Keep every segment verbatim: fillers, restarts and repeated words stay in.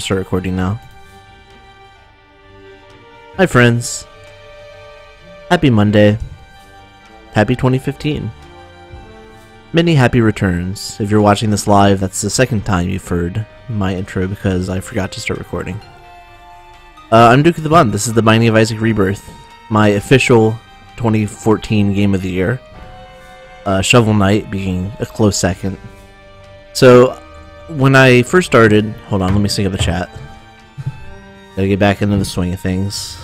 start recording now. Hi friends. Happy Monday. Happy twenty fifteen. Many happy returns. If you're watching this live, that's the second time you've heard my intro because I forgot to start recording. Uh, I'm Duke of the Bun. This is the Binding of Isaac Rebirth, my official twenty fourteen game of the year. Uh, Shovel Knight being a close second. So, when I first started... Hold on, let me sync up the chat. Gotta get back into the swing of things.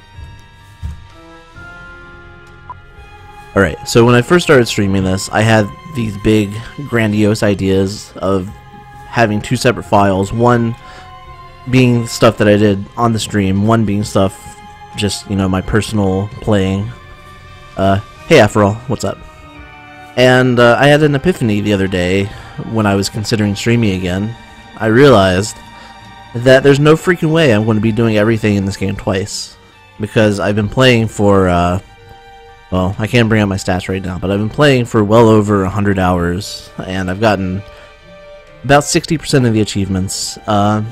Alright, so when I first started streaming this, I had these big, grandiose ideas of having two separate files. One being stuff that I did on the stream, one being stuff just, you know, my personal playing. Uh, hey Afrol, what's up? And uh, I had an epiphany the other day when I was considering streaming again. I realized that there's no freaking way I'm going to be doing everything in this game twice. Because I've been playing for, uh, well, I can't bring up my stats right now, but I've been playing for well over one hundred hours, and I've gotten about sixty percent of the achievements. Uh,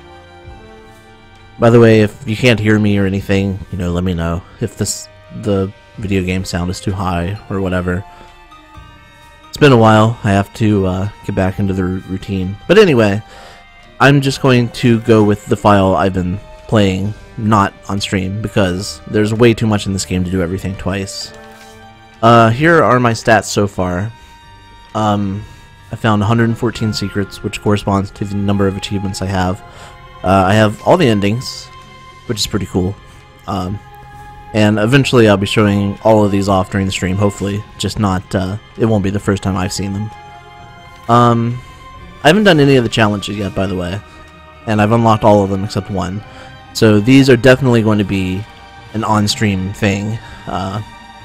by the way, if you can't hear me or anything, you know, let me know. If this the video game sound is too high or whatever. It's been a while. I have to uh, get back into the routine. But anyway, I'm just going to go with the file I've been playing, not on stream, because there's way too much in this game to do everything twice. Uh, here are my stats so far. Um, I found one hundred fourteen secrets, which corresponds to the number of achievements I have. Uh, I have all the endings, which is pretty cool. Um, And eventually I'll be showing all of these off during the stream, hopefully. Just not, uh, it won't be the first time I've seen them. Um, I haven't done any of the challenges yet, by the way. And I've unlocked all of them except one. So these are definitely going to be an on-stream thing. Uh,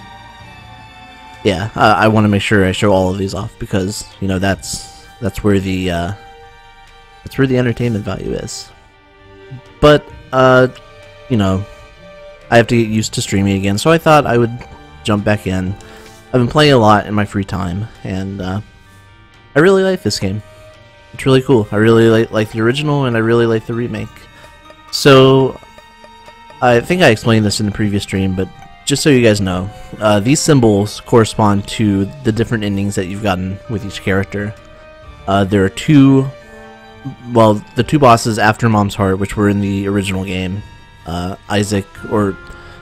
yeah, uh, I want to make sure I show all of these off because, you know, that's, that's where the, uh, that's where the entertainment value is. But, uh, you know... I have to get used to streaming again, so I thought I would jump back in. I've been playing a lot in my free time, and uh, I really like this game. It's really cool. I really like, like the original, and I really like the remake. So, I think I explained this in the previous stream, but just so you guys know, uh, these symbols correspond to the different endings that you've gotten with each character. Uh, there are two, well, the two bosses after Mom's Heart, which were in the original game. Uh, Isaac, or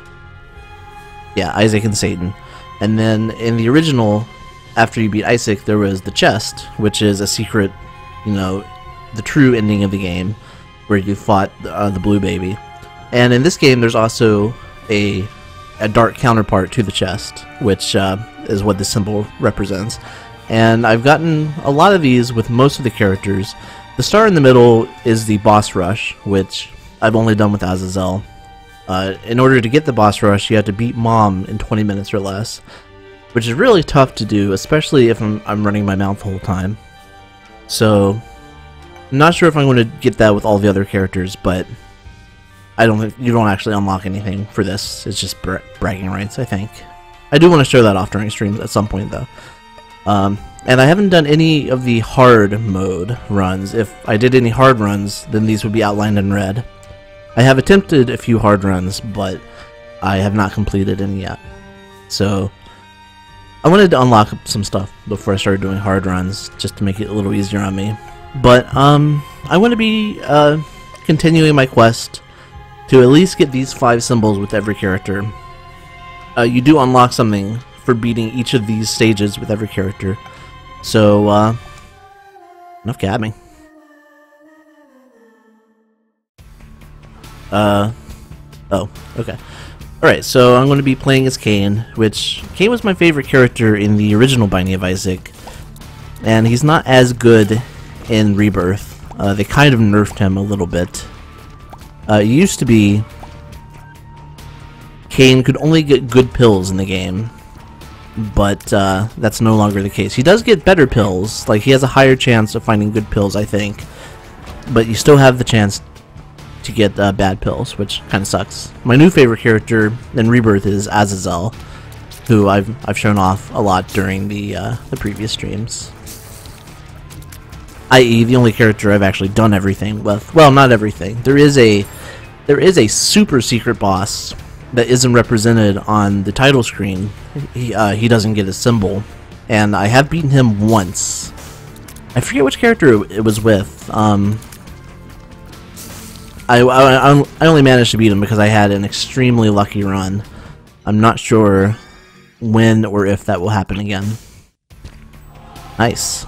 yeah, Isaac and Satan. And then in the original, after you beat Isaac, there was the chest, which is a secret, you know, the true ending of the game, where you fought uh, the blue baby. And in this game, there's also a a dark counterpart to the chest, which uh, is what this symbol represents. And I've gotten a lot of these with most of the characters. The star in the middle is the boss rush, which I've only done with Azazel. Uh, in order to get the boss rush, you have to beat Mom in twenty minutes or less, which is really tough to do, especially if I'm, I'm running my mouth the whole time. So, I'm not sure if I'm going to get that with all the other characters, but I don't think you don't actually unlock anything for this. It's just bra bragging rights, I think. I do want to show that off during streams at some point, though. Um, and I haven't done any of the hard mode runs. If I did any hard runs, then these would be outlined in red. I have attempted a few hard runs, but I have not completed any yet. So, I wanted to unlock some stuff before I started doing hard runs, just to make it a little easier on me. But, um, I want to be, uh, continuing my quest to at least get these five symbols with every character. Uh, you do unlock something for beating each of these stages with every character. So, uh, enough gabbing. Uh, oh, okay. Alright, so I'm going to be playing as Cain, which, Cain was my favorite character in the original Binding of Isaac, and he's not as good in Rebirth. Uh, they kind of nerfed him a little bit. Uh, it used to be Cain could only get good pills in the game, but uh, that's no longer the case. He does get better pills, like he has a higher chance of finding good pills, I think, but you still have the chance to get uh, bad pills, which kind of sucks. My new favorite character in Rebirth is Azazel, who I've I've shown off a lot during the uh, the previous streams. that is the only character I've actually done everything with. Well, not everything. There is a there is a super secret boss that isn't represented on the title screen. He, uh, he doesn't get a symbol, and I have beaten him once. I forget which character it was with. Um, I, I, I only managed to beat him because I had an extremely lucky run. I'm not sure when or if that will happen again. Nice.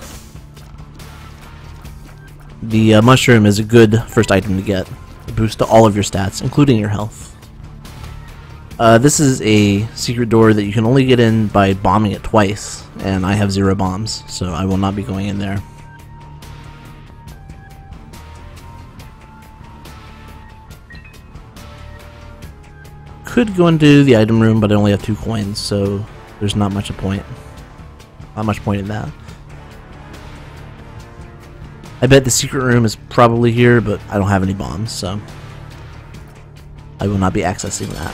The uh, mushroom is a good first item to get. It boosts to all of your stats, including your health. Uh, this is a secret door that you can only get in by bombing it twice, and I have zero bombs, so I will not be going in there. Could go into the item room, but I only have two coins, so there's not much a point. Not much point in that. I bet the secret room is probably here, but I don't have any bombs, so I will not be accessing that.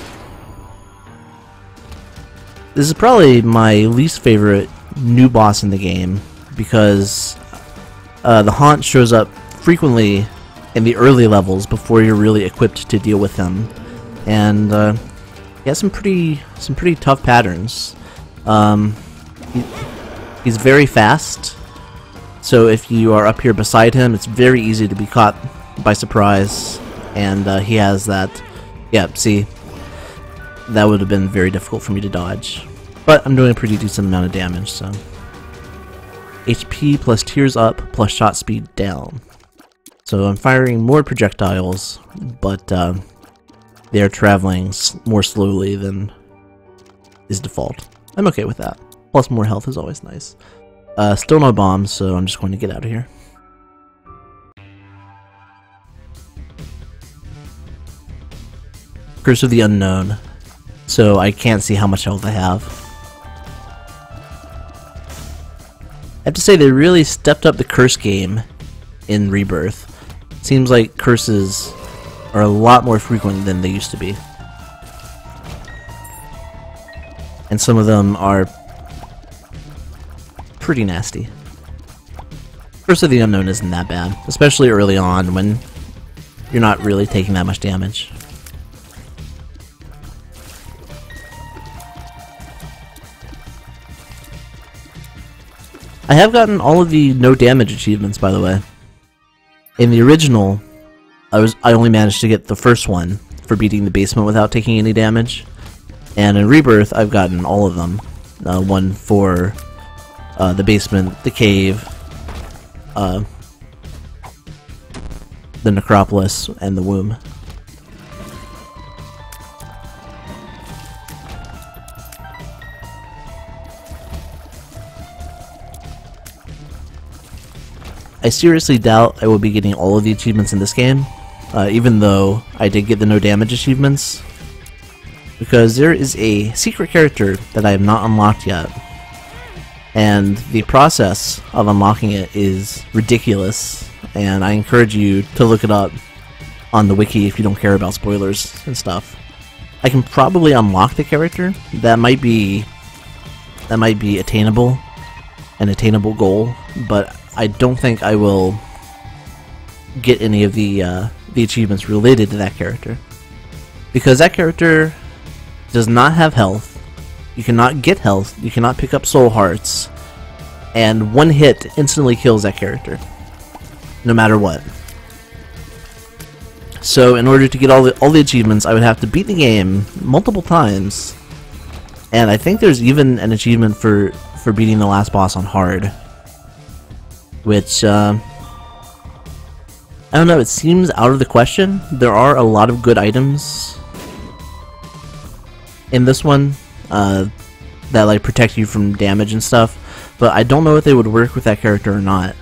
This is probably my least favorite new boss in the game, because uh, the Haunt shows up frequently in the early levels before you're really equipped to deal with him, and uh, he has some pretty some pretty tough patterns. Um, he, he's very fast, so if you are up here beside him, it's very easy to be caught by surprise, and uh, he has that. Yeah, see. That would have been very difficult for me to dodge. But I'm doing a pretty decent amount of damage, so... H P plus tears up plus shot speed down. So I'm firing more projectiles, but uh, they are traveling s more slowly than is default. I'm okay with that. Plus more health is always nice. Uh, still no bombs, so I'm just going to get out of here. Curse of the Unknown. So I can't see how much health I have. I have to say they really stepped up the curse game in Rebirth. It seems like curses are a lot more frequent than they used to be. And some of them are pretty nasty. Curse of the Unknown isn't that bad, especially early on when you're not really taking that much damage. I have gotten all of the no damage achievements, by the way. In the original, I was I only managed to get the first one for beating the basement without taking any damage, and in Rebirth I've gotten all of them. Uh, one for uh, the basement, the cave, uh, the necropolis, and the womb. I seriously doubt I will be getting all of the achievements in this game, uh, even though I did get the no damage achievements, because there is a secret character that I have not unlocked yet, and the process of unlocking it is ridiculous, and I encourage you to look it up on the wiki if you don't care about spoilers and stuff. I can probably unlock the character. That might be that might be attainable, an attainable goal, but I don't think I will get any of the uh, the achievements related to that character, because that character does not have health. You cannot get health. You cannot pick up soul hearts, and one hit instantly kills that character, no matter what. So, in order to get all the all the achievements, I would have to beat the game multiple times, and I think there's even an achievement for for beating the last boss on hard. Which, uh, I don't know, it seems out of the question. There are a lot of good items in this one uh, that like protect you from damage and stuff, but I don't know if they would work with that character or not.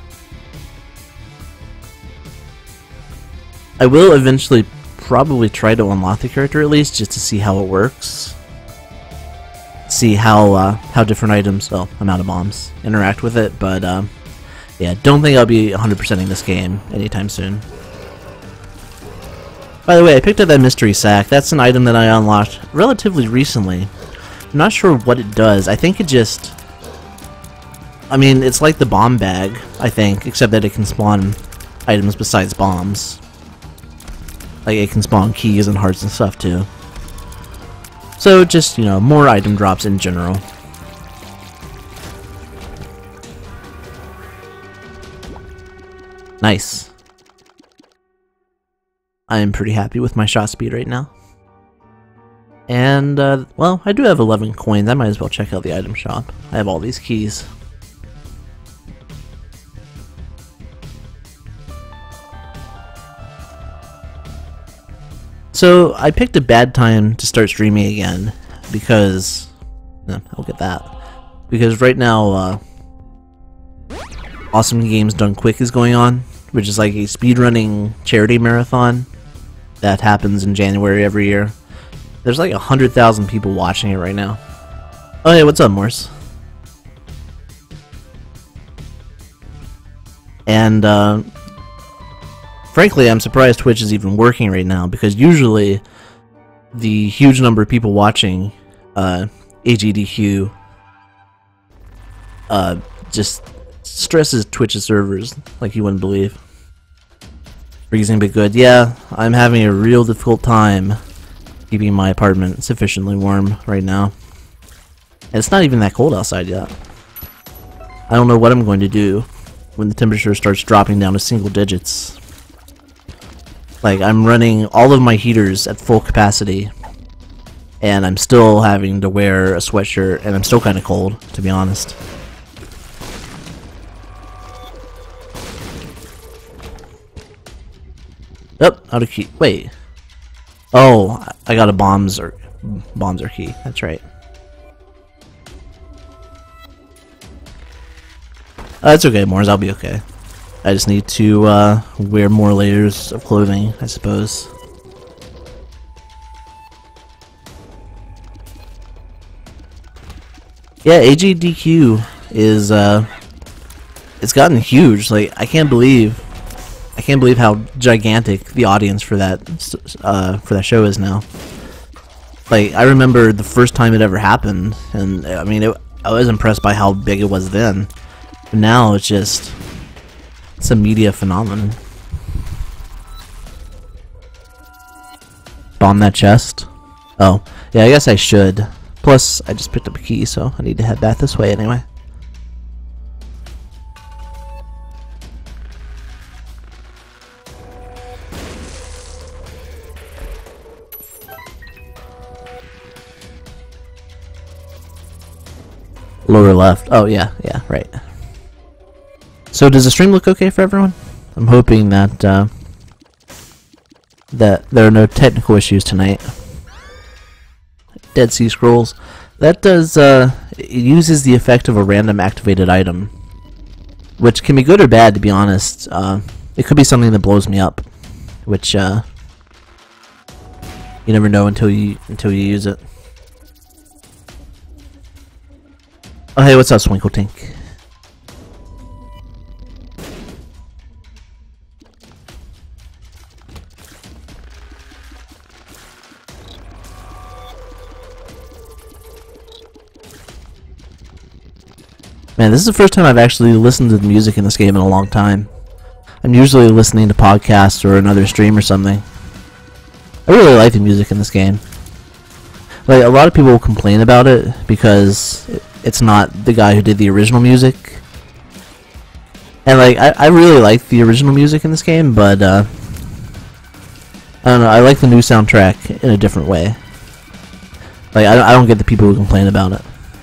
I will eventually probably try to unlock the character at least, just to see how it works. See how, uh, how different items, oh, I'm out of bombs, interact with it, but, uh, yeah, don't think I'll be one hundred percenting this game anytime soon. By the way, I picked up that mystery sack. That's an item that I unlocked relatively recently. I'm not sure what it does. I think it just... I mean, it's like the bomb bag, I think, except that it can spawn items besides bombs. Like, it can spawn keys and hearts and stuff, too. So, just, you know, more item drops in general. Nice. I am pretty happy with my shot speed right now. And, uh, well, I do have eleven coins. I might as well check out the item shop. I have all these keys. So, I picked a bad time to start streaming again, because... Eh, I'll get that. Because right now, uh... Awesome Games Done Quick is going on, which is like a speedrunning charity marathon that happens in January every year. There's like a hundred thousand people watching it right now. Oh hey, what's up, Morse? And, uh... frankly, I'm surprised Twitch is even working right now, because usually the huge number of people watching uh, A G D Q uh, just stresses Twitch's servers like you wouldn't believe. Freezing but good. Yeah, I'm having a real difficult time keeping my apartment sufficiently warm right now. And it's not even that cold outside yet. I don't know what I'm going to do when the temperature starts dropping down to single digits. Like, I'm running all of my heaters at full capacity, and I'm still having to wear a sweatshirt, and I'm still kind of cold, to be honest. Oh, out of key. Wait. Oh, I got a bombs or bombs or key. That's right. Uh, it's okay, Mors. I'll be okay. I just need to uh, wear more layers of clothing, I suppose. Yeah, A G D Q is uh, it's gotten huge. Like, I can't believe, I can't believe how gigantic the audience for that uh, for that show is now. Like, I remember the first time it ever happened, and I mean, it, I was impressed by how big it was then. But now it's just. It's a media phenomenon. Bomb that chest? Oh, yeah, I guess I should. Plus, I just picked up a key, so I need to head back this way anyway. Lower left. Oh, yeah, yeah, right. So does the stream look okay for everyone? I'm hoping that uh, that there are no technical issues tonight. Dead Sea Scrolls. That does uh, it uses the effect of a random activated item, which can be good or bad, to be honest. Uh, it could be something that blows me up, which uh, you never know until you until you use it. Oh hey, what's up, Swinkletink? Man, this is the first time I've actually listened to the music in this game in a long time. I'm usually listening to podcasts or another stream or something. I really like the music in this game. Like, a lot of people will complain about it because it's not the guy who did the original music. And, like, I, I really like the original music in this game, but, uh... I don't know, I like the new soundtrack in a different way. Like, I, I don't get the people who complain about it.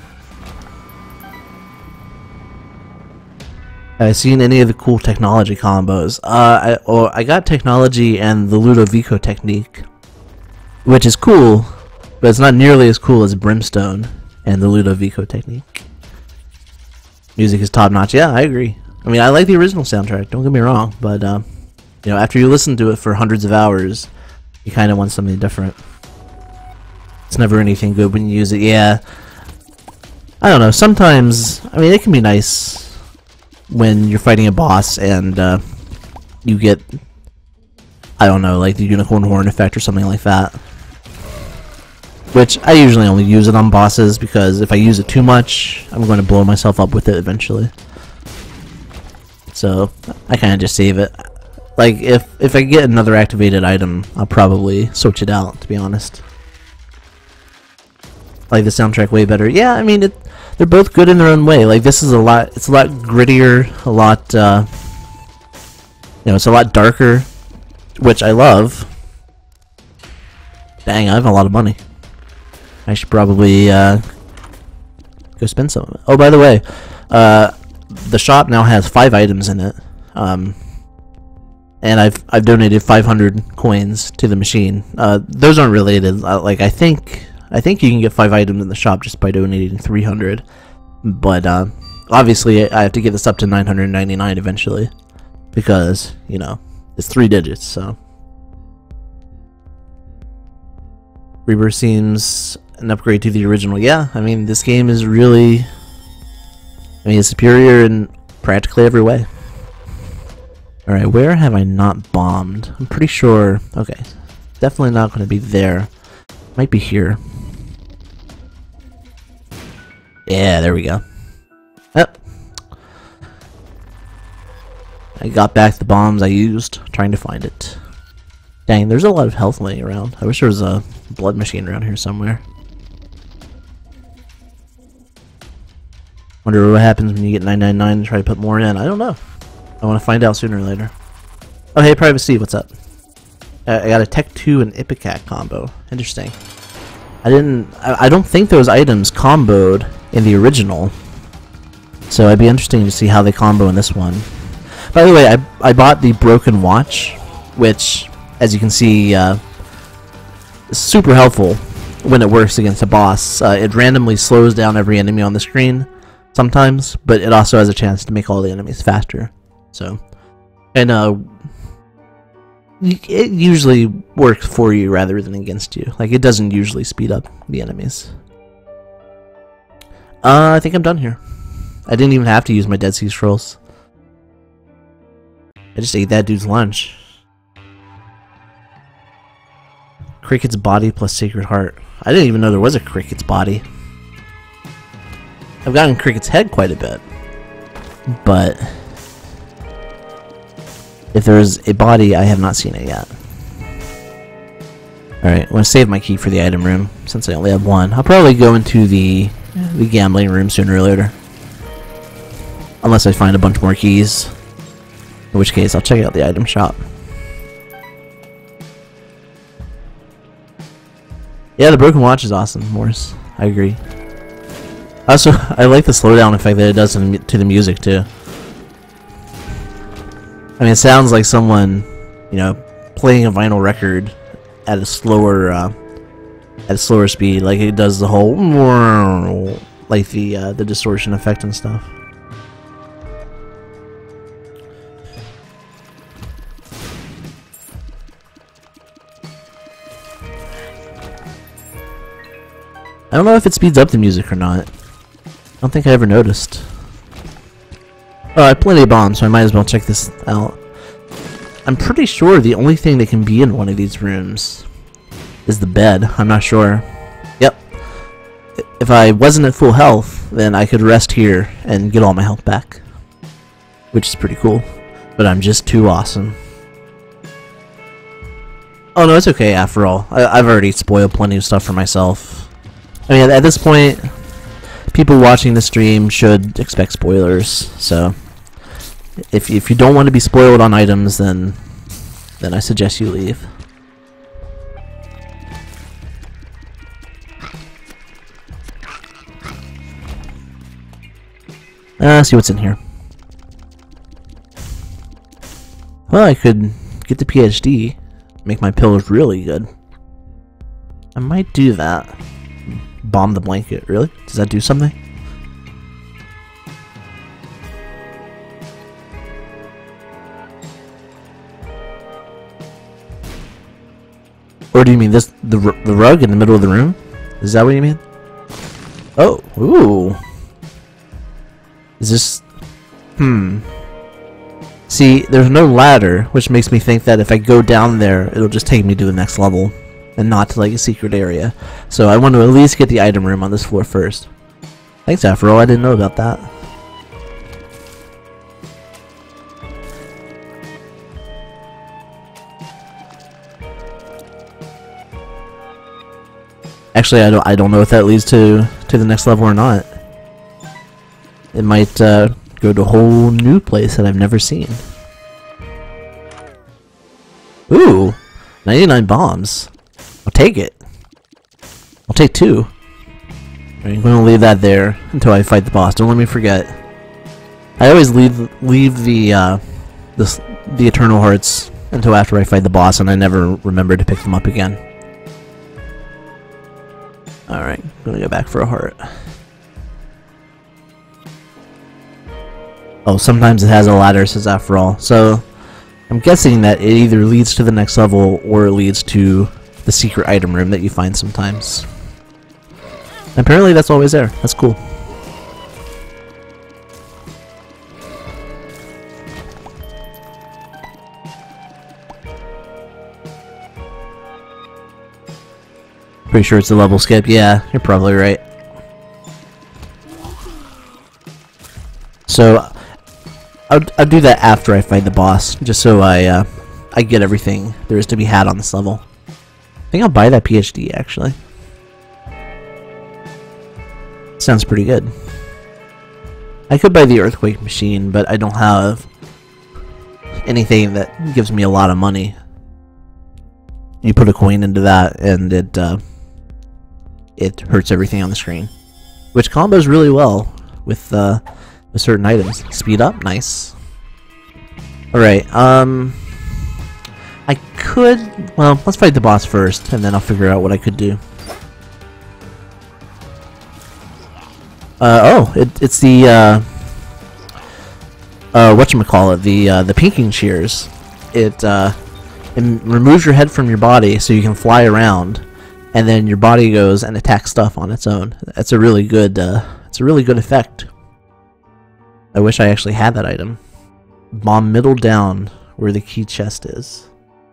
Have I seen any of the cool technology combos? Uh, I, or I got technology and the Ludovico technique, which is cool, but it's not nearly as cool as Brimstone and the Ludovico technique. Music is top notch. Yeah, I agree. I mean, I like the original soundtrack. Don't get me wrong, but um, you know, after you listen to it for hundreds of hours, you kind of want something different. It's never anything good when you use it. Yeah, I don't know. Sometimes, I mean, it can be nice when you're fighting a boss and uh, you get, I don't know, like the unicorn horn effect or something like that. which I usually only use it on bosses because if I use it too much, I'm going to blow myself up with it eventually. So I kind of just save it. Like if if I get another activated item, I'll probably switch it out. To be honest, like the soundtrack way better. Yeah, I mean it. They're both good in their own way. Like this is a lot. It's a lot grittier. A lot. Uh, you know, it's a lot darker, which I love. Dang, I have a lot of money. I should probably uh, go spend some of it. Oh, by the way, uh, the shop now has five items in it, um, and I've I've donated five hundred coins to the machine. Uh, those aren't related. Uh, like I think I think you can get five items in the shop just by donating three hundred, but uh, obviously I have to get this up to nine hundred ninety-nine eventually, because you know it's three digits. So Rebirth seems an upgrade to the original. Yeah, I mean this game is really, I mean it's superior in practically every way. Alright, where have I not bombed? I'm pretty sure, okay, definitely not going to be there. Might be here. Yeah, there we go. Yep. I got back the bombs I used, trying to find it. Dang, there's a lot of health laying around. I wish there was a blood machine around here somewhere. Wonder what happens when you get nine nine nine and try to put more in. I don't know. I want to find out sooner or later. Oh, hey, Private Steve, what's up? Uh, I got a Tech two and Ipecac combo. Interesting. I didn't... I, I don't think those items comboed in the original. So it'd be interesting to see how they combo in this one. By the way, I, I bought the Broken Watch, which, as you can see, uh, is super helpful when it works against a boss. Uh, it randomly slows down every enemy on the screen sometimes, but it also has a chance to make all the enemies faster. So, and uh, it usually works for you rather than against you. Like, it doesn't usually speed up the enemies. Uh, I think I'm done here. I didn't even have to use my Dead Sea Scrolls. I just ate that dude's lunch. Cricket's body plus Sacred Heart. I didn't even know there was a Cricket's body. I've gotten Cricket's head quite a bit, but if there's a body, I have not seen it yet. Alright, I'm going to save my key for the item room, since I only have one. I'll probably go into the, the gambling room sooner or later. Unless I find a bunch more keys. In which case, I'll check out the item shop. Yeah, the Broken Watch is awesome, Morris. I agree. Also, I like the slowdown effect that it does to the music, too. I mean, it sounds like someone, you know, playing a vinyl record at a slower, uh, at a slower speed. Like, it does the whole, like the, uh, the distortion effect and stuff. I don't know if it speeds up the music or not. I don't think I ever noticed. Oh, I have plenty of bombs, so I might as well check this out. I'm pretty sure the only thing that can be in one of these rooms is the bed. I'm not sure. Yep. If I wasn't at full health, then I could rest here and get all my health back. Which is pretty cool. But I'm just too awesome. Oh no, it's okay after all. I I've already spoiled plenty of stuff for myself. I mean, at this point, people watching the stream should expect spoilers, so if, if you don't want to be spoiled on items, then then I suggest you leave. Uh, see what's in here. Well, I could get the P H D, make my pillows really good. I might do that. Bomb the blanket, really? Does that do something? Or do you mean this, the, the rug in the middle of the room? Is that what you mean? Oh, ooh. Is this... Hmm. See, there's no ladder, which makes me think that if I go down there, it'll just take me to the next level. and not to like a secret area. So I want to at least get the item room on this floor first. Thanks, after all, I didn't know about that. Actually, I don't. I don't know if that leads to to the next level or not. It might uh, go to a whole new place that I've never seen. Ooh, ninety-nine bombs. I'll take it. I'll take two. I'm going to leave that there until I fight the boss. Don't let me forget. I always leave leave the uh, the the Eternal Hearts until after I fight the boss, and I never remember to pick them up again. Alright, I'm gonna go back for a heart. Oh, sometimes it has a ladder, says after all. So, I'm guessing that it either leads to the next level or it leads to the secret item room that you find sometimes. And apparently that's always there. That's cool. Pretty sure it's a level skip. Yeah, you're probably right. So, I'll, I'll do that after I fight the boss, just so I uh, I get everything there is to be had on this level. I think I'll buy that P H D, actually. Sounds pretty good. I could buy the Earthquake Machine, but I don't have anything that gives me a lot of money. You put a coin into that, and it uh, it hurts everything on the screen, which combos really well with uh, with certain items. Speed up, nice. All right, um, I could. Well, let's fight the boss first, and then I'll figure out what I could do. Uh, oh, it, it's the uh, uh, whatchamacallit, the uh, the pinking shears. It uh. It removes your head from your body so you can fly around, and then your body goes and attacks stuff on its own. That's a really good, uh, it's a really good effect. I wish I actually had that item. Bomb middle down where the key chest is.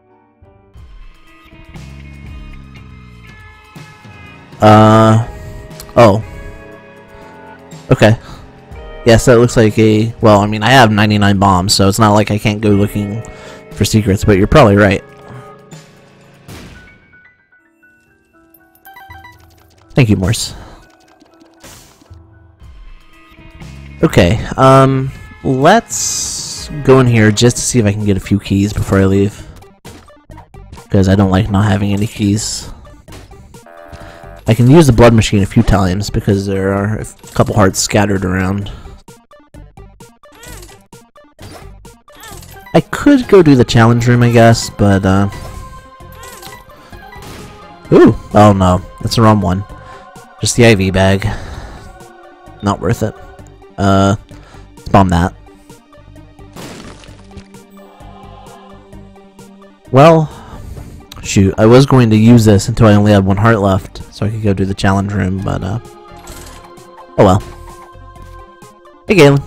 Uh, oh. Okay. Yes, that looks like a, well, I mean, I have ninety-nine bombs, so it's not like I can't go looking for secrets, but you're probably right. Thank you, Morse. Okay, um, let's go in here just to see if I can get a few keys before I leave, because I don't like not having any keys. I can use the blood machine a few times because there are a couple hearts scattered around. I could go do the challenge room, I guess, but, uh... Ooh! Oh no, that's the wrong one. Just the I V bag. Not worth it. Uh, let's bomb that. Well, shoot, I was going to use this until I only had one heart left, so I could go do the challenge room, but, uh... oh well. Hey, Galen.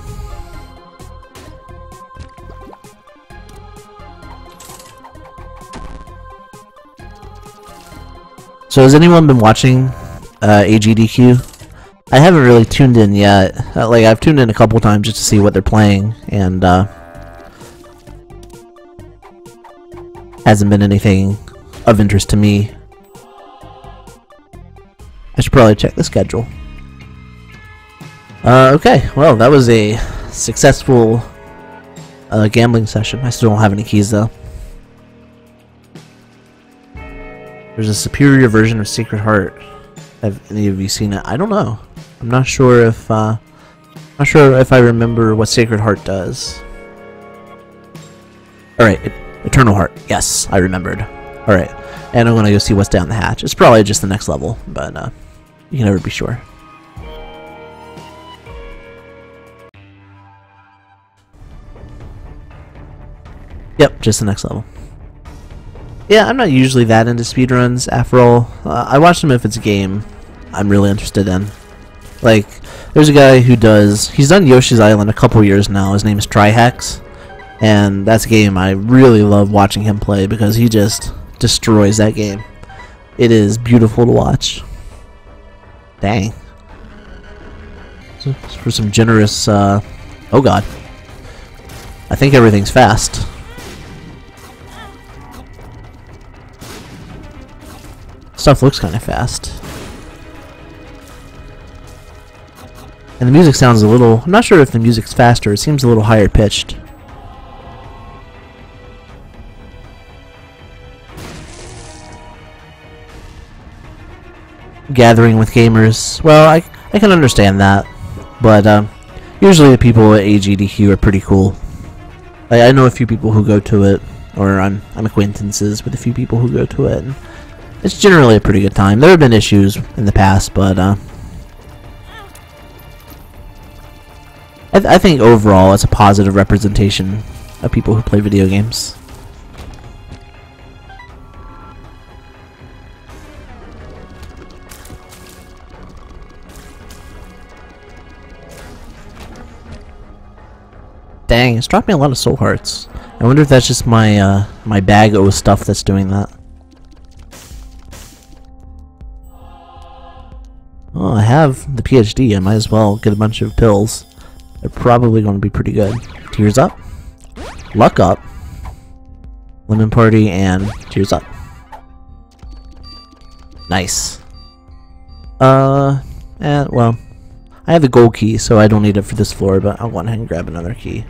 So has anyone been watching uh, A G D Q? I haven't really tuned in yet. Uh, like I've tuned in a couple times just to see what they're playing, and uh, hasn't been anything of interest to me. I should probably check the schedule. Uh, okay, well that was a successful uh, gambling session. I still don't have any keys though. There's a superior version of Secret Heart. Have any of you seen it? I don't know. I'm not sure if uh, not sure if I remember what Sacred Heart does. All right, Eternal Heart. Yes, I remembered. All right, and I'm gonna go see what's down the hatch. It's probably just the next level, but uh, you can never be sure. Yep, just the next level. Yeah, I'm not usually that into speedruns, after all. Uh, I watch them if it's a game I'm really interested in. Like, there's a guy who does... He's done Yoshi's Island a couple years now. His name is Trihex. And that's a game I really love watching him play because he just destroys that game. It is beautiful to watch. Dang. So, for some generous, uh... oh god. I think everything's fast. Stuff looks kind of fast. And the music sounds a little... I'm not sure if the music's faster. It seems a little higher pitched. Gathering with gamers. Well, I, I can understand that. But uh, usually the people at A G D Q are pretty cool. I, I know a few people who go to it. Or I'm, I'm acquaintances with a few people who go to it. And it's generally a pretty good time. There have been issues in the past, but... Uh, I, th I think overall it's a positive representation of people who play video games. Dang, it's dropped me a lot of soul hearts. I wonder if that's just my uh, my bag O stuff that's doing that. Oh, I have the P H D. I might as well get a bunch of pills. They're probably going to be pretty good. Tears up, luck up, lemon party, and tears up. Nice. Uh, and well, I have the gold key, so I don't need it for this floor. But I'll go ahead and grab another key.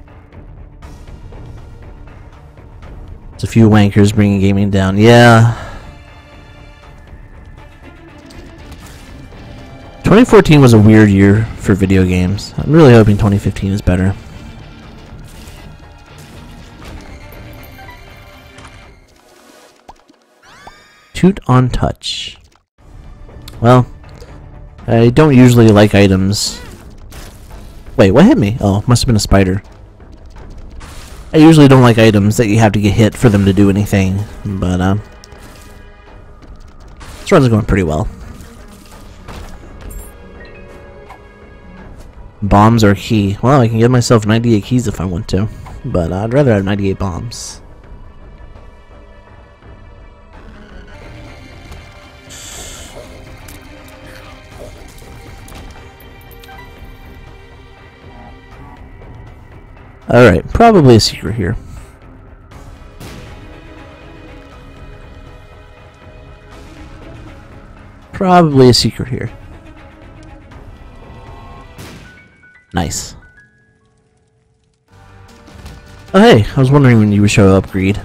It's a few wankers bringing gaming down. Yeah. twenty fourteen was a weird year for video games. I'm really hoping twenty fifteen is better. Toot on touch. Well, I don't usually like items. Wait, what hit me? Oh, must have been a spider. I usually don't like items that you have to get hit for them to do anything, but um, this run's going pretty well. Bombs are key. Well, I can give myself ninety-eight keys if I want to, but uh, I'd rather have ninety-eight bombs. Alright, probably a secret here. Probably a secret here. Nice. Oh hey, I was wondering when you would show up, Greed.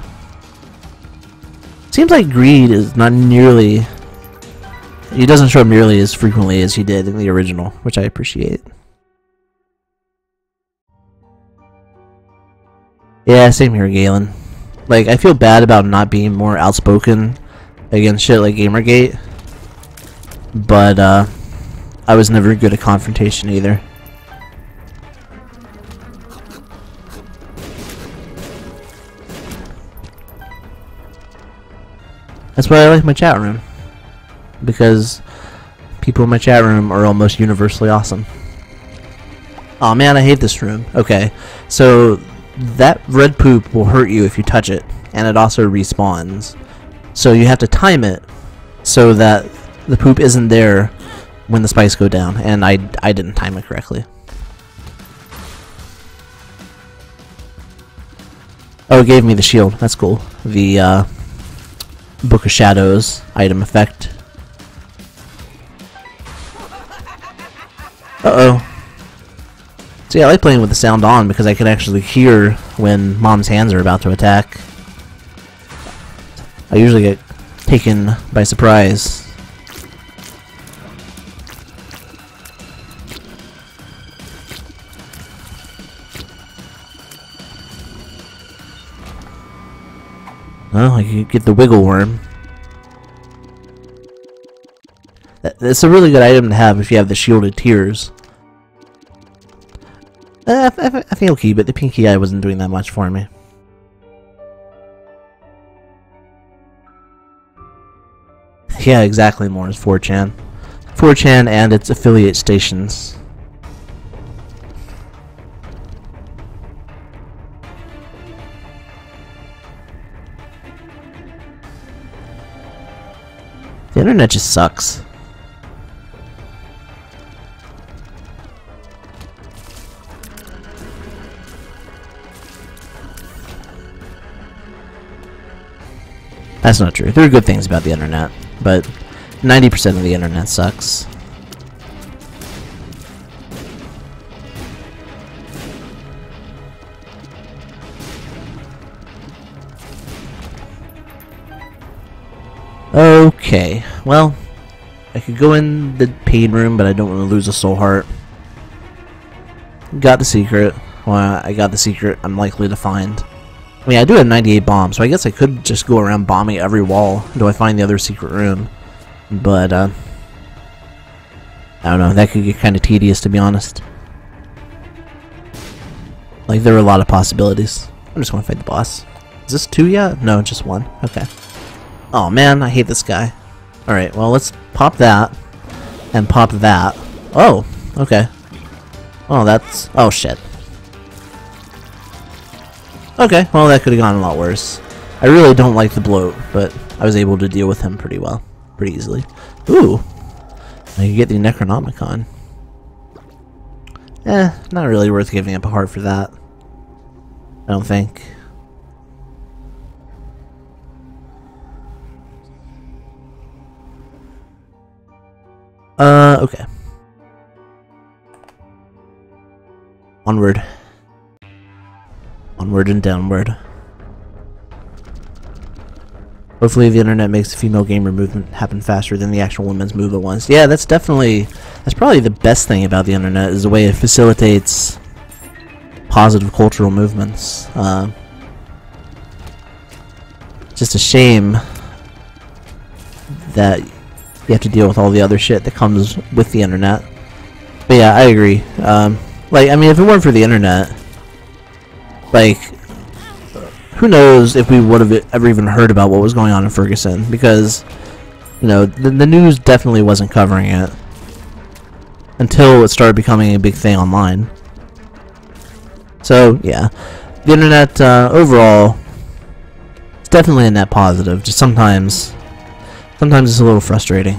Seems like Greed is not nearly... He doesn't show up nearly as frequently as he did in the original, which I appreciate. Yeah, same here, Galen. Like, I feel bad about not being more outspoken against shit like Gamergate. But, uh, I was never good at confrontation either. That's why I like my chat room. Because people in my chat room are almost universally awesome. Aw, man, I hate this room. Okay, so that red poop will hurt you if you touch it, and it also respawns. So you have to time it so that the poop isn't there when the spikes go down, and I, I didn't time it correctly. Oh, it gave me the shield. That's cool. The, uh... Book of Shadows item effect. Uh-oh. See, I like playing with the sound on because I can actually hear when Mom's hands are about to attack. I usually get taken by surprise. Well, I could get the wiggle worm. That's a really good item to have if you have the shielded tears. Uh, I, I, I think I'll keep it. The pinky eye wasn't doing that much for me. Yeah, exactly, more is four chan. four chan and its affiliate stations. The internet just sucks. That's not true. There are good things about the internet, but ninety percent of the internet sucks. Okay, well, I could go in the pain room, but I don't want to lose a soul heart. Got the secret. Well, I got the secret I'm likely to find. I mean, I do have ninety-eight bombs, so I guess I could just go around bombing every wall until I find the other secret room. But, uh... I don't know, that could get kind of tedious, to be honest. Like, there are a lot of possibilities. I'm just gonna fight the boss. Is this two yet? No, just one. Okay. Oh man, I hate this guy. Alright, well, let's pop that. And pop that. Oh, okay. Oh, that's... Oh, shit. Okay, well, that could have gone a lot worse. I really don't like the bloat, but I was able to deal with him pretty well. Pretty easily. Ooh! I can get the Necronomicon. Eh, not really worth giving up a heart for that. I don't think. Uh, okay. Onward. Onward and downward. Hopefully the internet makes the female gamer movement happen faster than the actual women's movement was. Yeah, that's definitely... That's probably the best thing about the internet, is the way it facilitates positive cultural movements. Uh, just a shame that you have to deal with all the other shit that comes with the internet. But yeah, I agree. Um, like, I mean, if it weren't for the internet, like, who knows if we would have ever even heard about what was going on in Ferguson, because, you know, the, the news definitely wasn't covering it until it started becoming a big thing online. So, yeah, the internet, uh, overall, it's definitely a net positive, just sometimes... Sometimes it's a little frustrating.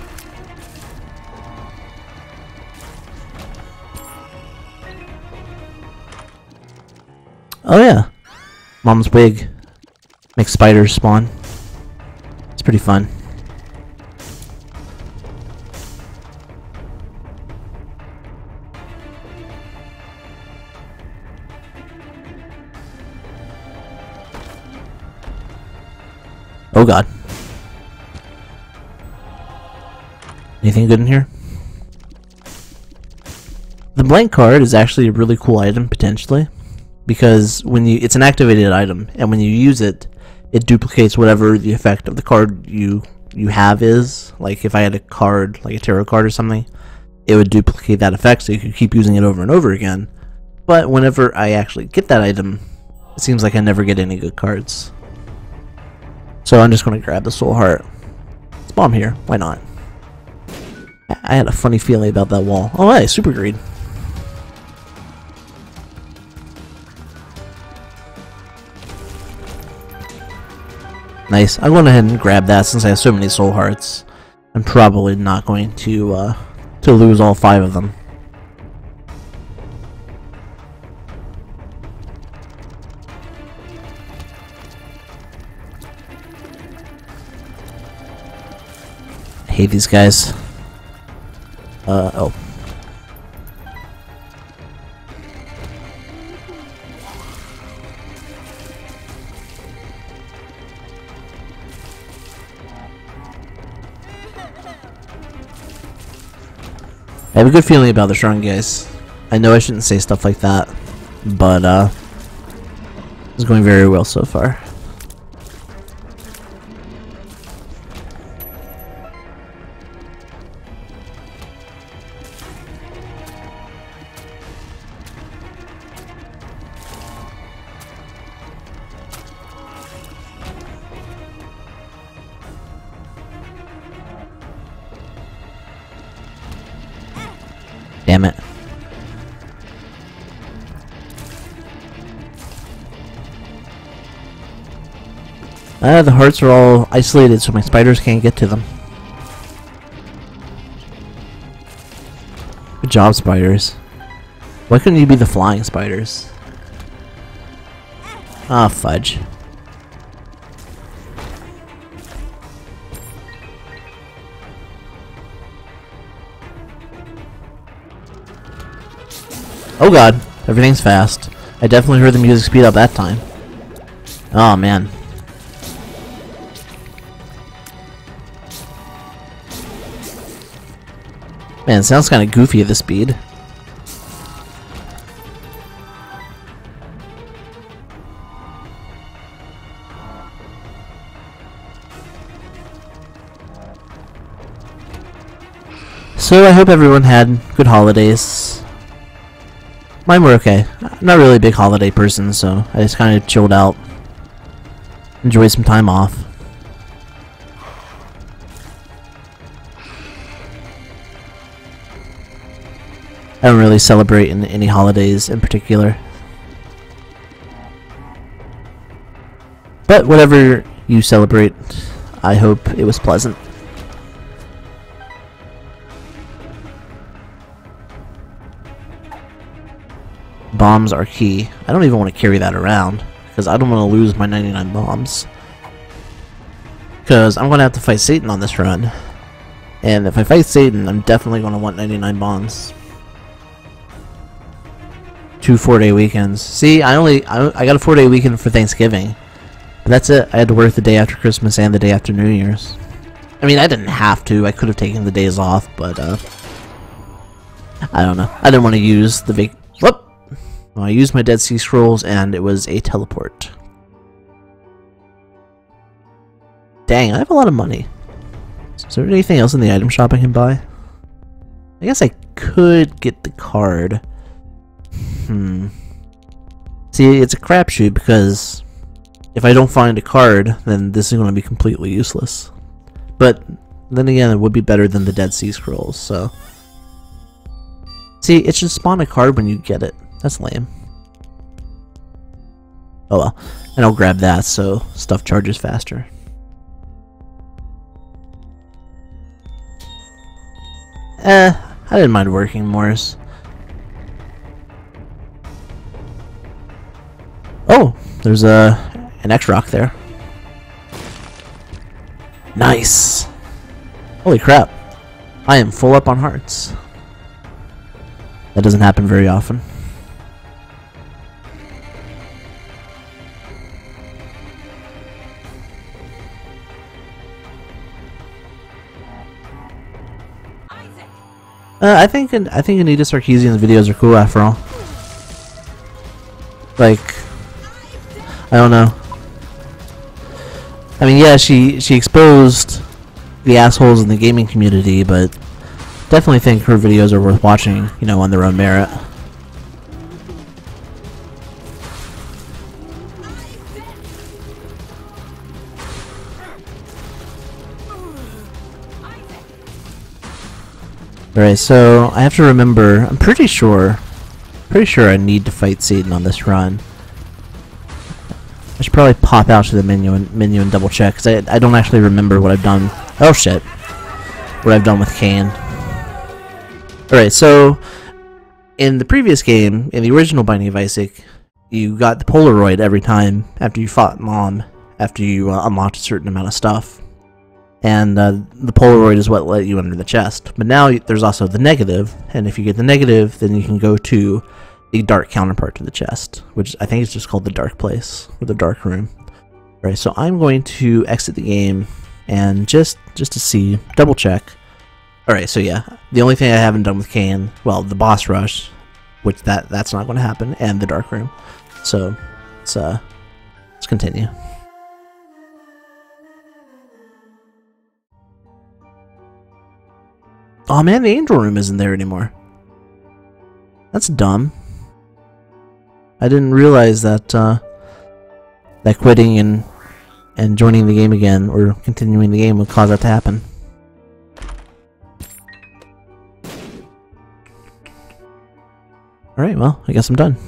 Oh yeah, Mom's wig makes spiders spawn. It's pretty fun. Oh god. Anything good in here? The blank card is actually a really cool item, potentially, because when you it's an activated item, and when you use it, it duplicates whatever the effect of the card you you have is. Like if I had a card, like a tarot card or something, it would duplicate that effect, so you could keep using it over and over again. But whenever I actually get that item, it seems like I never get any good cards. So I'm just going to grab the soul heart. Let's bomb here. Why not? I had a funny feeling about that wall. Oh, hey, super greed. Nice. I'm going ahead and grab that since I have so many soul hearts. I'm probably not going to uh, to lose all five of them. I hate these guys. Uh, oh. I have a good feeling about the shrine guys. I know I shouldn't say stuff like that, but, uh, it's going very well so far. Damn it. Uh, the hearts are all isolated so my spiders can't get to them. Good job, spiders. Why couldn't you be the flying spiders? Ah, fudge. Oh god, everything's fast. I definitely heard the music speed up that time. Oh man. Man, it sounds kind of goofy at this speed. So I hope everyone had good holidays. Mine were okay. I'm not really a big holiday person, so I just kind of chilled out. Enjoyed some time off. I don't really celebrate in any holidays in particular. But whatever you celebrate, I hope it was pleasant. Bombs are key. I don't even want to carry that around, because I don't want to lose my ninety-nine bombs. Because I'm going to have to fight Satan on this run. And if I fight Satan, I'm definitely going to want ninety-nine bombs. Two four-day weekends. See, I only I, I got a four-day weekend for Thanksgiving. But that's it. I had to work the day after Christmas and the day after New Year's. I mean, I didn't have to. I could have taken the days off, but uh, I don't know. I didn't want to use the vac. Whoop. Well, I used my Dead Sea Scrolls, and it was a teleport. Dang, I have a lot of money. Is there anything else in the item shop I can buy? I guess I could get the card. Hmm. See, it's a crapshoot because if I don't find a card, then this is going to be completely useless. But then again, it would be better than the Dead Sea Scrolls, so... See, it should spawn a card when you get it. That's lame. Oh well. And I'll grab that so stuff charges faster. Eh, I didn't mind working Morris. Oh, there's a an X-Rock there. Nice! Holy crap. I am full up on hearts. That doesn't happen very often. Uh, I think I think Anita Sarkeesian's videos are cool after all. Like, I don't know. I mean, yeah, she she exposed the assholes in the gaming community, but definitely think her videos are worth watching, you know, on their own merit. Alright, so I have to remember, I'm pretty sure, pretty sure I need to fight Satan on this run. I should probably pop out to the menu and menu and double check, because I, I don't actually remember what I've done. Oh shit. What I've done with Cain. Alright, so in the previous game, in the original Binding of Isaac, you got the Polaroid every time after you fought Mom, after you uh, unlocked a certain amount of stuff. And uh, the Polaroid is what let you enter the chest. But now there's also the negative, and if you get the negative, then you can go to the dark counterpart to the chest, which I think is just called the dark place, or the dark room. Alright, so I'm going to exit the game, and just just to see, double check. Alright, so yeah, the only thing I haven't done with Cain, well, the boss rush, which that that's not going to happen, and the dark room. So, let's, uh, let's continue. Oh man, the angel room isn't there anymore. That's dumb. I didn't realize that uh, that quitting and and joining the game again or continuing the game would cause that to happen. Alright, well, I guess I'm done.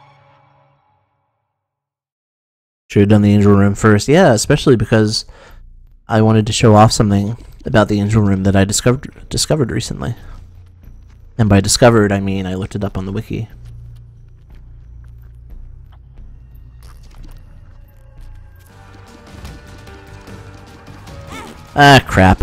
Should have done the angel room first. Yeah, especially because I wanted to show off something about the angel room that I discovered discovered recently. And by discovered, I mean I looked it up on the wiki. Ah, crap.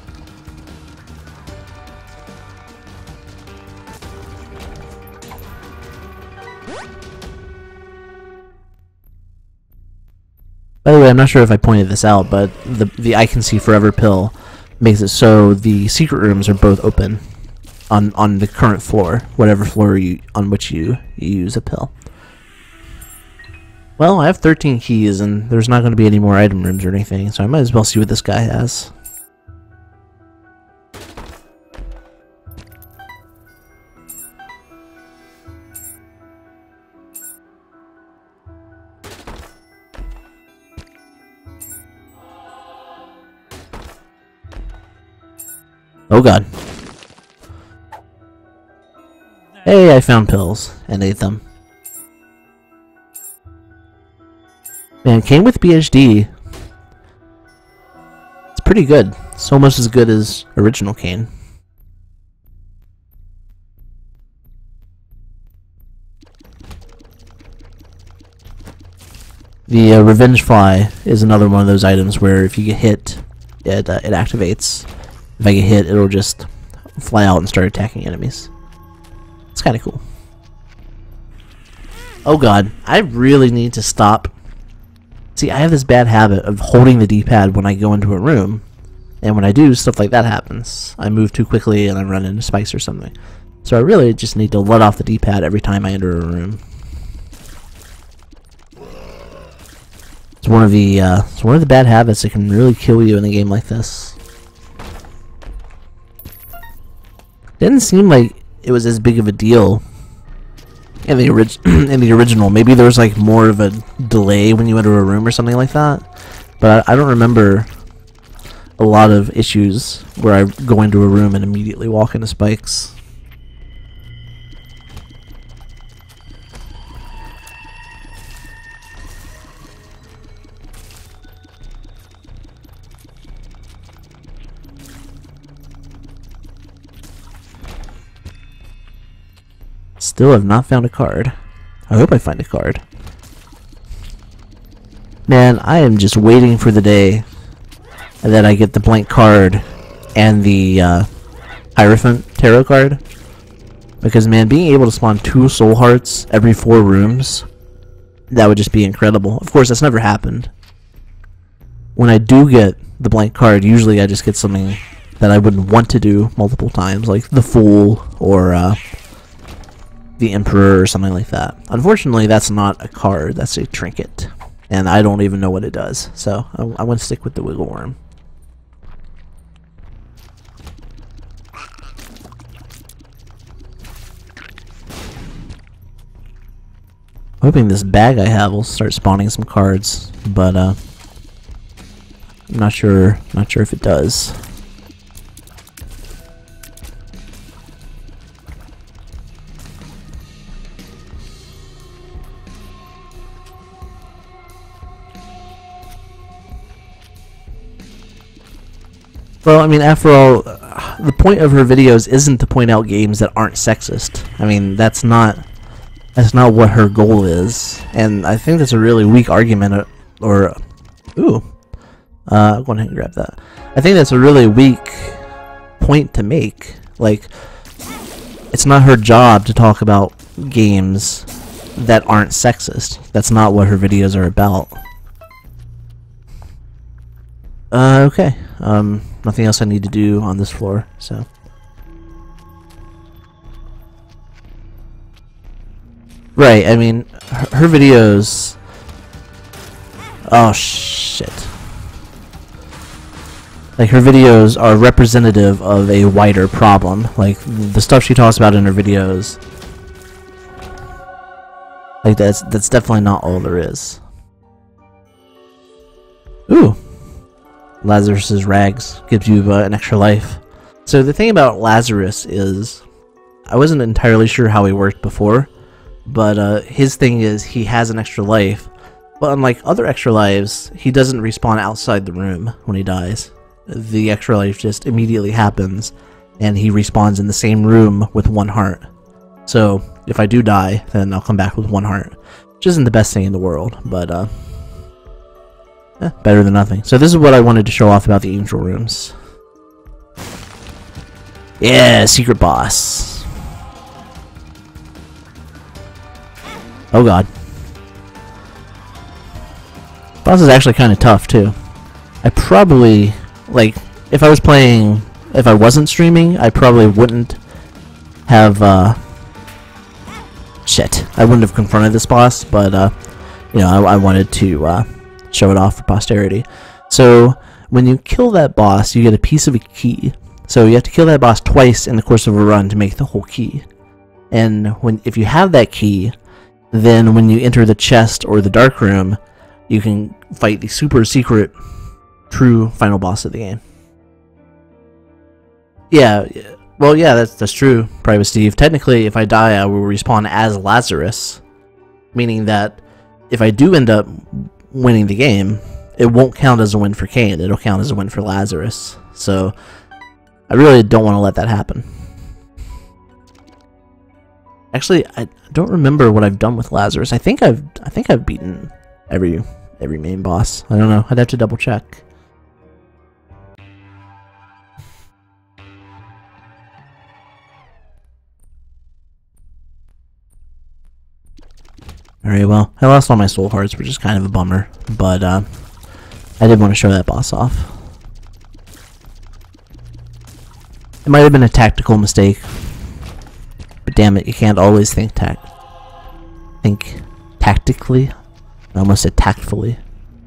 By the way, I'm not sure if I pointed this out, but the the I Can See Forever pill makes it so the secret rooms are both open on on the current floor, whatever floor you on which you, you use a pill. Well, I have thirteen keys, and there's not going to be any more item rooms or anything, so I might as well see what this guy has. Oh god. Hey, I found pills and ate them. Man, came with P H D. It's pretty good. It's almost as good as original cane. The uh, Revenge Fly is another one of those items where if you get hit, it, uh, it activates. If I get hit, it'll just fly out and start attacking enemies. It's kind of cool. Oh god, I really need to stop. See, I have this bad habit of holding the D-pad when I go into a room, and when I do, stuff like that happens. I move too quickly and I run into spikes or something. So I really just need to let off the D-pad every time I enter a room. It's one of the uh, it's one of the bad habits that can really kill you in a game like this. Didn't seem like it was as big of a deal in the orig in the original. Maybe there was like more of a delay when you enter a room or something like that. But I, I don't remember a lot of issues where I go into a room and immediately walk into spikes. Still have not found a card. I hope I find a card. Man, I am just waiting for the day that I get the blank card and the uh, Hierophant tarot card. Because, man, being able to spawn two soul hearts every four rooms, that would just be incredible. Of course, that's never happened. When I do get the blank card, usually I just get something that I wouldn't want to do multiple times, like the Fool or uh, the Emperor or something like that. Unfortunately, that's not a card, that's a trinket. And I don't even know what it does, so I, I want to stick with the Wiggle Worm. Hoping this bag I have will start spawning some cards, but uh, I'm not sure, not sure if it does. Well, I mean, after all, uh, the point of her videos isn't to point out games that aren't sexist. I mean, that's not that's not what her goal is, and I think that's a really weak argument. Uh, or, ooh, uh, go ahead and grab that. I think that's a really weak point to make. Like, it's not her job to talk about games that aren't sexist. That's not what her videos are about. Uh, okay. Um, nothing else I need to do on this floor, so. Right, I mean, her, her videos... Oh, shit. Like, her videos are representative of a wider problem. Like, the stuff she talks about in her videos... Like, that's, that's definitely not all there is. Ooh. Lazarus's rags gives you uh, an extra life. So the thing about Lazarus is, I wasn't entirely sure how he worked before, but uh, his thing is he has an extra life, But unlike other extra lives, he doesn't respawn outside the room when he dies. The extra life just immediately happens, and he respawns in the same room with one heart. So, if I do die, then I'll come back with one heart. Which isn't the best thing in the world, but, uh... eh, better than nothing. So this is what I wanted to show off about the angel rooms. Yeah, secret boss. Oh god. Boss is actually kind of tough, too. I probably, like, if I was playing, if I wasn't streaming, I probably wouldn't have, uh, shit, I wouldn't have confronted this boss, but, uh, you know, I, I wanted to, uh, show it off for posterity. So, when you kill that boss, you get a piece of a key. So, you have to kill that boss twice in the course of a run to make the whole key. And when, if you have that key, then when you enter the chest or the dark room, you can fight the super secret, true final boss of the game. Yeah, well, yeah, that's that's true, Private Steve. Technically, if I die, I will respawn as Lazarus, meaning that if I do end up winning the game, it won't count as a win for Cain. It'll count as a win for Lazarus. So, I really don't want to let that happen. Actually, I don't remember what I've done with Lazarus. I think I've I think I've beaten every every main boss. I don't know. I'd have to double check. Alright, well, I lost all my soul hearts, which is kind of a bummer, but uh, I did want to show that boss off. It might have been a tactical mistake, but damn it, you can't always think tact. Think tactically. I almost said tactfully.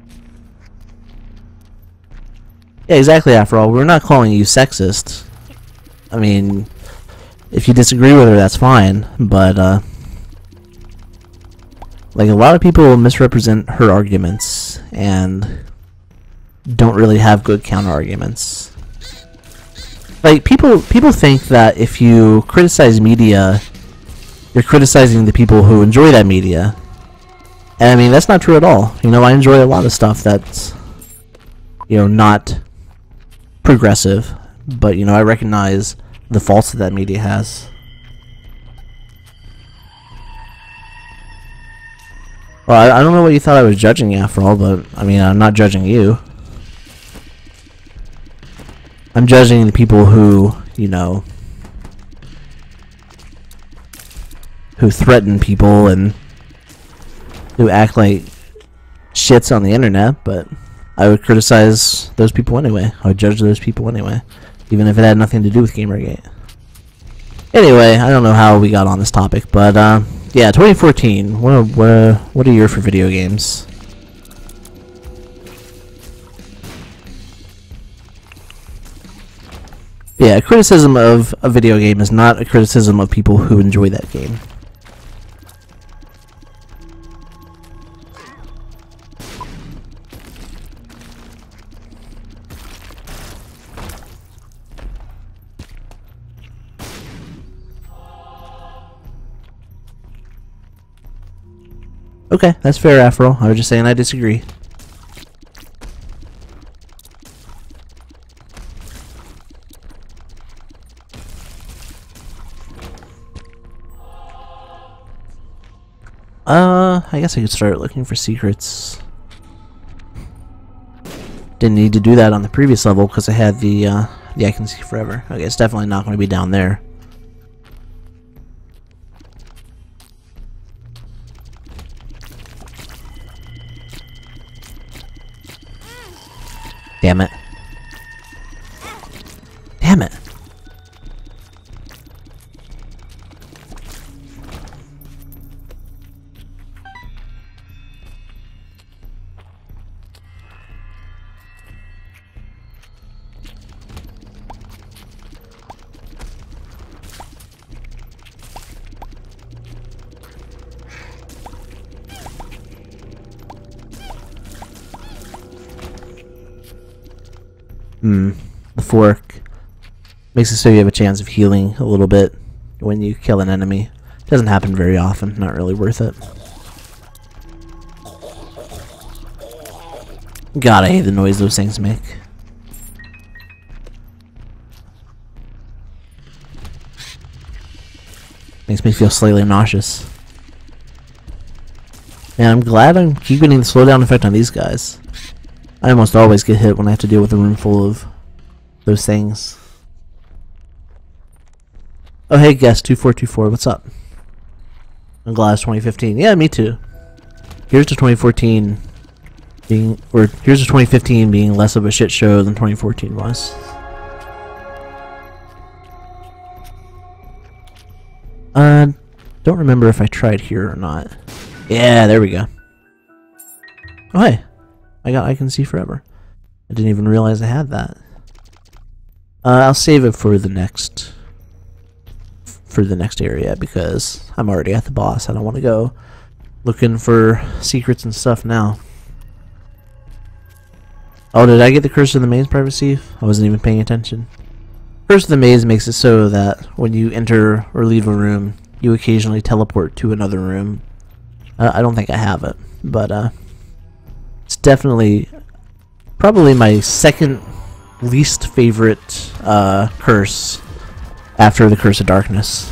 Yeah, exactly, after all. We're not calling you sexist. I mean, if you disagree with her, that's fine, but, uh... like, a lot of people misrepresent her arguments, and don't really have good counter-arguments. Like, people, people think that if you criticize media, you're criticizing the people who enjoy that media. And I mean, that's not true at all. You know, I enjoy a lot of stuff that's, you know, not progressive, but, you know, I recognize the faults that that media has. Well, I, I don't know what you thought I was judging after all, but, I mean, I'm not judging you. I'm judging the people who, you know, who threaten people and who act like shits on the internet, but I would criticize those people anyway. I would judge those people anyway, even if it had nothing to do with Gamergate. Anyway, I don't know how we got on this topic, but uh, yeah, twenty fourteen. What what what a year for video games. Yeah, a criticism of a video game is not a criticism of people who enjoy that game. Okay, that's fair, after all. I was just saying I disagree. Uh, I guess I could start looking for secrets. Didn't need to do that on the previous level because I had the, uh, the I Can See Forever. Okay, it's definitely not going to be down there. Damn it. Damn it. Hmm. The fork makes it so you have a chance of healing a little bit when you kill an enemy. Doesn't happen very often. Not really worth it. God, I hate the noise those things make. Makes me feel slightly nauseous. Man, I'm glad I keep getting the slowdown effect on these guys. I almost always get hit when I have to deal with a room full of those things. Oh hey, guest two four two four, what's up? I'm glad it's twenty fifteen. Yeah, me too. Here's to twenty fourteen being, or here's to twenty fifteen being less of a shit show than twenty fourteen was. Uh, don't remember if I tried here or not. Yeah, there we go. Oh hey, I got I can see forever. I didn't even realize I had that. Uh, I'll save it for the next for the next area because I'm already at the boss. I don't want to go looking for secrets and stuff now. Oh, did I get the Curse of the Maze privacy? I wasn't even paying attention. Curse of the Maze makes it so that when you enter or leave a room, you occasionally teleport to another room. Uh, I don't think I have it, but uh, it's definitely probably my second least favorite uh, curse after the Curse of Darkness.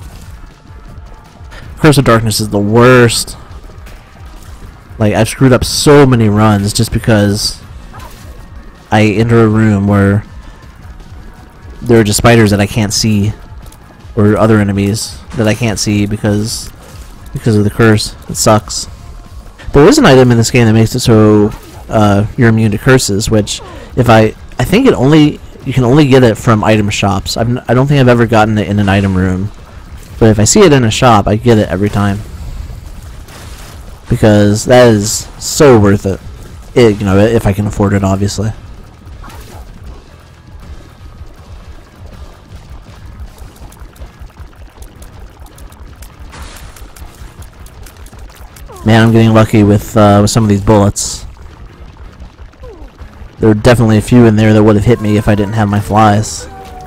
Curse of Darkness is the worst. Like, I've screwed up so many runs just because I enter a room where there are just spiders that I can't see, or other enemies that I can't see because because of the curse. It sucks. There is an item in this game that makes it so uh, you're immune to curses, which if I I think it only you can only get it from item shops. I'm, I don't think I've ever gotten it in an item room, but if I see it in a shop, I get it every time because that is so worth it. It you know if I can afford it, obviously. Man, I'm getting lucky with uh, with some of these bullets. There were definitely a few in there that would have hit me if I didn't have my flies.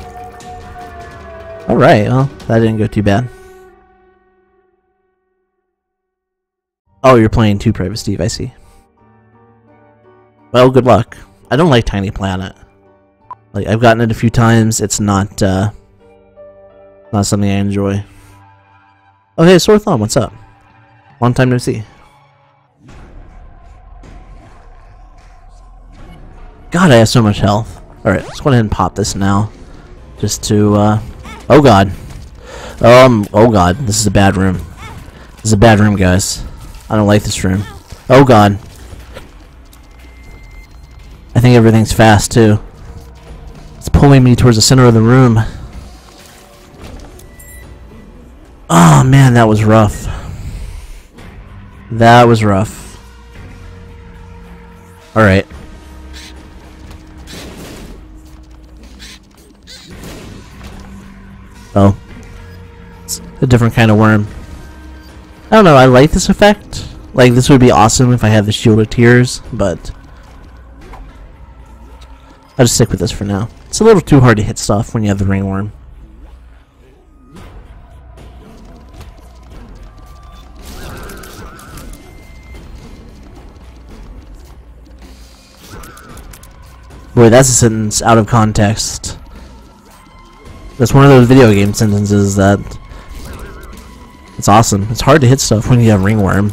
Alright, well, that didn't go too bad. Oh, you're playing two Private Steve, I see. Well, good luck. I don't like Tiny Planet. Like, I've gotten it a few times, it's not, uh... not something I enjoy. Oh, hey, Sore Thumb, what's up? Long time no see. God, I have so much health. Alright, let's go ahead and pop this now. Just to, uh... oh god. Um, oh god, this is a bad room. This is a bad room, guys. I don't like this room. Oh god. I think everything's fast, too. It's pulling me towards the center of the room. Oh man, that was rough. That was rough. Alright. Oh. It's a different kind of worm. I don't know, I like this effect. Like, this would be awesome if I had the Shield of Tears, but I'll just stick with this for now. It's a little too hard to hit stuff when you have the ringworm. Boy, that's a sentence out of context. That's one of those video game sentences that... it's awesome. It's hard to hit stuff when you have ringworm.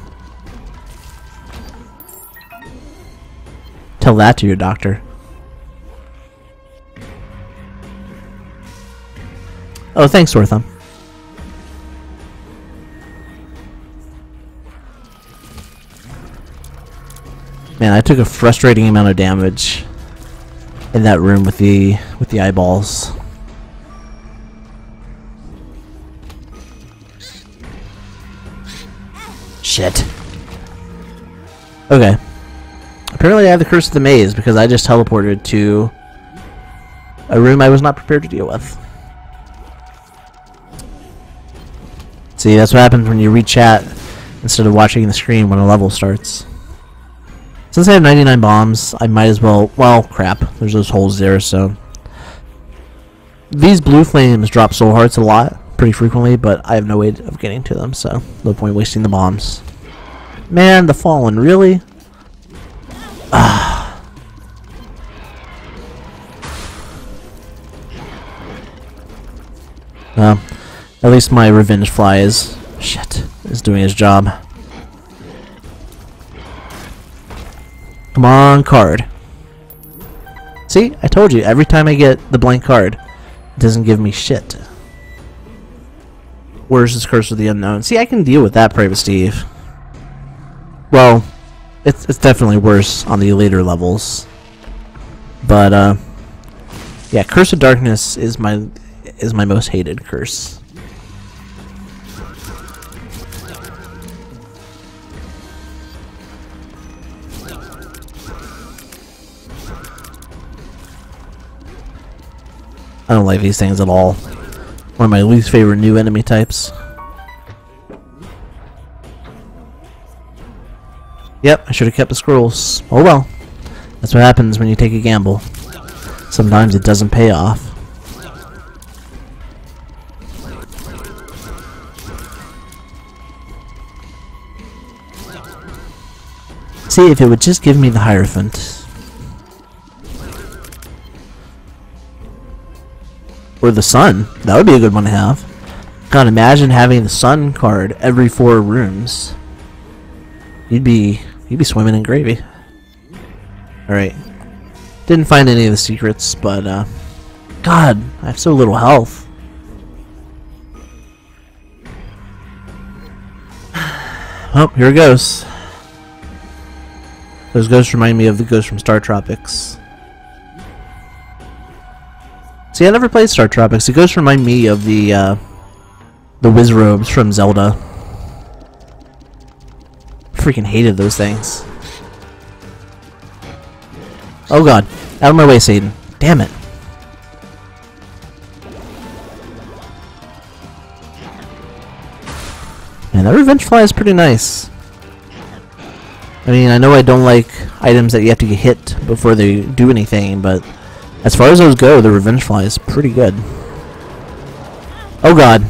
Tell that to your doctor. Oh, thanks, Sore Thumb. Man, I took a frustrating amount of damage in that room with the with the eyeballs. Shit. Okay. Apparently I have the Curse of the Maze because I just teleported to a room I was not prepared to deal with. See, that's what happens when you read chat instead of watching the screen when a level starts. Since I have ninety-nine bombs, I might as well... well, crap. There's those holes there, so... these blue flames drop soul hearts a lot, pretty frequently, but I have no way of getting to them, so no point wasting the bombs. Man, the Fallen, really? Ah. Uh, at least my revenge fly is... shit, is doing his job. Come on, card. See, I told you, every time I get the blank card, it doesn't give me shit. Where's this Curse of the Unknown? See, I can deal with that, Private Steve. Well, it's, it's definitely worse on the later levels. But, uh... yeah, Curse of Darkness is my is my most hated curse. I don't like these things at all. One of my least favorite new enemy types. Yep, I should have kept the scrolls. Oh well. That's what happens when you take a gamble. Sometimes it doesn't pay off. See, if it would just give me the Hierophant. Or the Sun. That would be a good one to have. God, imagine having the Sun card every four rooms. You'd be you'd be swimming in gravy. Alright. Didn't find any of the secrets, but uh God, I have so little health. Oh, here it goes. Those ghosts remind me of the ghost from Star Tropics. See, I never played Star Tropics. The ghosts remind me of the uh, the Wizrobes from Zelda. Freaking hated those things. Oh god, out of my way, Satan! Damn it! Man, that Revenge Fly is pretty nice. I mean, I know I don't like items that you have to get hit before they do anything, but as far as those go, the Revenge Fly is pretty good. Oh god.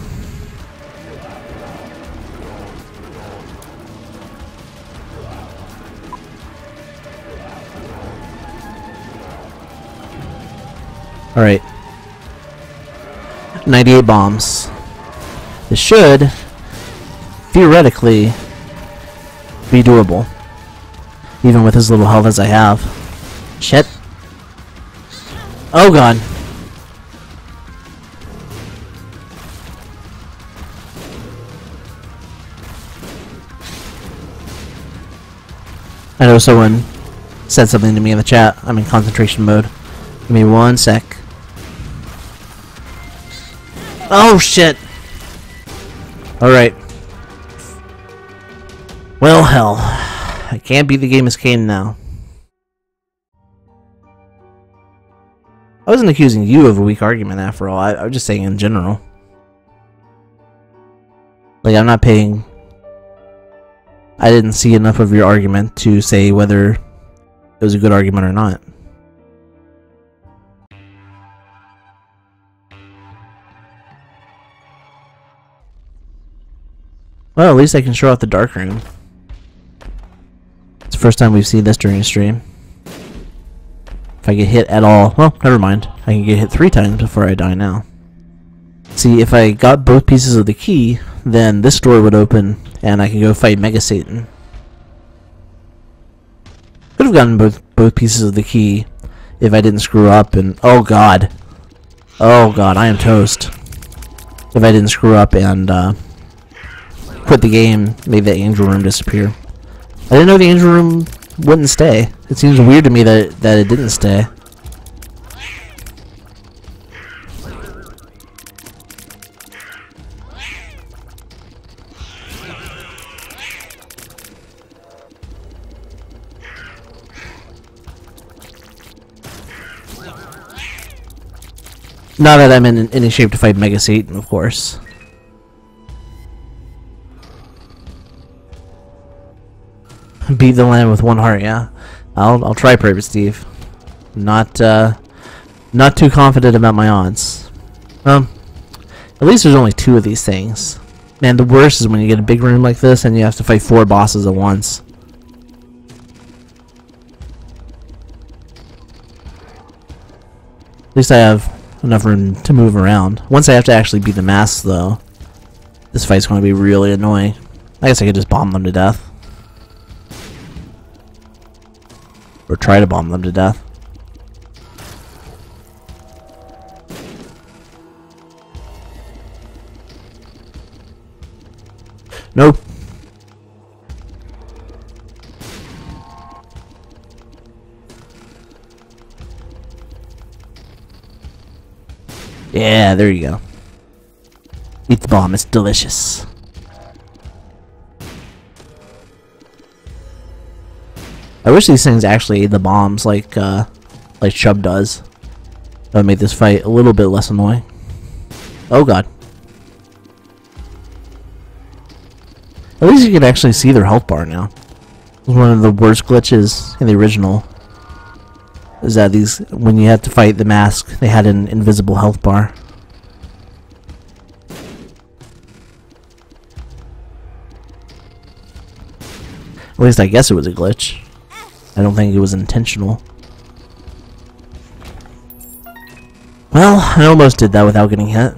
Alright. ninety-eight bombs. This should, theoretically, be doable. Even with as little health as I have. Shit. Oh god. I know someone said something to me in the chat. I'm in concentration mode. Give me one sec. Oh shit. Alright. Well, hell. I can't beat the game as Kane now. I wasn't accusing you of a weak argument after all. I, I was just saying in general. Like, I'm not paying... I didn't see enough of your argument to say whether it was a good argument or not. Well, at least I can show off the dark room. It's the first time we've seen this during a stream. If I get hit at all... Well, never mind. I can get hit three times before I die now. See, if I got both pieces of the key, then this door would open, and I can go fight Mega Satan. Could have gotten both, both pieces of the key if I didn't screw up and... Oh god. Oh god, I am toast. If I didn't screw up and uh, quit the game, made the angel room disappear. I didn't know the angel room wouldn't stay. It seems weird to me that that it didn't stay. Not that I'm in any shape to fight Mega Satan, of course. Beat the land with one heart, yeah. I'll I'll try, Private Steve. Not uh, not too confident about my odds. Um, at least there's only two of these things. Man, the worst is when you get a big room like this and you have to fight four bosses at once. At least I have enough room to move around. Once I have to actually beat the masks, though, this fight's going to be really annoying. I guess I could just bomb them to death. Or try to bomb them to death. Nope. Yeah, there you go. Eat the bomb, it's delicious. I wish these things actually ate the bombs like uh, like Chubb does. That would make this fight a little bit less annoying. Oh god. At least you can actually see their health bar now. One of the worst glitches in the original is that these, when you had to fight the mask, they had an invisible health bar. At least I guess it was a glitch. I don't think it was intentional. Well, I almost did that without getting hit.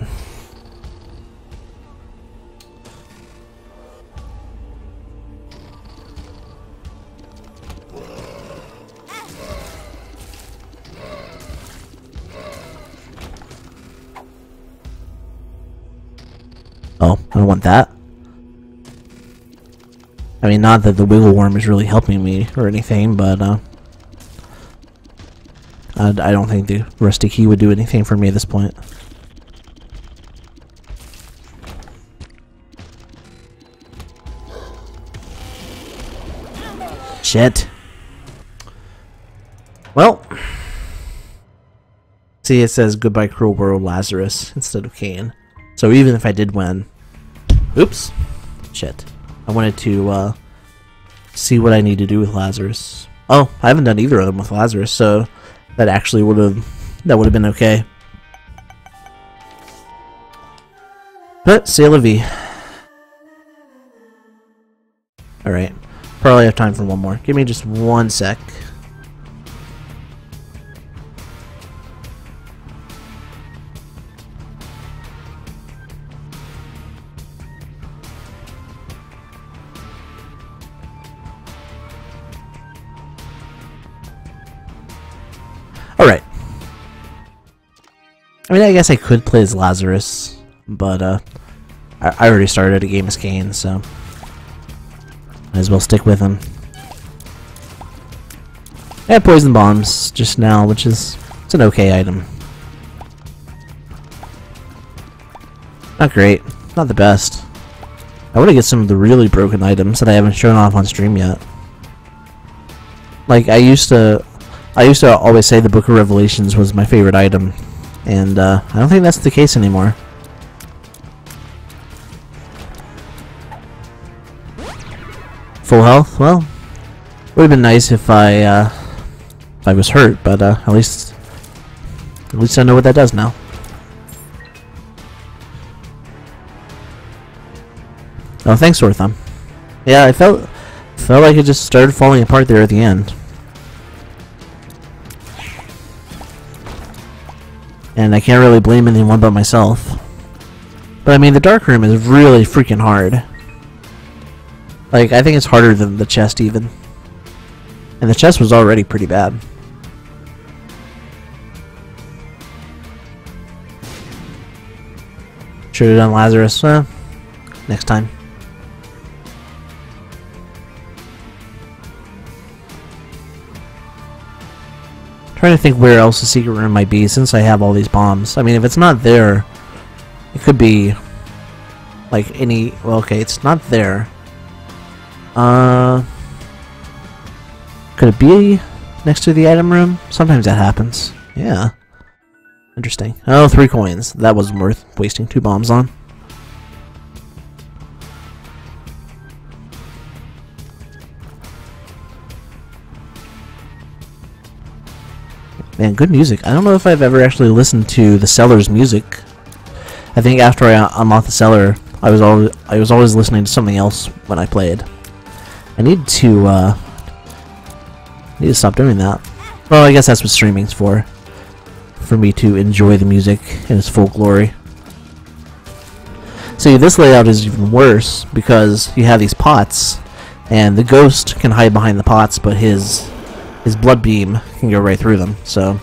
Oh, I don't want that. I mean, not that the wiggle worm is really helping me or anything, but uh, I, I don't think the rusty key would do anything for me at this point. Shit. Well, see, it says goodbye cruel world Lazarus instead of Cain. So even if I did win, oops, shit. I wanted to uh, see what I need to do with Lazarus. Oh, I haven't done either of them with Lazarus, so that actually would have that would have been okay. But c'est la vie. All right, probably have time for one more. Give me just one sec. Alright. I mean, I guess I could play as Lazarus, but uh, I, I already started a game as Cain, so might as well stick with him. I had poison bombs just now, which is it's an okay item. Not great, not the best. I want to get some of the really broken items that I haven't shown off on stream yet. Like I used to. I used to always say the Book of Revelations was my favorite item, and uh, I don't think that's the case anymore. Full health? Well, it would have been nice if I uh, if I was hurt, but uh, at least at least I know what that does now. Oh, thanks, Sore Thumb. Yeah, I felt felt like it just started falling apart there at the end. And I can't really blame anyone but myself. But I mean, the dark room is really freaking hard. Like, I think it's harder than the chest even. And the chest was already pretty bad. Should have done Lazarus. Uh, next time. Trying to think where else the secret room might be since I have all these bombs. I mean, if it's not there, it could be like any. Well, okay, it's not there. Uh, could it be next to the item room? Sometimes that happens. Yeah, interesting. Oh, three coins. That wasn't worth wasting two bombs on. Man, good music. I don't know if I've ever actually listened to the Cellar's music. I think after I unlocked the Cellar, I was always I was always listening to something else when I played. I need to uh, need to stop doing that. Well, I guess that's what streaming's for. for me to enjoy the music in its full glory. See, this layout is even worse because you have these pots, and the ghost can hide behind the pots, but his his blood beam can go right through them. So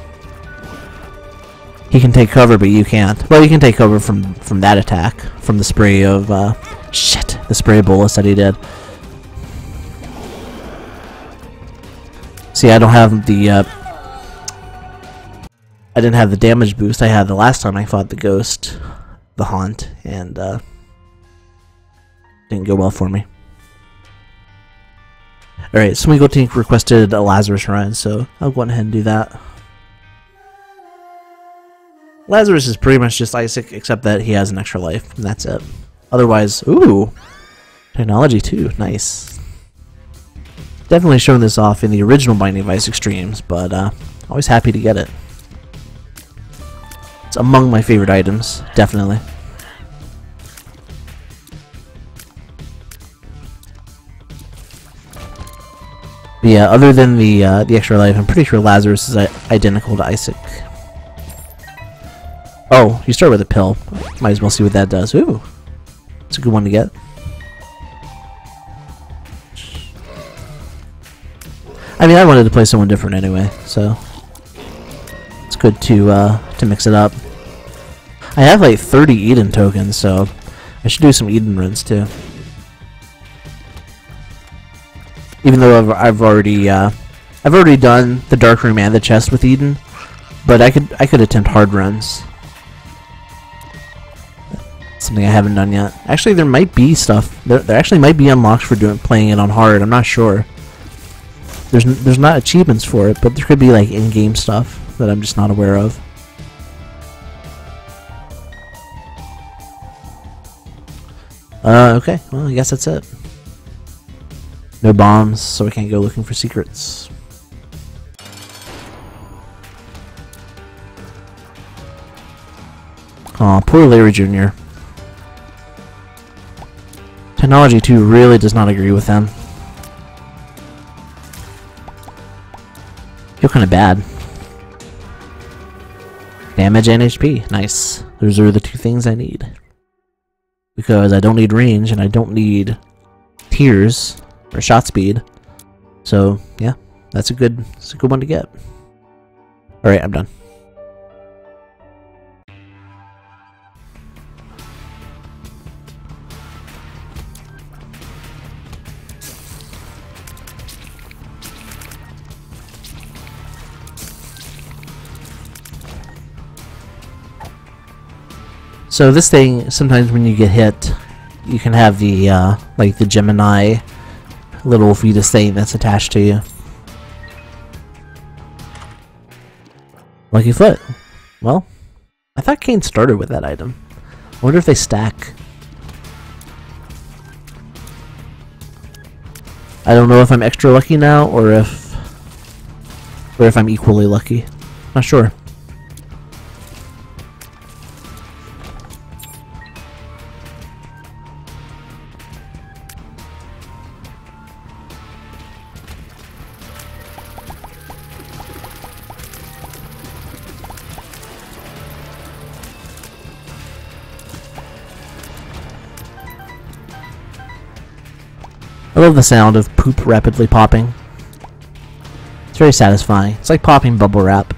he can take cover, but you can't. Well, you can take cover from from that attack, from the spray of uh, shit, the spray of bullets that he did. See, I don't have the uh, I didn't have the damage boost I had the last time I fought the ghost, the haunt, and uh, didn't go well for me. Alright, Smeagol Tink requested a Lazarus run, so I'll go ahead and do that. Lazarus is pretty much just Isaac, except that he has an extra life, and that's it. Otherwise, ooh! Technology too, nice. Definitely shown this off in the original Binding of Isaac streams, but uh, always happy to get it. It's among my favorite items, definitely. But yeah, other than the uh, the extra life, I'm pretty sure Lazarus is identical to Isaac. Oh, you start with a pill. Might as well see what that does. Ooh, it's a good one to get. I mean, I wanted to play someone different anyway, so it's good to uh, to mix it up. I have like thirty Eden tokens, so I should do some Eden runs too. Even though I've, I've already uh, I've already done the dark room and the chest with Eden, but I could I could attempt hard runs. Something I haven't done yet. Actually, there might be stuff. There, there actually might be unlocks for doing playing it on hard. I'm not sure. There's n there's not achievements for it, but there could be like in-game stuff that I'm just not aware of. Uh, okay. Well, I guess that's it. No bombs, so we can't go looking for secrets. Aw, poor Larry Junior Technology two really does not agree with them. Feel kinda bad. Damage and H P. Nice. Those are the two things I need. Because I don't need range and I don't need tears or shot speed. So yeah, that's a good that's a good one to get. Alright, I'm done. So this thing, sometimes when you get hit, you can have the uh, like the Gemini little fetus thing that's attached to you. Lucky foot. Well, I thought Cain started with that item. I wonder if they stack. I don't know if I'm extra lucky now or if or if I'm equally lucky. Not sure. I love the sound of poop rapidly popping. It's very satisfying. It's like popping bubble wrap.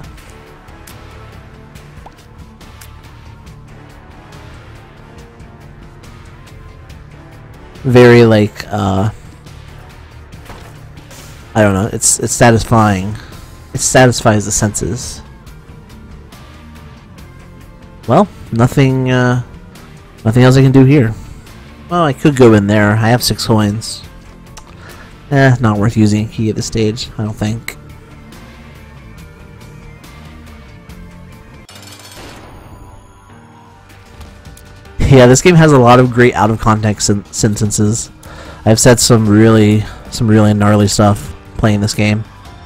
Very like uh I don't know, it's it's satisfying. It satisfies the senses. Well, nothing uh nothing else I can do here. Well, I could go in there. I have six coins. Eh, not worth using a key at this stage, I don't think. Yeah, this game has a lot of great out-of-context sen sentences. I've said some really, some really gnarly stuff playing this game.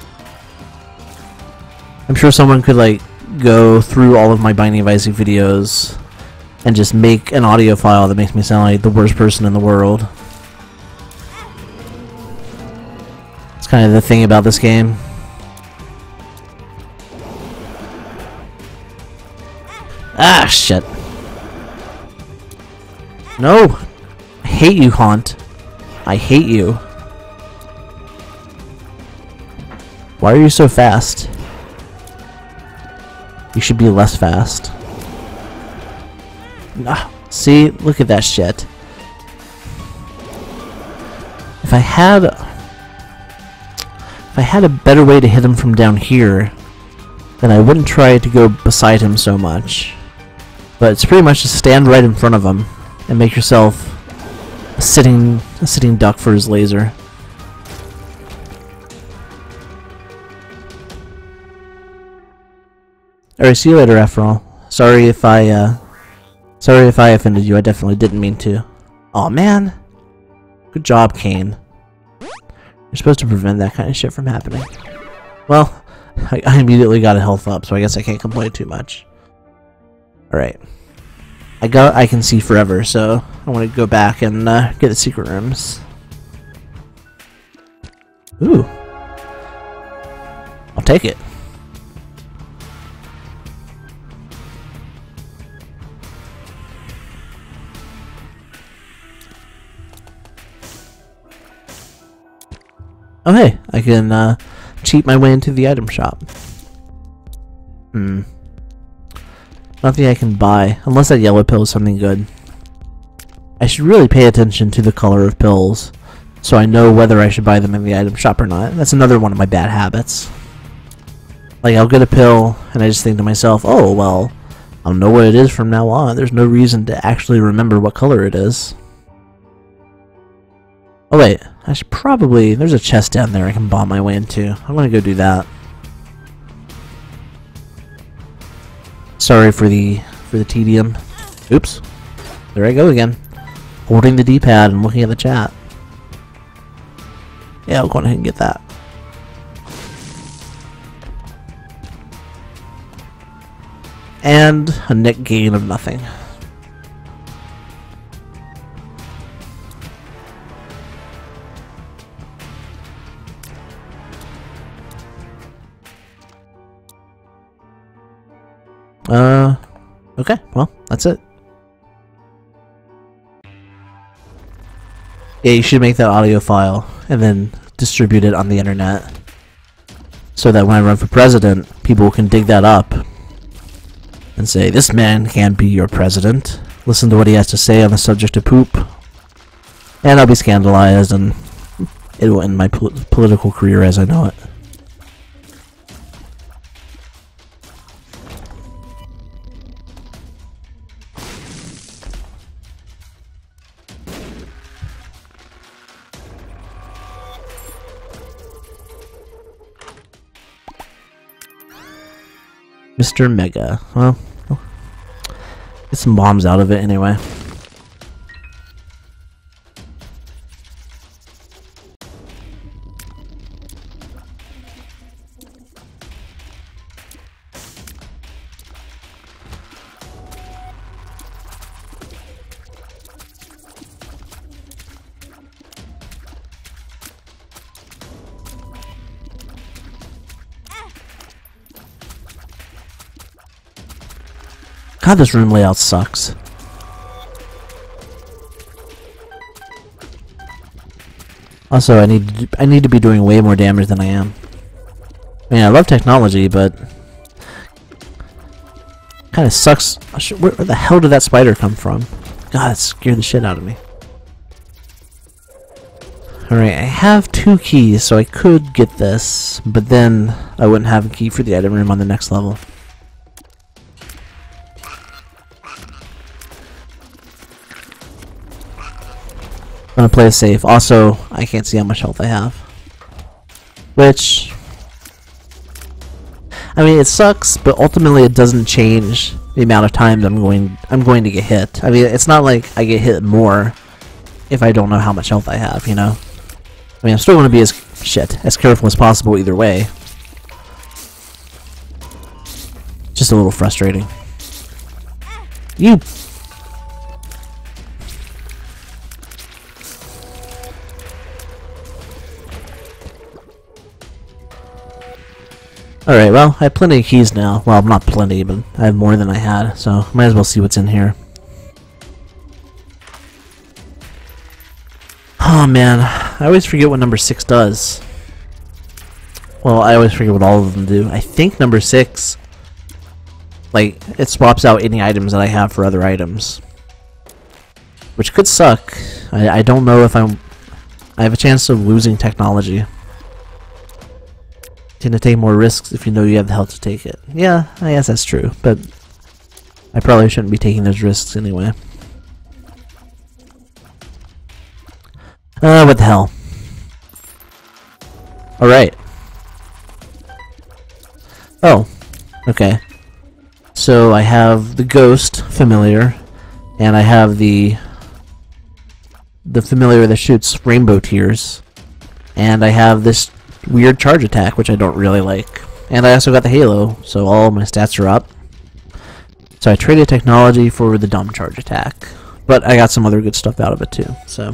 I'm sure someone could, like, go through all of my Binding of Isaac videos and just make an audio file that makes me sound like the worst person in the world. Kind of the thing about this game. shit. No! I hate you, Haunt. I hate you. Why are you so fast? You should be less fast. Nah, see? Look at that shit. If I had... If I had a better way to hit him from down here, then I wouldn't try to go beside him so much. But it's pretty much just stand right in front of him and make yourself a sitting, a sitting duck for his laser. Alright, see you later after all. Sorry if I, uh... Sorry if I offended you, I definitely didn't mean to. Aw, man! Good job, Kane. You're supposed to prevent that kind of shit from happening. Well, I, I immediately got a health up, so I guess I can't complain too much. Alright. I got I can see forever, so I want to go back and uh, get the secret rooms. Ooh. I'll take it. Oh hey, I can uh, cheat my way into the item shop. Hmm. Nothing I can buy, unless that yellow pill is something good. I should really pay attention to the color of pills, so I know whether I should buy them in the item shop or not. That's another one of my bad habits. Like, I'll get a pill, and I just think to myself, oh, well, I'll know what it is from now on. There's no reason to actually remember what color it is. Oh wait, I should probably... There's a chest down there I can bomb my way into. I'm gonna go do that. Sorry for the for the tedium. Oops. There I go again. Holding the D-pad and looking at the chat. Yeah, I'll go ahead and get that. And a net gain of nothing. Uh, okay, well, that's it. Yeah, you should make that audio file and then distribute it on the internet so that when I run for president, people can dig that up and say, this man can't be your president. Listen to what he has to say on the subject of poop. And I'll be scandalized and it will end my pol political career as I know it. Mister Mega. Well, get some bombs out of it anyway. God, this room layout sucks. Also, I need to do, I need to be doing way more damage than I am. I mean, I love technology, but kind of sucks. Where, where the hell did that spider come from? God, it scared the shit out of me. Alright, I have two keys, so I could get this, but then I wouldn't have a key for the item room on the next level. I'm gonna play it safe. Also, I can't see how much health I have. Which... I mean, it sucks, but ultimately it doesn't change the amount of times I'm going I'm going to get hit. I mean, it's not like I get hit more if I don't know how much health I have, you know? I mean, I'm still gonna be as... shit, as careful as possible either way. Just a little frustrating. You... Alright, well, I have plenty of keys now. Well, not plenty, but I have more than I had, so might as well see what's in here. Oh man, I always forget what number six does. Well, I always forget what all of them do. I think number six, like, it swaps out any items that I have for other items. Which could suck. I, I don't know if I'm... I have a chance of losing technology. Tend to take more risks if you know you have the health to take it. Yeah, I guess that's true, but I probably shouldn't be taking those risks anyway. Uh, what the hell? Alright. Oh, okay. So I have the ghost familiar, and I have the the familiar that shoots rainbow tears, and I have this weird charge attack, which I don't really like. And I also got the halo, so all my stats are up. So I traded technology for the dumb charge attack, but I got some other good stuff out of it too. So,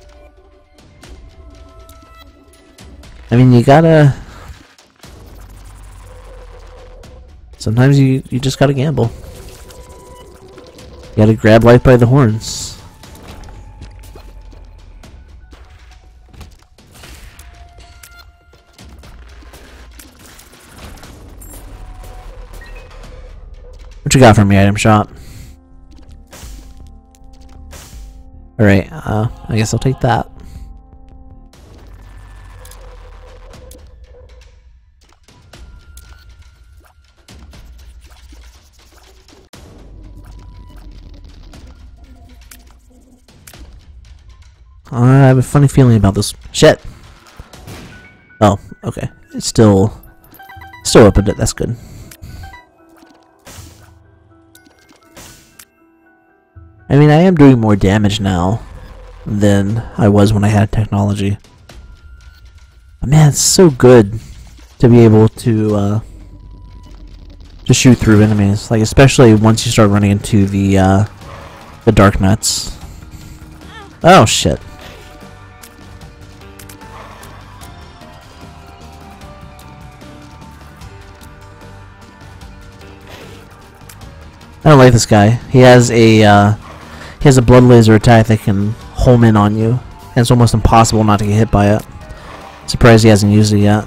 I mean, you gotta. Sometimes you you just gotta gamble. You gotta grab life by the horns. What you got for me, item shop? Alright, uh, I guess I'll take that. I have a funny feeling about this. Shit! Oh, okay. It's still... Still opened it, that's good. I mean, I am doing more damage now than I was when I had technology. But man, it's so good to be able to uh, to shoot through enemies, like especially once you start running into the uh, the dark nuts. Oh shit! I don't like this guy. He has a uh, he has a blood laser attack that can home in on you, and it's almost impossible not to get hit by it. Surprised he hasn't used it yet.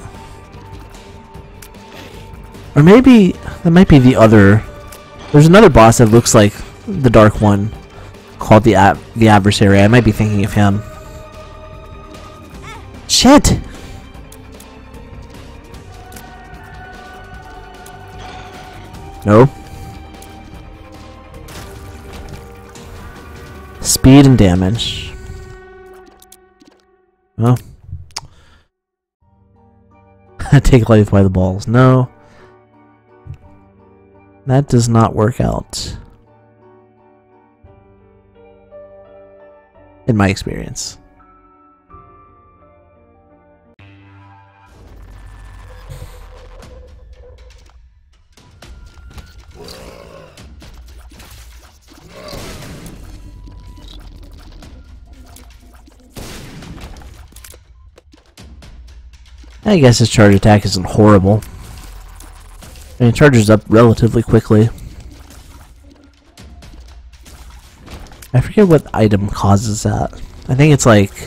Or maybe that might be the other. There's another boss that looks like the dark one, called the ad the adversary. I might be thinking of him. Shit! No. Speed and damage. Oh. Take life by the balls. No. That does not work out. In my experience. I guess his charge attack isn't horrible. I mean, it charges up relatively quickly. I forget what item causes that. I think it's like...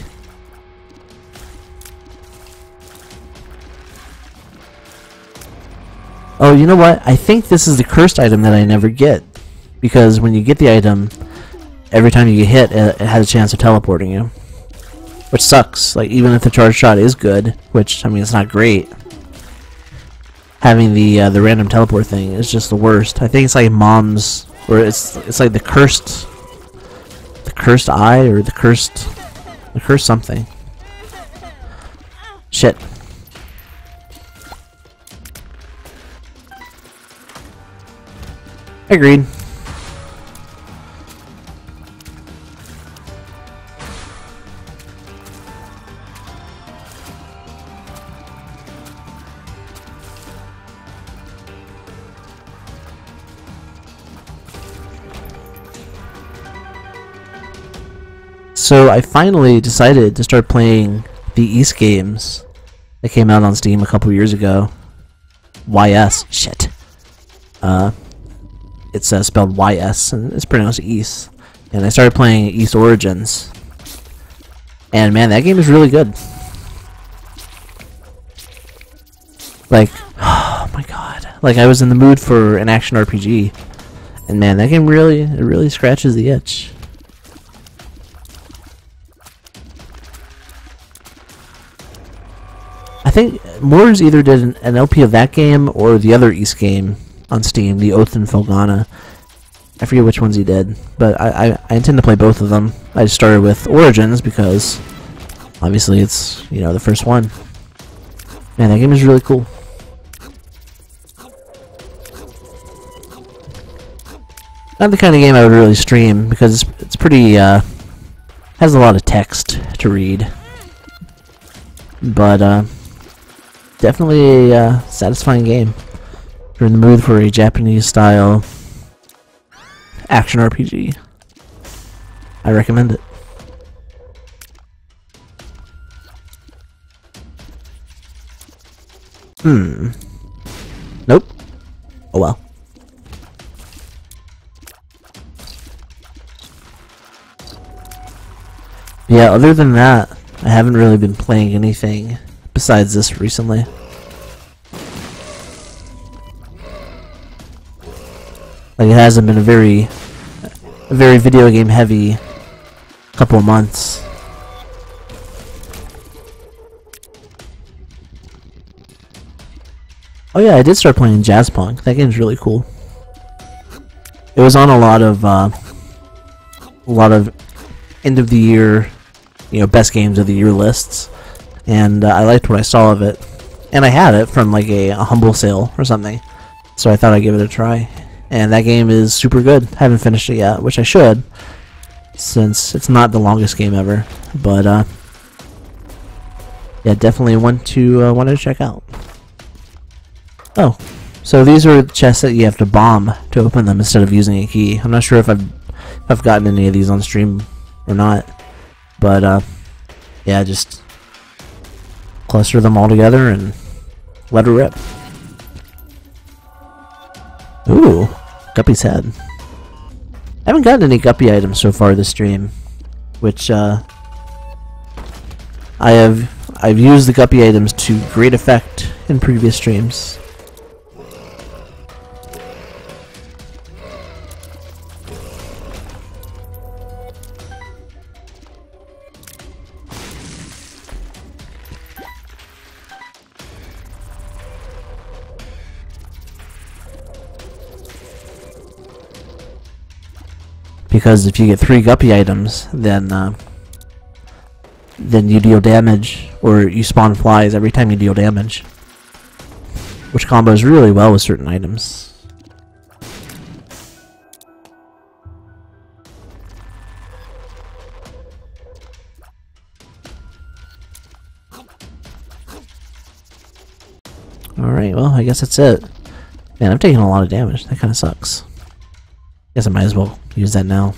Oh, you know what? I think this is the cursed item that I never get. Because when you get the item, every time you get hit, it, it has a chance of teleporting you. Which sucks. Like, even if the charge shot is good, which, I mean, it's not great, having the uh, the random teleport thing is just the worst. I think it's like Mom's, where it's it's like the cursed, the cursed eye, or the cursed, the cursed something. Shit. Agreed. So I finally decided to start playing the East games that came out on Steam a couple years ago. Y S. Shit. Uh, it's uh, spelled Y S, and it's pronounced Ys. And I started playing Ys Origins. And man, that game is really good. Like, oh my god. Like, I was in the mood for an action R P G. And man, that game really, it really scratches the itch. I think Moores either did an, an L P of that game or the other Ys game on Steam, the Oath and Felghana. I forget which ones he did, but I, I, I intend to play both of them. I just started with Origins because obviously it's, you know, the first one. Man, that game is really cool. Not the kind of game I would really stream because it's, it's pretty, uh, has a lot of text to read. But, uh, definitely a uh, satisfying game. If you're in the mood for a Japanese-style action R P G, I recommend it. Hmm. Nope. Oh well. Yeah, other than that, I haven't really been playing anything besides this recently. Like, it hasn't been a very, a very video game heavy couple of months. Oh yeah, I did start playing Jazzpunk. That game's really cool. It was on a lot of, uh, a lot of end of the year, you know, best games of the year lists, and uh, I liked what I saw of it, and I had it from like a, a humble sale or something, so I thought I'd give it a try. And that game is super good. I haven't finished it yet, which I should, since it's not the longest game ever. But uh, yeah, definitely one to uh, want to check out. Oh, so these are chests that you have to bomb to open them instead of using a key. I'm not sure if I've if I've gotten any of these on stream or not, but uh, yeah, just cluster them all together and let her rip. Ooh, Guppy's head. I haven't gotten any Guppy items so far this stream, which uh, I have I've used the Guppy items to great effect in previous streams. Because if you get three Guppy items, then uh, then you deal damage, or you spawn flies every time you deal damage, which combos really well with certain items. Alright, well, I guess that's it. Man, I'm taking a lot of damage. That kind of sucks. Guess I might as well use that now.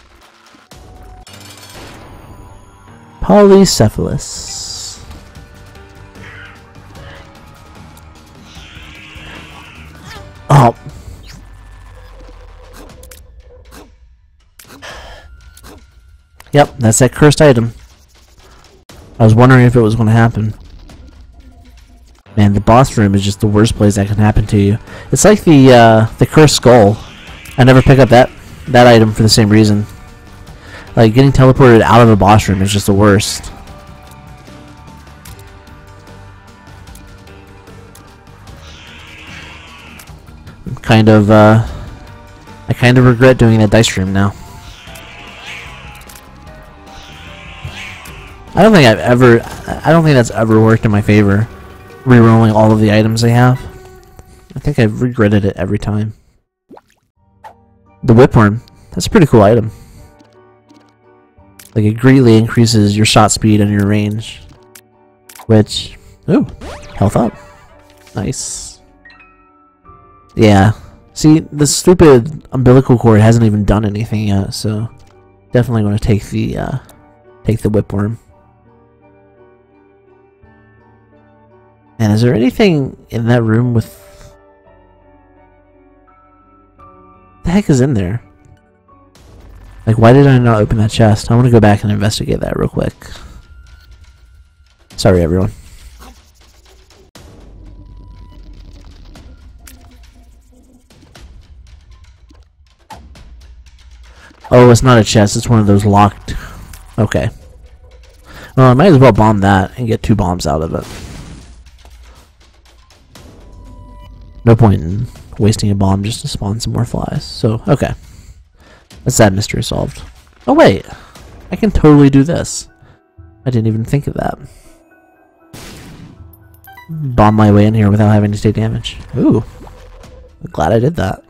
Polycephalus. Oh. Yep, that's that cursed item. I was wondering if it was going to happen. Man, the boss room is just the worst place that can happen to you. It's like the uh, the cursed skull. I never pick up that that item for the same reason. Like, getting teleported out of a boss room is just the worst. I'm kind of, uh... I kind of regret doing that dice room now. I don't think I've ever... I don't think that's ever worked in my favor. Rerolling all of the items I have. I think I've regretted it every time. The Whipworm. That's a pretty cool item. Like, it greatly increases your shot speed and your range. Which... Ooh. Health up. Nice. Yeah. See, the stupid umbilical cord hasn't even done anything yet, so... Definitely want to take the, uh... Take the Whipworm. And is there anything in that room with... heck is in there? Like, why did I not open that chest? I want to go back and investigate that real quick. Sorry, everyone. Oh, it's not a chest. It's one of those locked... Okay. Well, I might as well bomb that and get two bombs out of it. No point in wasting a bomb just to spawn some more flies. So, okay. That's that mystery solved. Oh, wait. I can totally do this. I didn't even think of that. Bomb my way in here without having to take damage. Ooh. I'm glad I did that.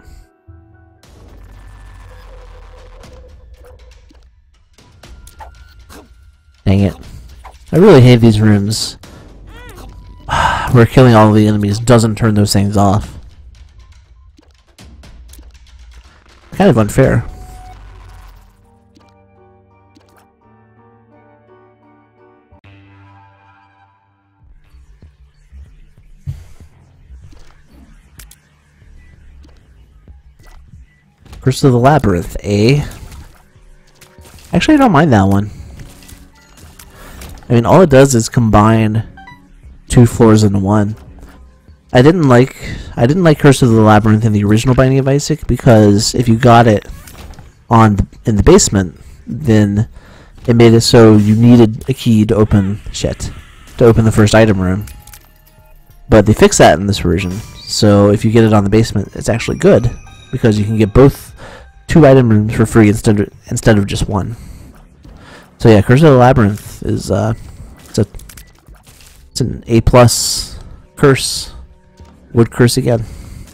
Dang it. I really hate these rooms where killing all of the enemies doesn't turn those things off. Kind of unfair. Curse of the Labyrinth, eh? Actually, I don't mind that one. I mean, all it does is combine two floors into one. I didn't like I didn't like Curse of the Labyrinth in the original Binding of Isaac because if you got it on the, in the basement, then it made it so you needed a key to open shit to open the first item room. But they fixed that in this version, so if you get it on the basement, it's actually good because you can get both two item rooms for free instead of, instead of just one. So yeah, Curse of the Labyrinth is uh, it's a it's an A plus curse. Would curse again.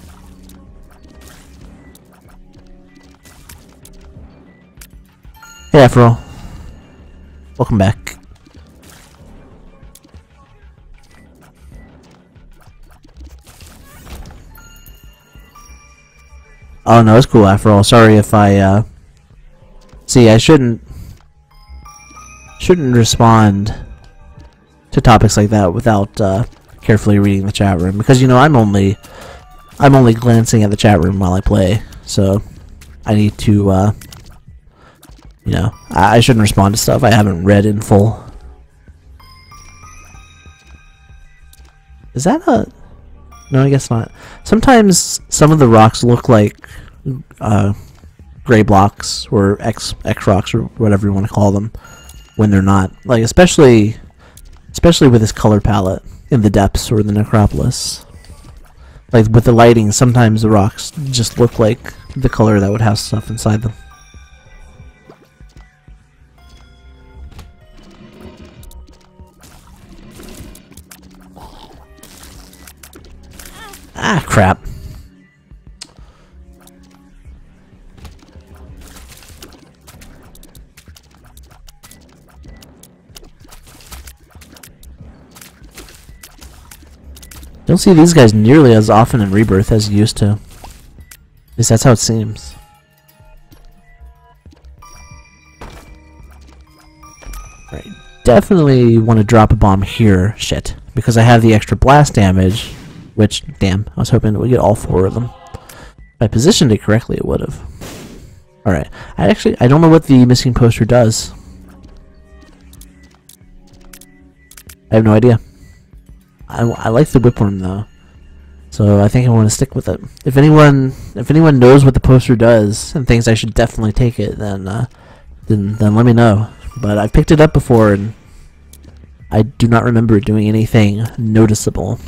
Hey Afro, welcome back. Oh no, it's cool Afro. Sorry if I uh, see. I shouldn't. Shouldn't respond to topics like that without uh, carefully reading the chat room because you know I'm only I'm only glancing at the chat room while I play, so I need to uh, you know I, I shouldn't respond to stuff I haven't read in full. Is that a no? I guess not. Sometimes some of the rocks look like uh, gray blocks or X X rocks or whatever you want to call them. When they're not, like especially especially with this color palette in the depths or the necropolis, like with the lighting, sometimes the rocks just look like the color that would have stuff inside them. Ah, crap. Don't see these guys nearly as often in Rebirth as you used to. At least that's how it seems. Right, definitely want to drop a bomb here, shit, because I have the extra blast damage, which, damn, I was hoping it would get all four of them. If I positioned it correctly, it would have. Alright, I actually, I don't know what the missing poster does. I have no idea. I, I like the whipworm though, so I think I want to stick with it. If anyone, if anyone knows what the poster does and thinks I should definitely take it, then, uh, then, then let me know. But I've picked it up before, and I do not remember doing anything noticeable.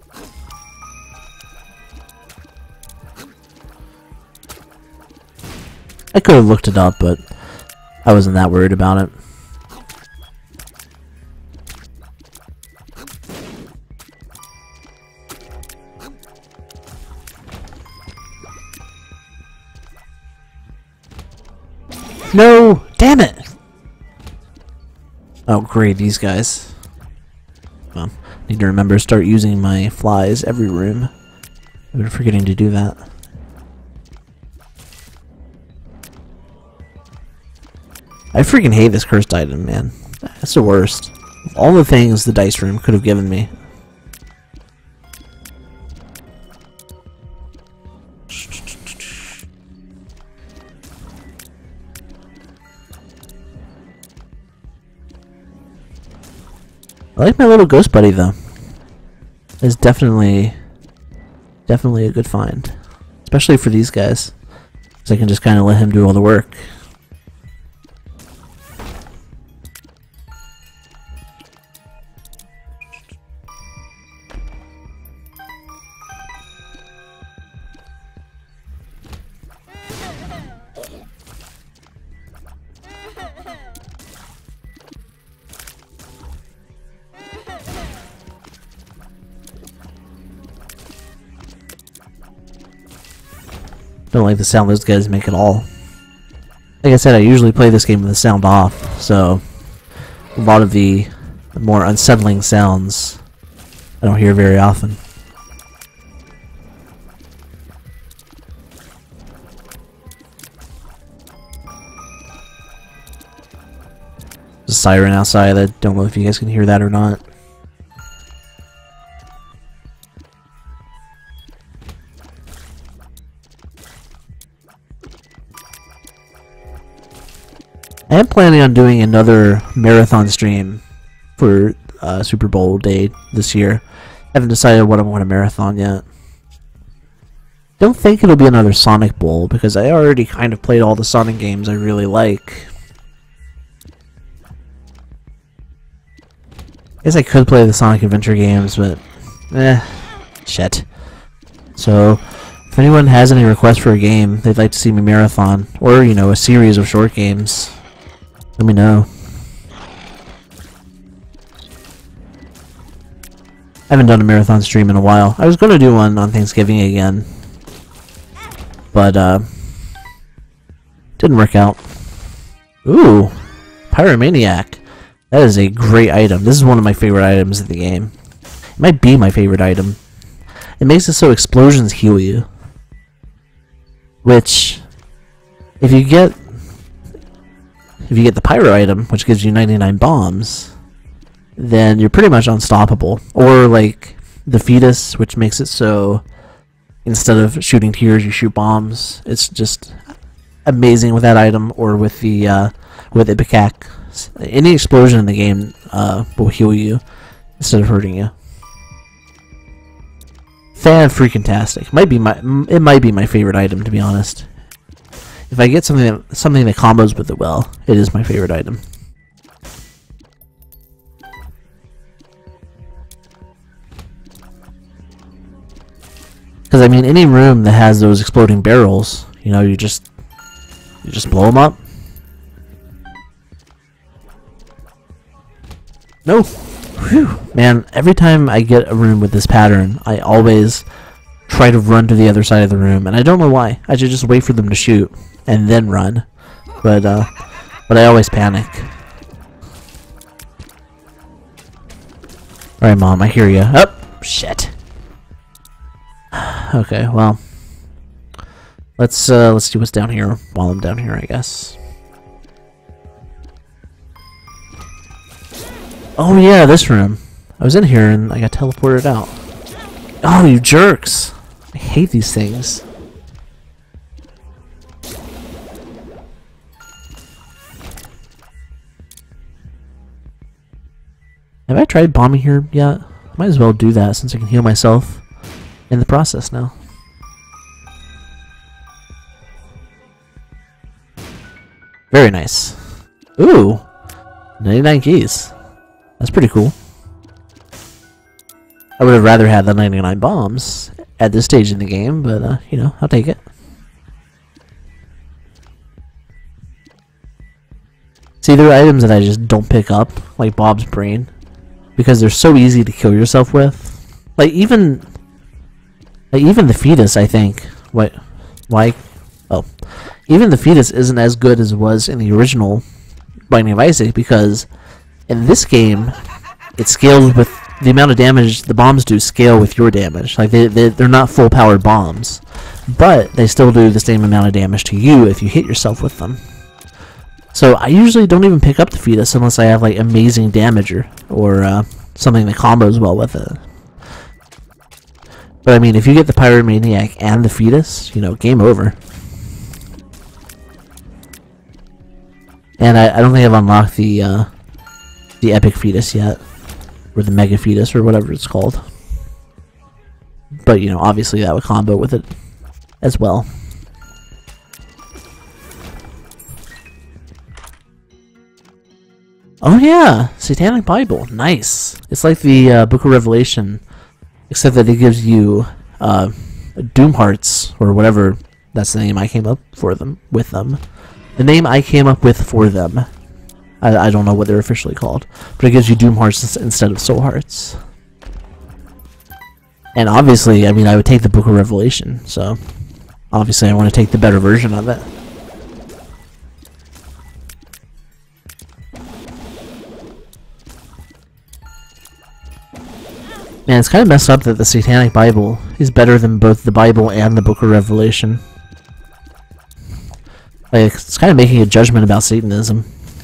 I could have looked it up, but I wasn't that worried about it. No! Damn it! Oh great, these guys. Well, need to remember to start using my flies every room. I've been forgetting to do that. I freaking hate this cursed item, man. That's the worst. Of all the things the dice room could have given me. I like my little ghost buddy though. It's definitely, definitely a good find, especially for these guys, so I can just kind of let him do all the work. Don't like the sound those guys make at all. Like I said, I usually play this game with the sound off, so a lot of the more unsettling sounds I don't hear very often. There's a siren outside. I don't know if you guys can hear that or not. I am planning on doing another marathon stream for uh, Super Bowl day this year. I haven't decided what I want to marathon yet. Don't think it'll be another Sonic Bowl because I already kind of played all the Sonic games I really like. I guess I could play the Sonic Adventure games, but eh, shit. So, if anyone has any requests for a game they'd like to see me marathon, or, you know, a series of short games, let me know. I haven't done a marathon stream in a while. I was going to do one on Thanksgiving again, but uh, didn't work out. Ooh, Pyromaniac. That is a great item. This is one of my favorite items in the game. It might be my favorite item. It makes it so explosions heal you. Which, if you get if you get the pyro item, which gives you ninety-nine bombs, then you're pretty much unstoppable. Or like the fetus, which makes it so instead of shooting tears, you shoot bombs. It's just amazing with that item, or with the uh, with Ipecac. Any explosion in the game uh, will heal you instead of hurting you. Fan-freaking-tastic. Might be my it might be my favorite item, to be honest. If I get something that, something that combos with it well, it is my favorite item. Because I mean, any room that has those exploding barrels, you know, you just you just blow them up. No, whew, man! Every time I get a room with this pattern, I always try to run to the other side of the room, and I don't know why. I should just wait for them to shoot and then run, but uh, but I always panic. All right, Mom, I hear you. Oh, shit. Okay, well, let's uh, let's see what's down here while I'm down here, I guess. Oh yeah, this room. I was in here and I got teleported out. Oh, you jerks! I hate these things. Have I tried bombing here yet? Might as well do that since I can heal myself in the process now. Very nice. Ooh! ninety-nine keys. That's pretty cool. I would have rather had the ninety-nine bombs at this stage in the game, but, uh, you know, I'll take it. See, there are items that I just don't pick up, like Bob's Brain, because they're so easy to kill yourself with. Like, even... Like, even the fetus, I think... What? Why? Oh. Even the fetus isn't as good as it was in the original Binding of Isaac, because in this game, it scales with the amount of damage the bombs do scale with your damage. Like, they, they, they're not full-powered bombs, but they still do the same amount of damage to you if you hit yourself with them. So I usually don't even pick up the fetus unless I have, like, amazing damager, or uh, something that combos well with it. But, I mean, if you get the Pyromaniac and the fetus, you know, game over. And I, I don't think I've unlocked the, uh, the epic fetus yet. or the Mega Fetus, or whatever it's called. But, you know, obviously that would combo with it as well. Oh yeah, Satanic Bible, nice. It's like the uh, Book of Revelation, except that it gives you uh, Doom Hearts, or whatever. That's the name I came up for them with them. The name I came up with for them. I, I don't know what they're officially called, but it gives you Doom Hearts instead of Soul Hearts. And obviously, I mean, I would take the Book of Revelation, so obviously I want to take the better version of it. Man, it's kind of messed up that the Satanic Bible is better than both the Bible and the Book of Revelation. Like, it's kind of making a judgment about Satanism.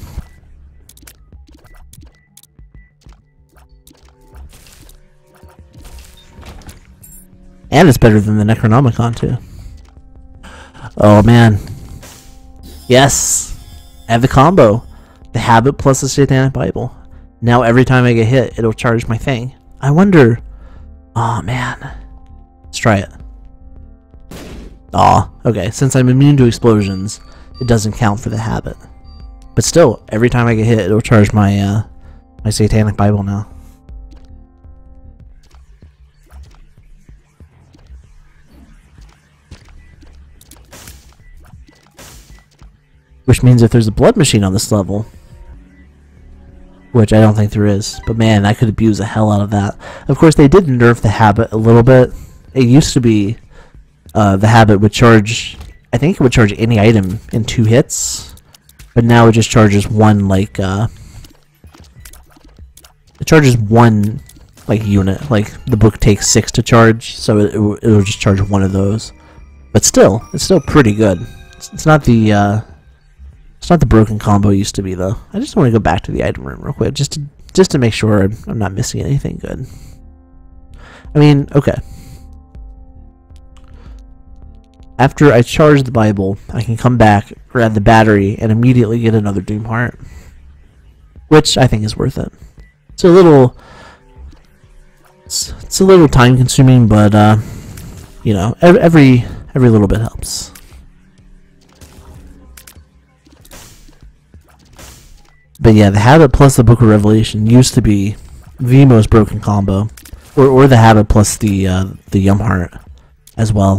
And it's better than the Necronomicon, too. Oh, man. Yes! I have the combo. The Habit plus the Satanic Bible. Now every time I get hit, it'll charge my thing. I wonder... Oh, man. Let's try it. Aw, okay. Since I'm immune to explosions, it doesn't count for the Habit. But still, every time I get hit, it'll charge my, uh, my Satanic Bible now. Which means if there's a blood machine on this level, which I don't think there is, but man, I could abuse the hell out of that. Of course, they did nerf the Habit a little bit. It used to be uh, the Habit would charge, I think it would charge any item in two hits, but now it just charges one, like, uh, it charges one, like, unit. Like, the book takes six to charge, so it, it will just charge one of those. But still, it's still pretty good. It's, it's not the, uh, It's not the broken combo it used to be, though. I just want to go back to the item room real quick, just to just to make sure I'm, I'm not missing anything good. I mean, okay. After I charge the Bible, I can come back, grab the battery, and immediately get another Doom Heart, which I think is worth it. It's a little, it's, it's a little time consuming, but uh, you know, every every little bit helps. But yeah, the Habit plus the Book of Revelation used to be the most broken combo, or or the Habit plus the uh, the Yum Heart as well.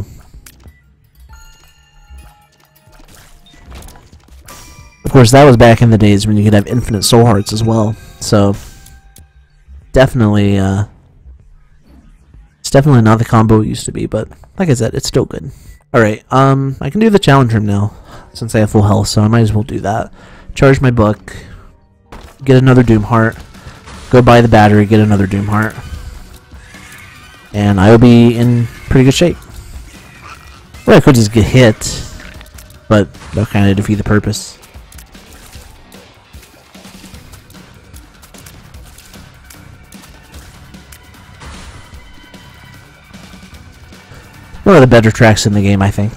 Of course, that was back in the days when you could have infinite Soul Hearts as well. So definitely, uh, it's definitely not the combo it used to be. But like I said, it's still good. All right, um, I can do the challenge room now since I have full health, so I might as well do that. Charge my book. Get another Doom Heart, go buy the battery, get another Doom Heart, and I will be in pretty good shape. Or I could just get hit, but that'll kind of defeat the purpose. One of the better tracks in the game, I think.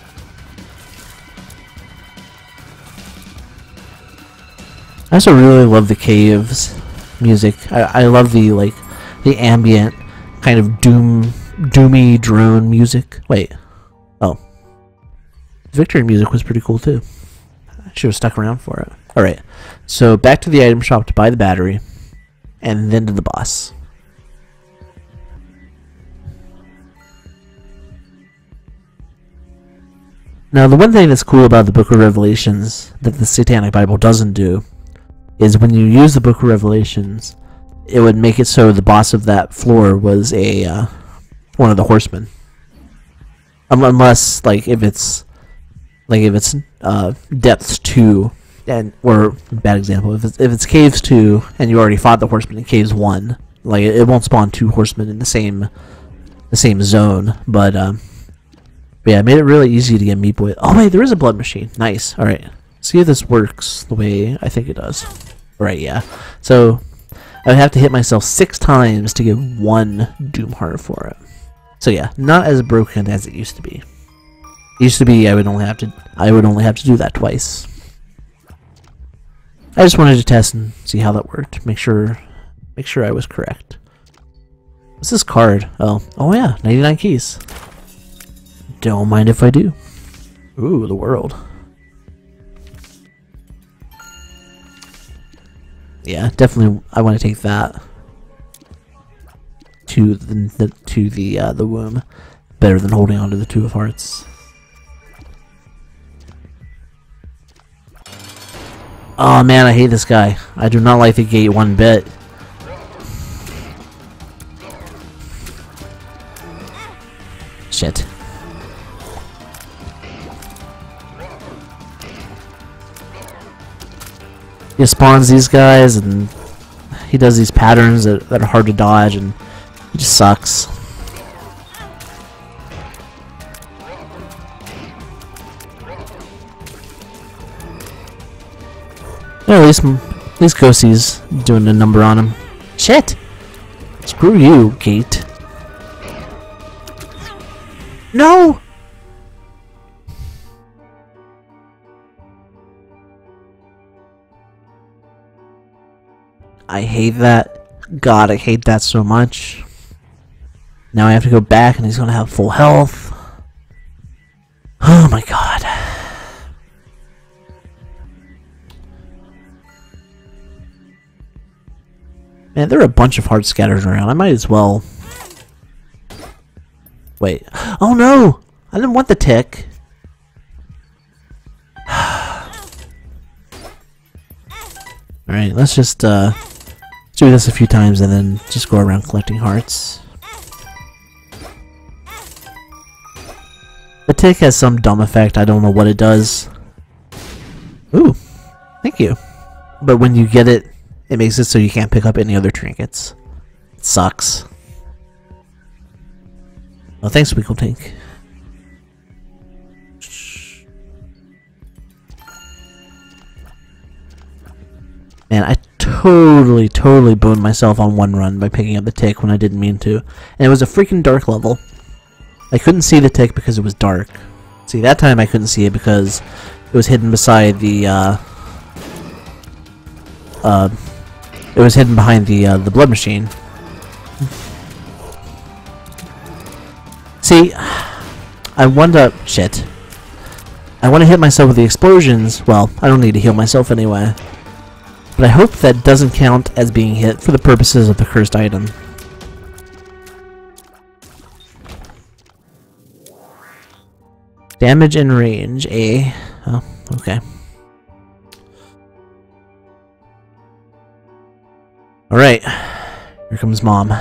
I also really love the caves music. I, I love the like the ambient kind of doom doomy drone music. Wait. Oh. The Victory music was pretty cool too. I should have stuck around for it. Alright. So back to the item shop to buy the battery. And then to the boss. Now the one thing that's cool about the Book of Revelations that the Satanic Bible doesn't do is when you use the Book of Revelations, it would make it so the boss of that floor was a uh, one of the horsemen. Um, unless, like, if it's like if it's uh, depths two, and or bad example, if it's if it's caves two and you already fought the horseman in caves one, like it, it won't spawn two horsemen in the same the same zone. But um, but yeah, it made it really easy to get meep with. Oh wait, there is a blood machine. Nice. All right. See if this works the way I think it does. Right, yeah. So, I would have to hit myself six times to get one Doom Heart for it. So yeah, not as broken as it used to be. It used to be I would only have to I would only have to do that twice. I just wanted to test and see how that worked. Make sure make sure I was correct. What's this card? Oh, oh yeah, ninety-nine keys. Don't mind if I do. Ooh, the world. Yeah, definitely. I want to take that to the, the to the uh, the womb. Better than holding on to the Two of Hearts. Oh man, I hate this guy. I do not like the gate one bit. Shit. He spawns these guys and he does these patterns that, that are hard to dodge, and he just sucks. Well, at least, at least Ghostie's doing a number on him. Shit! Screw you, Gate. No! I hate that. God, I hate that so much. Now I have to go back and he's gonna have full health. Oh my god. Man, there are a bunch of hearts scattered around. I might as well... Wait. Oh no! I didn't want the tick. Alright, let's just uh, do this a few times and then just go around collecting hearts. The tick has some dumb effect. I don't know what it does. Ooh, thank you. But when you get it, it makes it so you can't pick up any other trinkets. It sucks. Well, thanks, Winkle Tink. Man, I totally, totally boned myself on one run by picking up the tick when I didn't mean to. And it was a freaking dark level. I couldn't see the tick because it was dark. See, that time I couldn't see it because it was hidden beside the, uh... Uh... It was hidden behind the, uh, the blood machine. See, I want to... Shit. I want to hit myself with the explosions. Well, I don't need to heal myself anyway. But I hope that doesn't count as being hit for the purposes of the cursed item. Damage and range, eh? Oh, okay. Alright. Here comes Mom.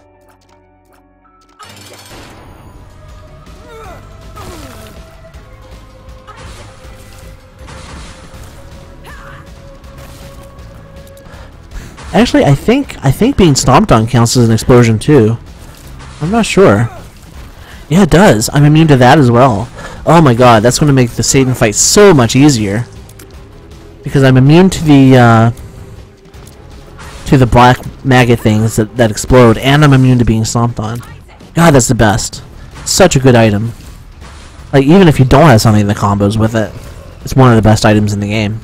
Actually, I think I think being stomped on counts as an explosion too. I'm not sure. Yeah, it does. I'm immune to that as well. Oh my god, that's going to make the Satan fight so much easier. Because I'm immune to the uh, to the black maggot things that, that explode, and I'm immune to being stomped on. God, that's the best. Such a good item. Like, even if you don't have something that combos with it, it's one of the best items in the game.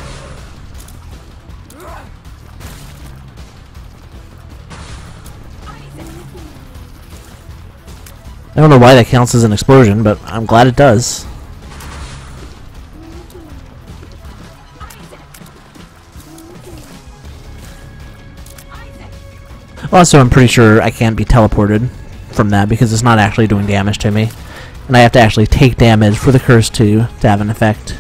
I don't know why that counts as an explosion, but I'm glad it does. Also, I'm pretty sure I can't be teleported from that because it's not actually doing damage to me. And I have to actually take damage for the curse to, to have an effect.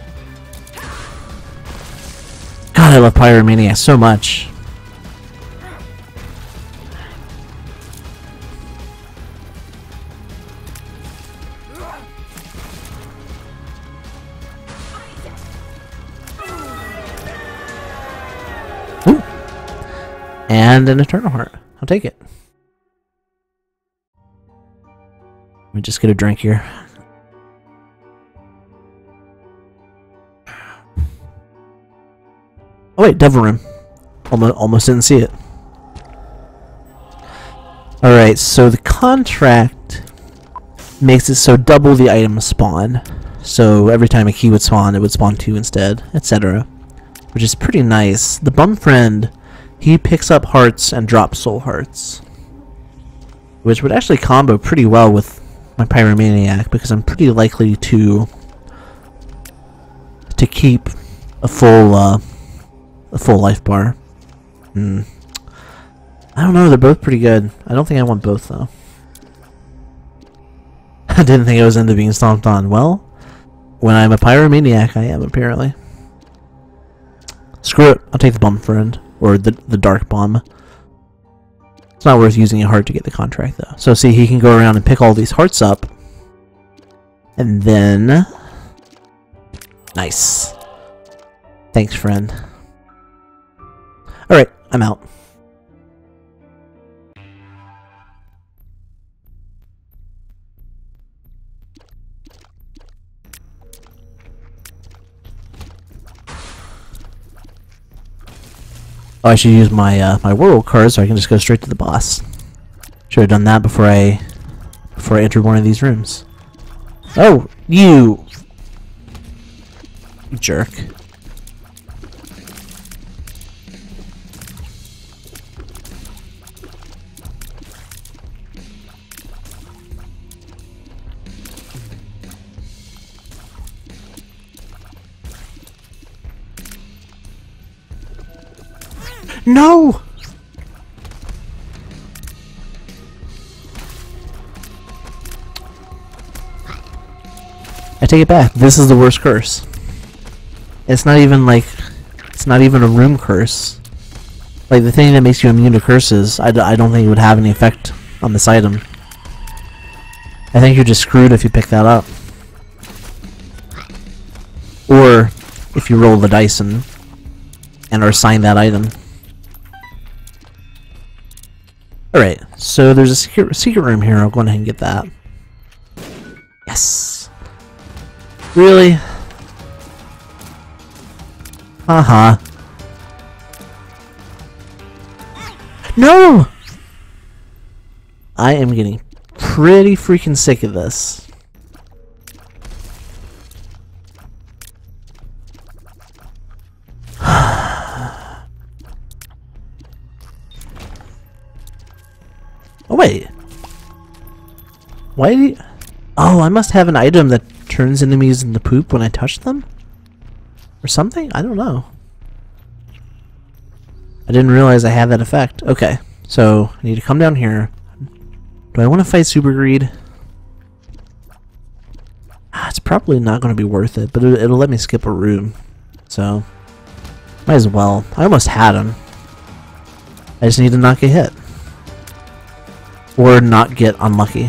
God, I love Pyromaniac so much. Ooh. And an Eternal Heart. I'll take it. Let me just get a drink here. Oh wait, Devil Room. Almost, almost didn't see it. Alright, so the contract makes it so double the items spawn. So every time a key would spawn, it would spawn two instead, et cetera. Which is pretty nice. The Bum Friend he picks up hearts and drops soul hearts, which would actually combo pretty well with my Pyromaniac, because I'm pretty likely to to keep a full uh, a full life bar. Hmm. I don't know. They're both pretty good. I don't think I want both though. I didn't think I was into being stomped on. Well, when I'm a Pyromaniac, I am apparently. Screw it. I'll take the bomb friend, or the the dark bomb. It's not worth using a heart to get the contract, though. So see, he can go around and pick all these hearts up. And then... Nice. Thanks, friend. Alright, I'm out. Oh, I should use my uh, my world card so I can just go straight to the boss. Should have done that before I before I entered one of these rooms. Oh, you, you jerk! No! I take it back. This is the worst curse. It's not even like... It's not even a room curse. Like, the thing that makes you immune to curses, I, d I don't think it would have any effect on this item. I think you're just screwed if you pick that up. Or if you roll the dice and, and are assigned that item. Alright, so there's a secret, secret room here. I'll go ahead and get that. Yes! Really? Haha. No! I am getting pretty freaking sick of this. Oh wait, why do you... Oh, I must have an item that turns enemies into poop when I touch them? Or something? I don't know. I didn't realize I had that effect. Okay, so I need to come down here. Do I want to fight Super Greed? Ah, it's probably not going to be worth it, but it'll, it'll let me skip a room. So, might as well. I almost had him. I just need to not get hit. Or not get unlucky.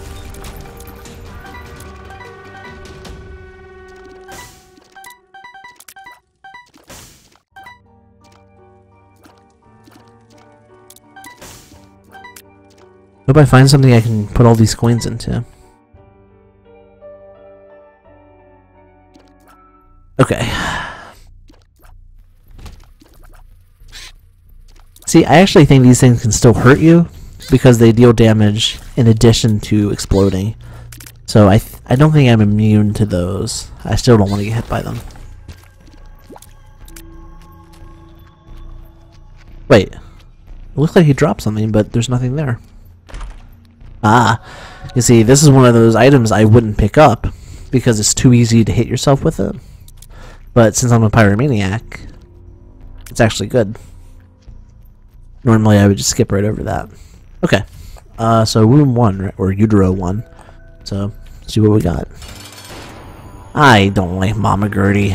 Hope I find something I can put all these coins into. Okay. See, I actually think these things can still hurt you, because they deal damage in addition to exploding. So I th I don't think I'm immune to those. I still don't want to get hit by them. Wait. It looks like he dropped something, but there's nothing there. Ah. You see, this is one of those items I wouldn't pick up, because it's too easy to hit yourself with it. But since I'm a Pyromaniac, it's actually good. Normally I would just skip right over that. Okay, uh, so room one, right, or Utero one. So, let's see what we got. I don't like Mama Gertie.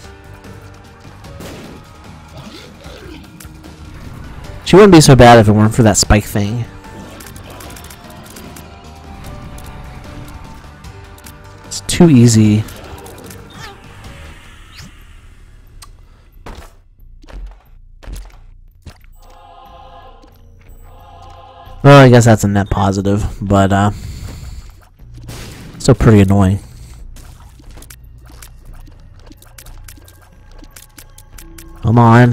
She wouldn't be so bad if it weren't for that spike thing. It's too easy. Well, I guess that's a net positive, but uh, still pretty annoying. Come on.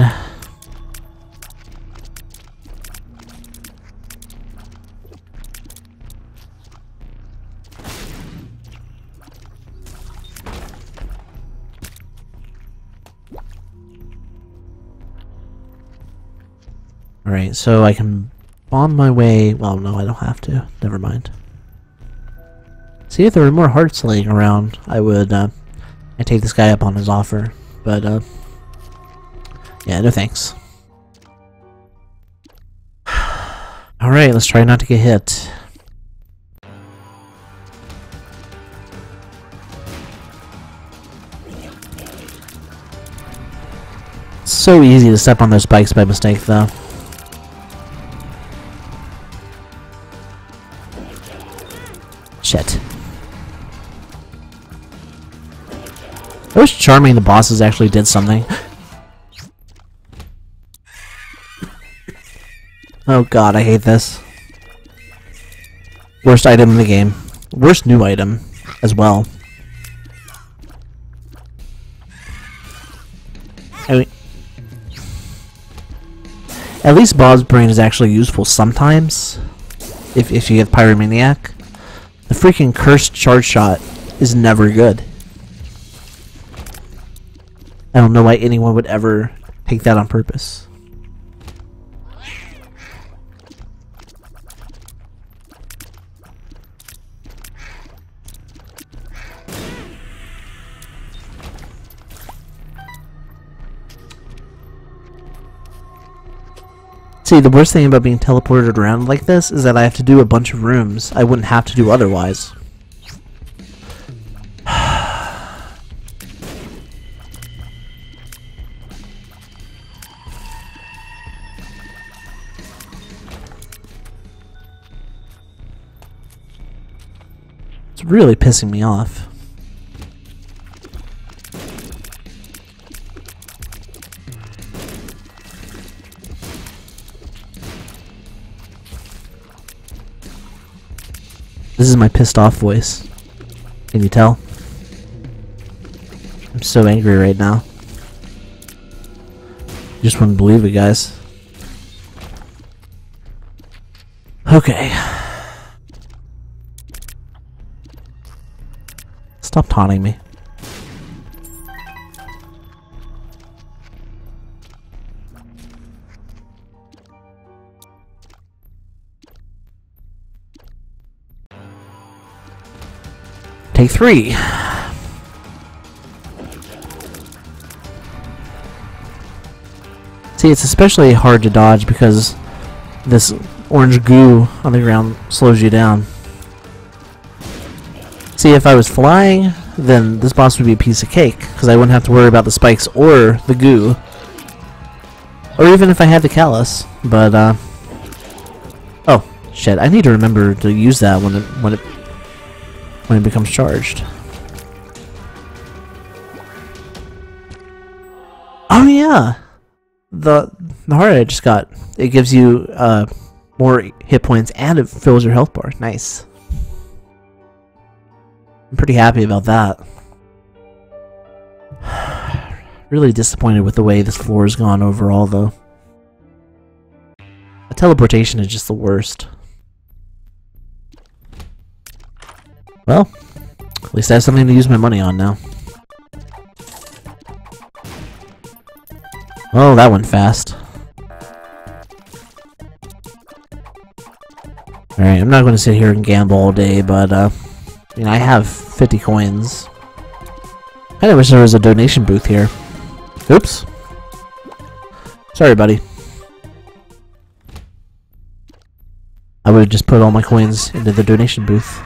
Alright, so I can bomb my way... Well, no, I don't have to. Never mind. See, if there were more hearts laying around, I would uh, I'd take this guy up on his offer. But, uh... yeah, no thanks. Alright, let's try not to get hit. So easy to step on those spikes by mistake, though. Shit. It was charming the bosses actually did something. Oh god, I hate this. Worst item in the game. Worst new item as well. I mean, at least Bob's Brain is actually useful sometimes, if, if you get Pyromaniac. The freaking cursed charge shot is never good. I don't know why anyone would ever take that on purpose. See, the worst thing about being teleported around like this is that I have to do a bunch of rooms I wouldn't have to do otherwise. It's really pissing me off. This is my pissed off voice. Can you tell? I'm so angry right now. Just wouldn't believe it, guys. Okay. Stop taunting me. Take three. See, it's especially hard to dodge because this orange goo on the ground slows you down. See, if I was flying, then this boss would be a piece of cake because I wouldn't have to worry about the spikes or the goo. Or even if I had the callus. But, uh... oh, shit. I need to remember to use that when it... when it when it becomes charged. Oh yeah! The, the heart I just got, it gives you uh, more hit points and it fills your health bar. Nice. I'm pretty happy about that. Really disappointed with the way this floor has gone overall though. The teleportation is just the worst. Well, at least I have something to use my money on now. Oh, that went fast. Alright, I'm not going to sit here and gamble all day, but, uh, I mean, I have fifty coins. I kinda wish there was a donation booth here. Oops. Sorry, buddy. I would have just put all my coins into the donation booth.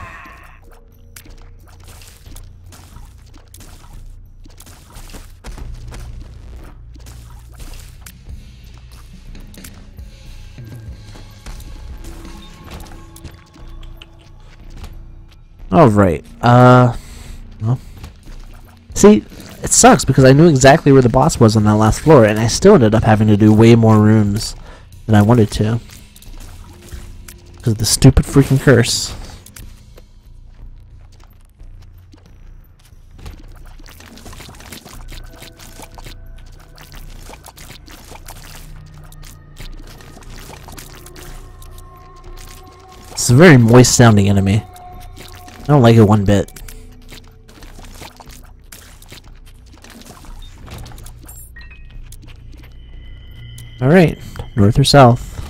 Alright, uh... well... See, it sucks because I knew exactly where the boss was on that last floor, and I still ended up having to do way more rooms than I wanted to. Because of the stupid freaking curse. It's a very moist sounding enemy. I don't like it one bit. Alright, north or south?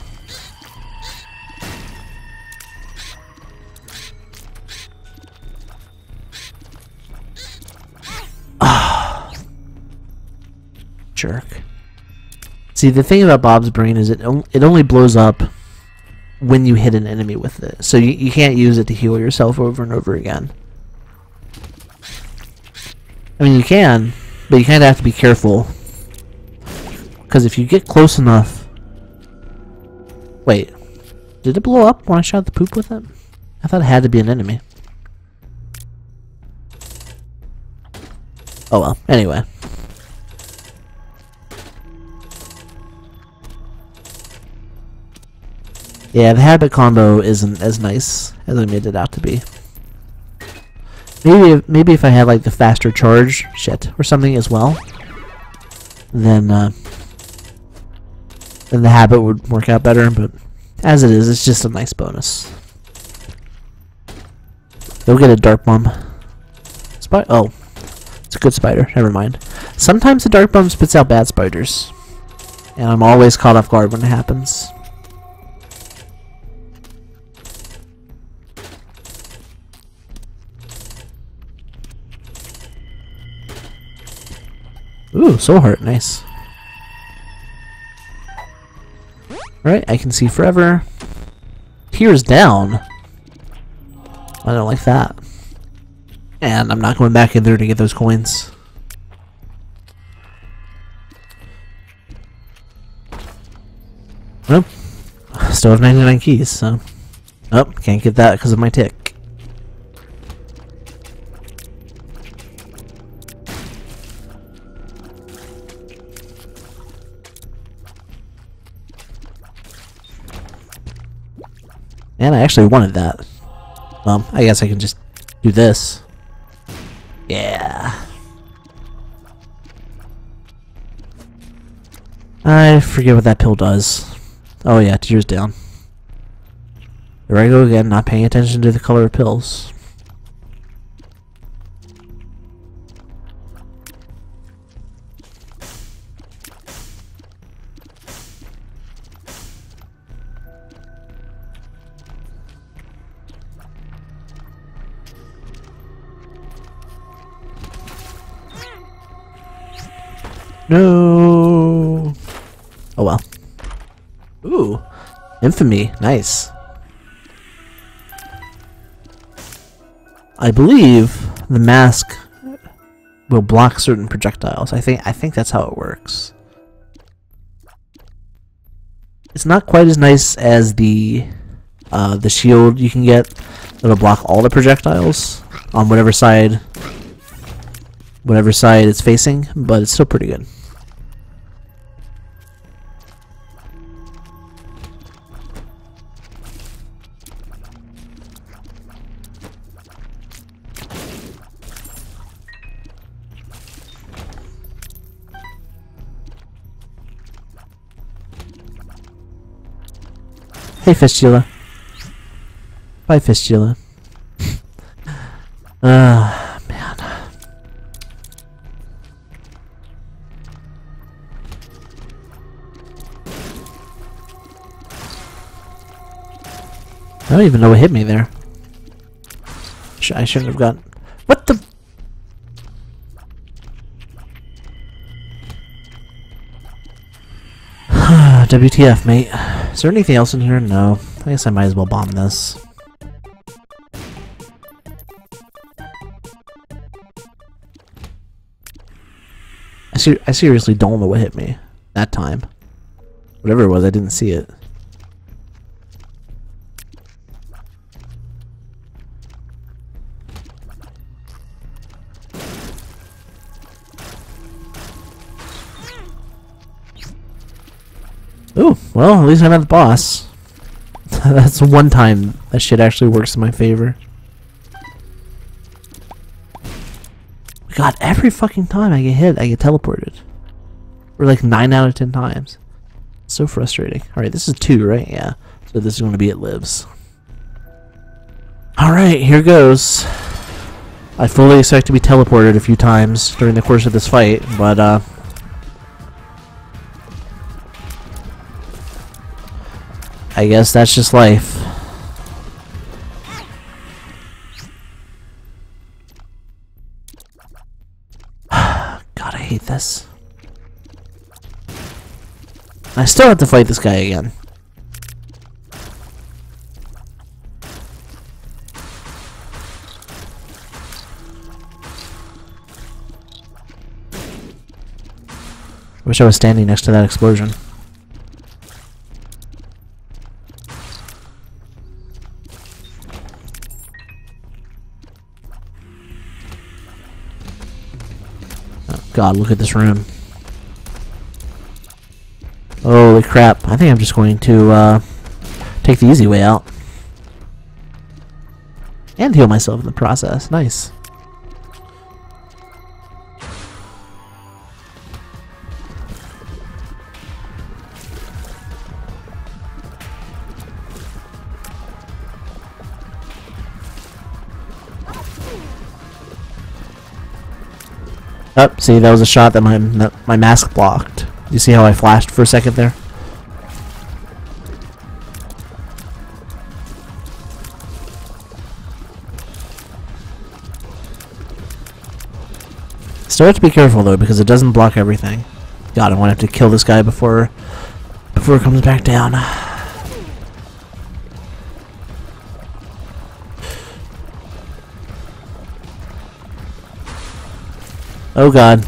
jerk. See, the thing about Bob's Brain is it, on it only blows up when you hit an enemy with it. So you, you can't use it to heal yourself over and over again. I mean, you can, but you kind of have to be careful. Because if you get close enough... Wait. Did it blow up when I shot the poop with it? I thought it had to be an enemy. Oh well, anyway. Yeah, the habit combo isn't as nice as I made it out to be. Maybe if, maybe if I had like the faster charge shit or something as well, then uh, then the habit would work out better. But as it is, it's just a nice bonus. You'll get a dark bomb. Spy oh, it's a good spider. Never mind. Sometimes the dark bomb spits out bad spiders, and I'm always caught off guard when it happens. Ooh, soul heart, nice. Alright, I can see forever. Tears down. I don't like that. And I'm not going back in there to get those coins. Nope. Still have ninety-nine keys, so... Oh, can't get that because of my tick. And I actually wanted that. Well, I guess I can just do this. Yeah. I forget what that pill does. Oh yeah, tears down. Here I go again, not paying attention to the color of pills. No. Oh well. Ooh. Infamy. Nice. I believe the mask will block certain projectiles. I think I think that's how it works. It's not quite as nice as the uh, the shield you can get that'll block all the projectiles on whatever side whatever side it's facing, but it's still pretty good. Hey, Fistula. Bye, Fistula. Ah, uh, man. I don't even know what hit me there. Sh I shouldn't have gotten... What the... W T F, mate. Is there anything else in here? No. I guess I might as well bomb this. I, ser I seriously don't know what hit me that time. Whatever it was, I didn't see it. Ooh, well, at least I'm at the boss. That's one time that shit actually works in my favor. God, every fucking time I get hit, I get teleported. Or like nine out of ten times. It's so frustrating. Alright, this is two, right? Yeah. So this is going to be It Lives. Alright, here goes. I fully expect to be teleported a few times during the course of this fight, but uh... I guess that's just life. God, I hate this. I still have to fight this guy again. Wish I was standing next to that explosion. Oh god, look at this room. Holy crap, I think I'm just going to uh, take the easy way out. And heal myself in the process. Nice. Oh, see, that was a shot that my that my mask blocked. You see how I flashed for a second there? Still have to be careful though, because it doesn't block everything. God, I want to have to kill this guy before before it comes back down. Oh god.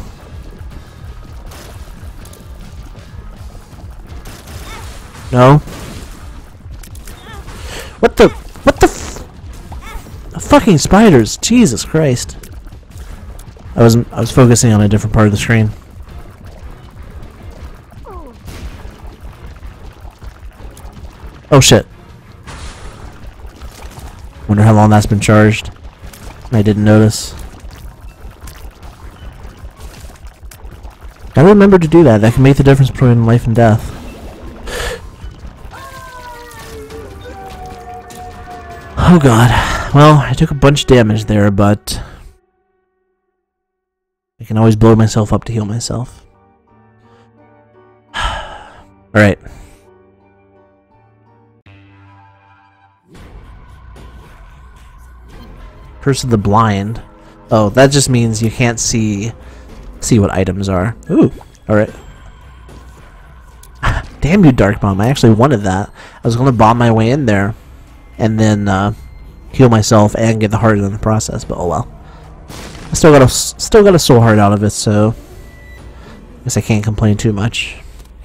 No. What the what the f fucking spiders, Jesus Christ. I wasn't I was focusing on a different part of the screen. Oh shit. Wonder how long that's been charged. I didn't notice. Gotta remember to do that. That can make the difference between life and death. Oh god. Well, I took a bunch of damage there, but I can always blow myself up to heal myself. Alright. Curse of the Blind. Oh, that just means you can't see see what items are. Ooh, alright. Damn you, Dark Bomb. I actually wanted that. I was going to bomb my way in there and then uh, heal myself and get the heart in the process, but oh well. I still got a, still got a soul heart out of it, so I guess I can't complain too much.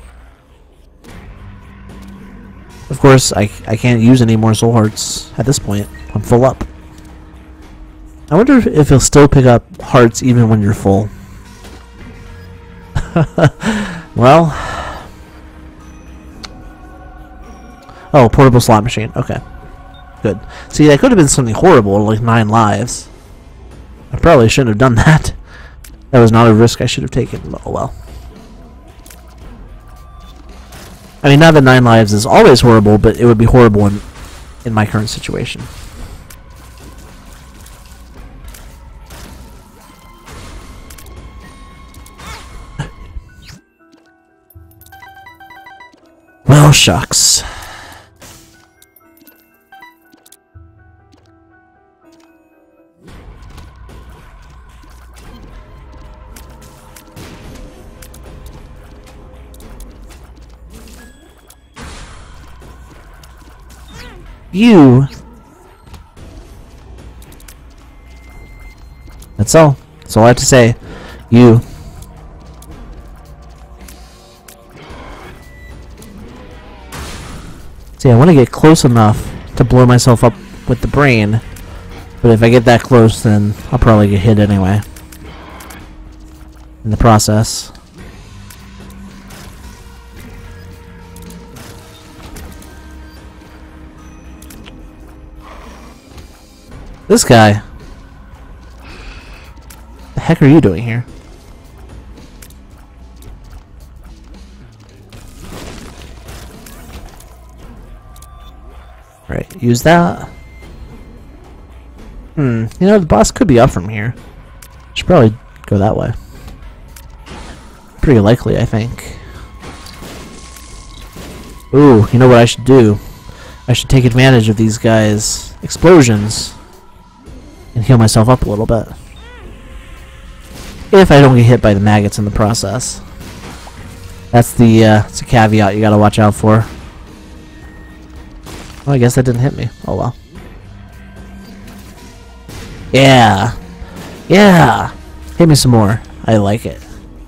Of course, I, I can't use any more soul hearts at this point. I'm full up. I wonder if, if he'll still pick up hearts even when you're full. Well, oh, portable slot machine. Okay, good. See, that could have been something horrible, like nine lives. I probably shouldn't have done that. That was not a risk I should have taken. But oh well. I mean, not that nine lives is always horrible, but it would be horrible in in my current situation. Well, shucks. You. That's all. That's all I have to say. You. See, I want to get close enough to blow myself up with the brain, but if I get that close, then I'll probably get hit anyway. In the process. This guy. What the heck are you doing here? Right, use that. Hmm, you know, the boss could be up from here. Should probably go that way. Pretty likely, I think. Ooh, you know what I should do? I should take advantage of these guys' explosions and heal myself up a little bit. If I don't get hit by the maggots in the process. That's the, uh, that's a caveat you gotta watch out for. Oh, I guess that didn't hit me. Oh well. Yeah! Yeah! Hit me some more. I like it.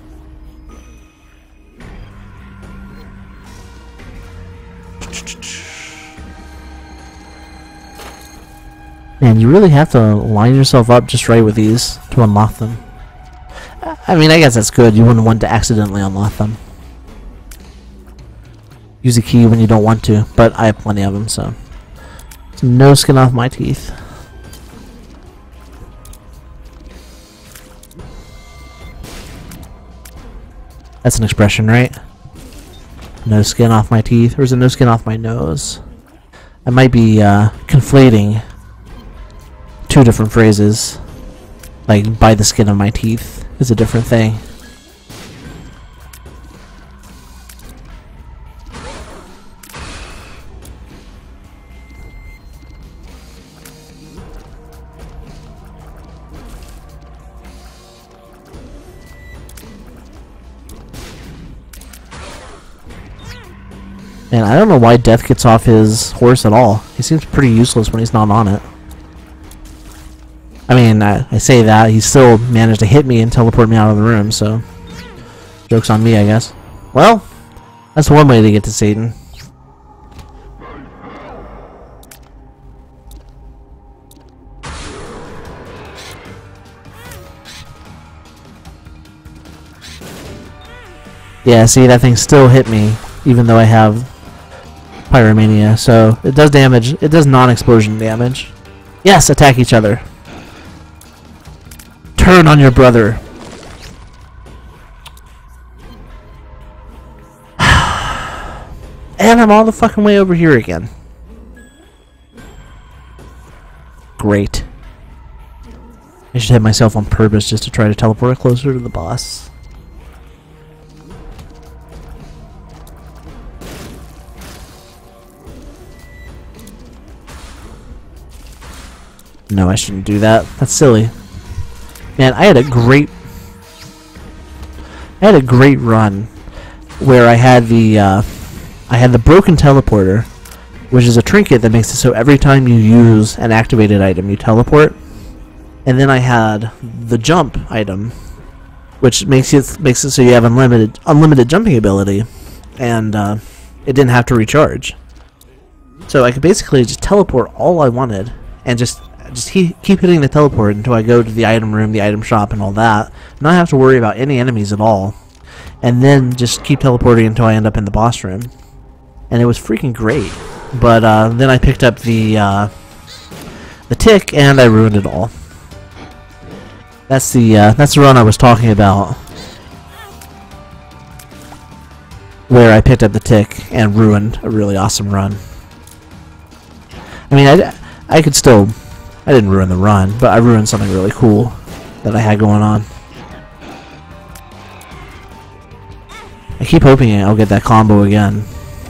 Man, you really have to line yourself up just right with these to unlock them. I mean, I guess that's good. You wouldn't want to accidentally unlock them. Use a key when you don't want to, but I have plenty of them, so... no skin off my teeth. That's an expression, right? No skin off my teeth, or is it no skin off my nose? I might be uh, conflating two different phrases. Like, by the skin of my teeth is a different thing. And I don't know why Death gets off his horse at all. He seems pretty useless when he's not on it. I mean, I, I say that, he still managed to hit me and teleport me out of the room, so... joke's on me, I guess. Well, that's one way to get to Satan. Yeah, see, that thing still hit me, even though I have Pyromania, so it does damage. It does non-explosion damage. Yes, attack each other. Turn on your brother. And I'm all the fucking way over here again. Great. I should hit myself on purpose just to try to teleport closer to the boss. No, I shouldn't do that. That's silly. Man, I had a great... I had a great run where I had the, uh... I had the broken teleporter, which is a trinket that makes it so every time you use an activated item, you teleport. And then I had the jump item, which makes it makes it so you have unlimited unlimited jumping ability, and uh, it didn't have to recharge. So I could basically just teleport all I wanted, and just just he, keep hitting the teleport until I go to the item room, the item shop, and all that. Not have to worry about any enemies at all, and then just keep teleporting until I end up in the boss room. And it was freaking great. But uh, then I picked up the uh, the tick, and I ruined it all. That's the uh, that's the run I was talking about, where I picked up the tick and ruined a really awesome run. I mean, I, I could still, I didn't ruin the run, but I ruined something really cool that I had going on. I keep hoping I'll get that combo again.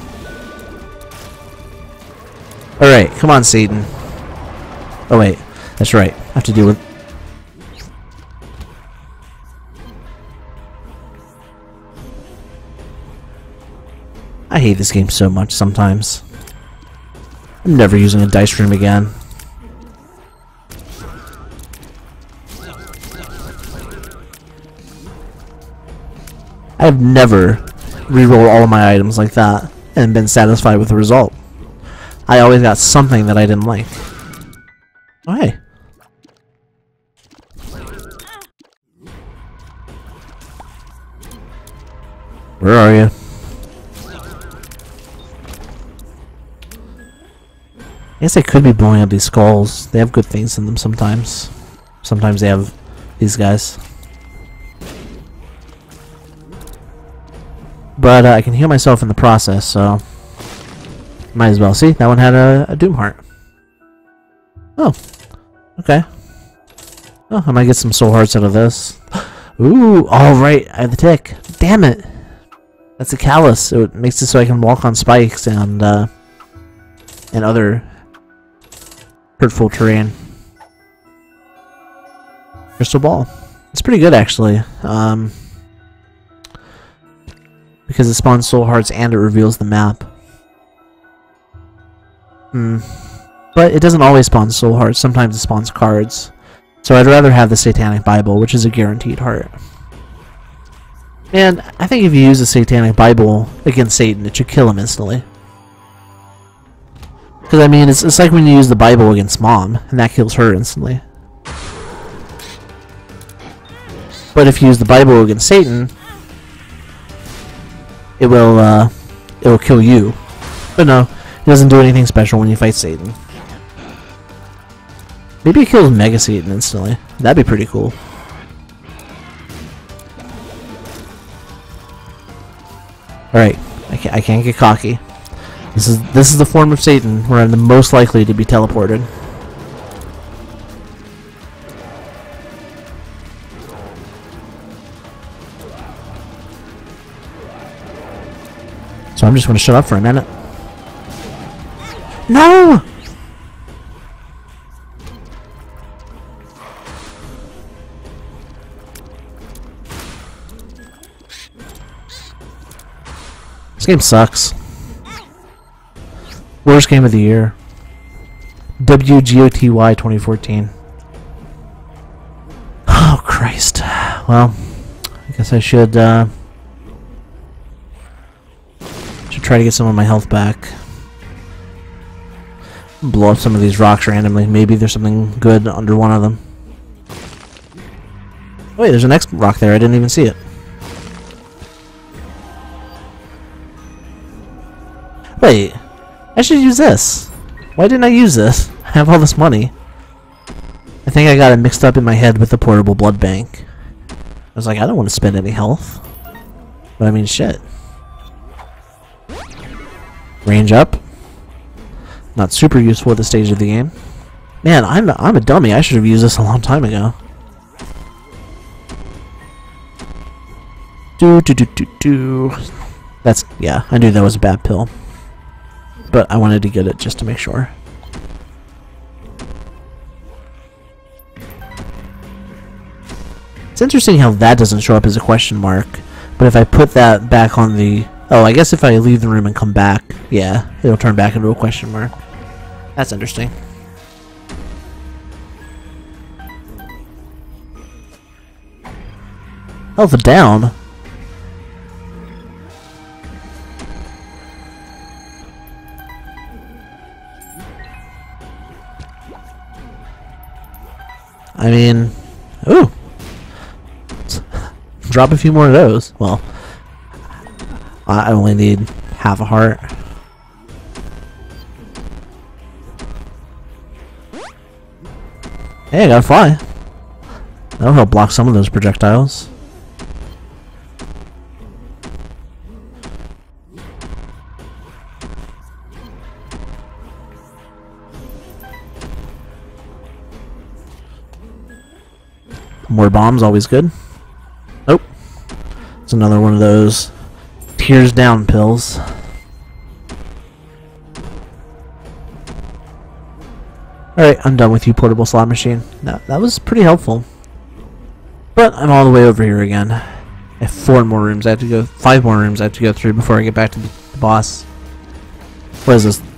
Alright, come on, Satan. Oh wait, that's right. I have to deal with... I hate this game so much sometimes. I'm never using a dice room again. I've never rerolled all of my items like that and been satisfied with the result. I always got something that I didn't like. Oh, hey. Where are you? I guess I could be blowing up these skulls. They have good things in them sometimes. Sometimes they have these guys. But uh, I can heal myself in the process, so... might as well. See, that one had a, a Doom Heart. Oh. Okay. Oh, I might get some Soul Hearts out of this. Ooh, alright, I have the tick. Damn it! That's a callus. It makes it so I can walk on spikes and, uh... and other... hurtful terrain. Crystal Ball. It's pretty good, actually. Um... Because it spawns soul hearts and it reveals the map. Hmm. But it doesn't always spawn soul hearts. Sometimes it spawns cards. So I'd rather have the Satanic Bible, which is a guaranteed heart. And I think if you use the Satanic Bible against Satan, it should kill him instantly. Because, I mean, it's, it's like when you use the Bible against Mom, and that kills her instantly. But if you use the Bible against Satan, it will, uh, it will kill you. But no, it doesn't do anything special when you fight Satan. Maybe it kills Mega Satan instantly. That'd be pretty cool. Alright, I can't, I can't get cocky. This is this is the form of Satan where I'm the most likely to be teleported. So I'm just going to shut up for a minute. No! This game sucks. Worst game of the year. W G O T Y twenty fourteen. Oh, Christ. Well, I guess I should, uh... should try to get some of my health back. Blow up some of these rocks randomly. Maybe there's something good under one of them. Oh, wait, there's an X rock there. I didn't even see it. Wait, I should use this. Why didn't I use this? I have all this money. I think I got it mixed up in my head with the portable blood bank. I was like, I don't want to spend any health. But I mean, shit. Range up. Not super useful at this stage of the game. Man, I'm a, I'm a dummy. I should have used this a long time ago. Do do do do do. That's, yeah, I knew that was a bad pill. But I wanted to get it just to make sure. It's interesting how that doesn't show up as a question mark. But if I put that back on the... Oh, I guess if I leave the room and come back, yeah, it'll turn back into a question mark. That's interesting. Health down? I mean, ooh, drop a few more of those. Well, I only need half a heart. Hey, I gotta fly. That'll help block some of those projectiles. More bombs, always good. Nope. It's another one of those tears down pills. Alright, I'm done with you, portable slot machine. That, that was pretty helpful. But I'm all the way over here again. I have four more rooms I have to go, five more rooms I have to go through before I get back to the boss. What is this?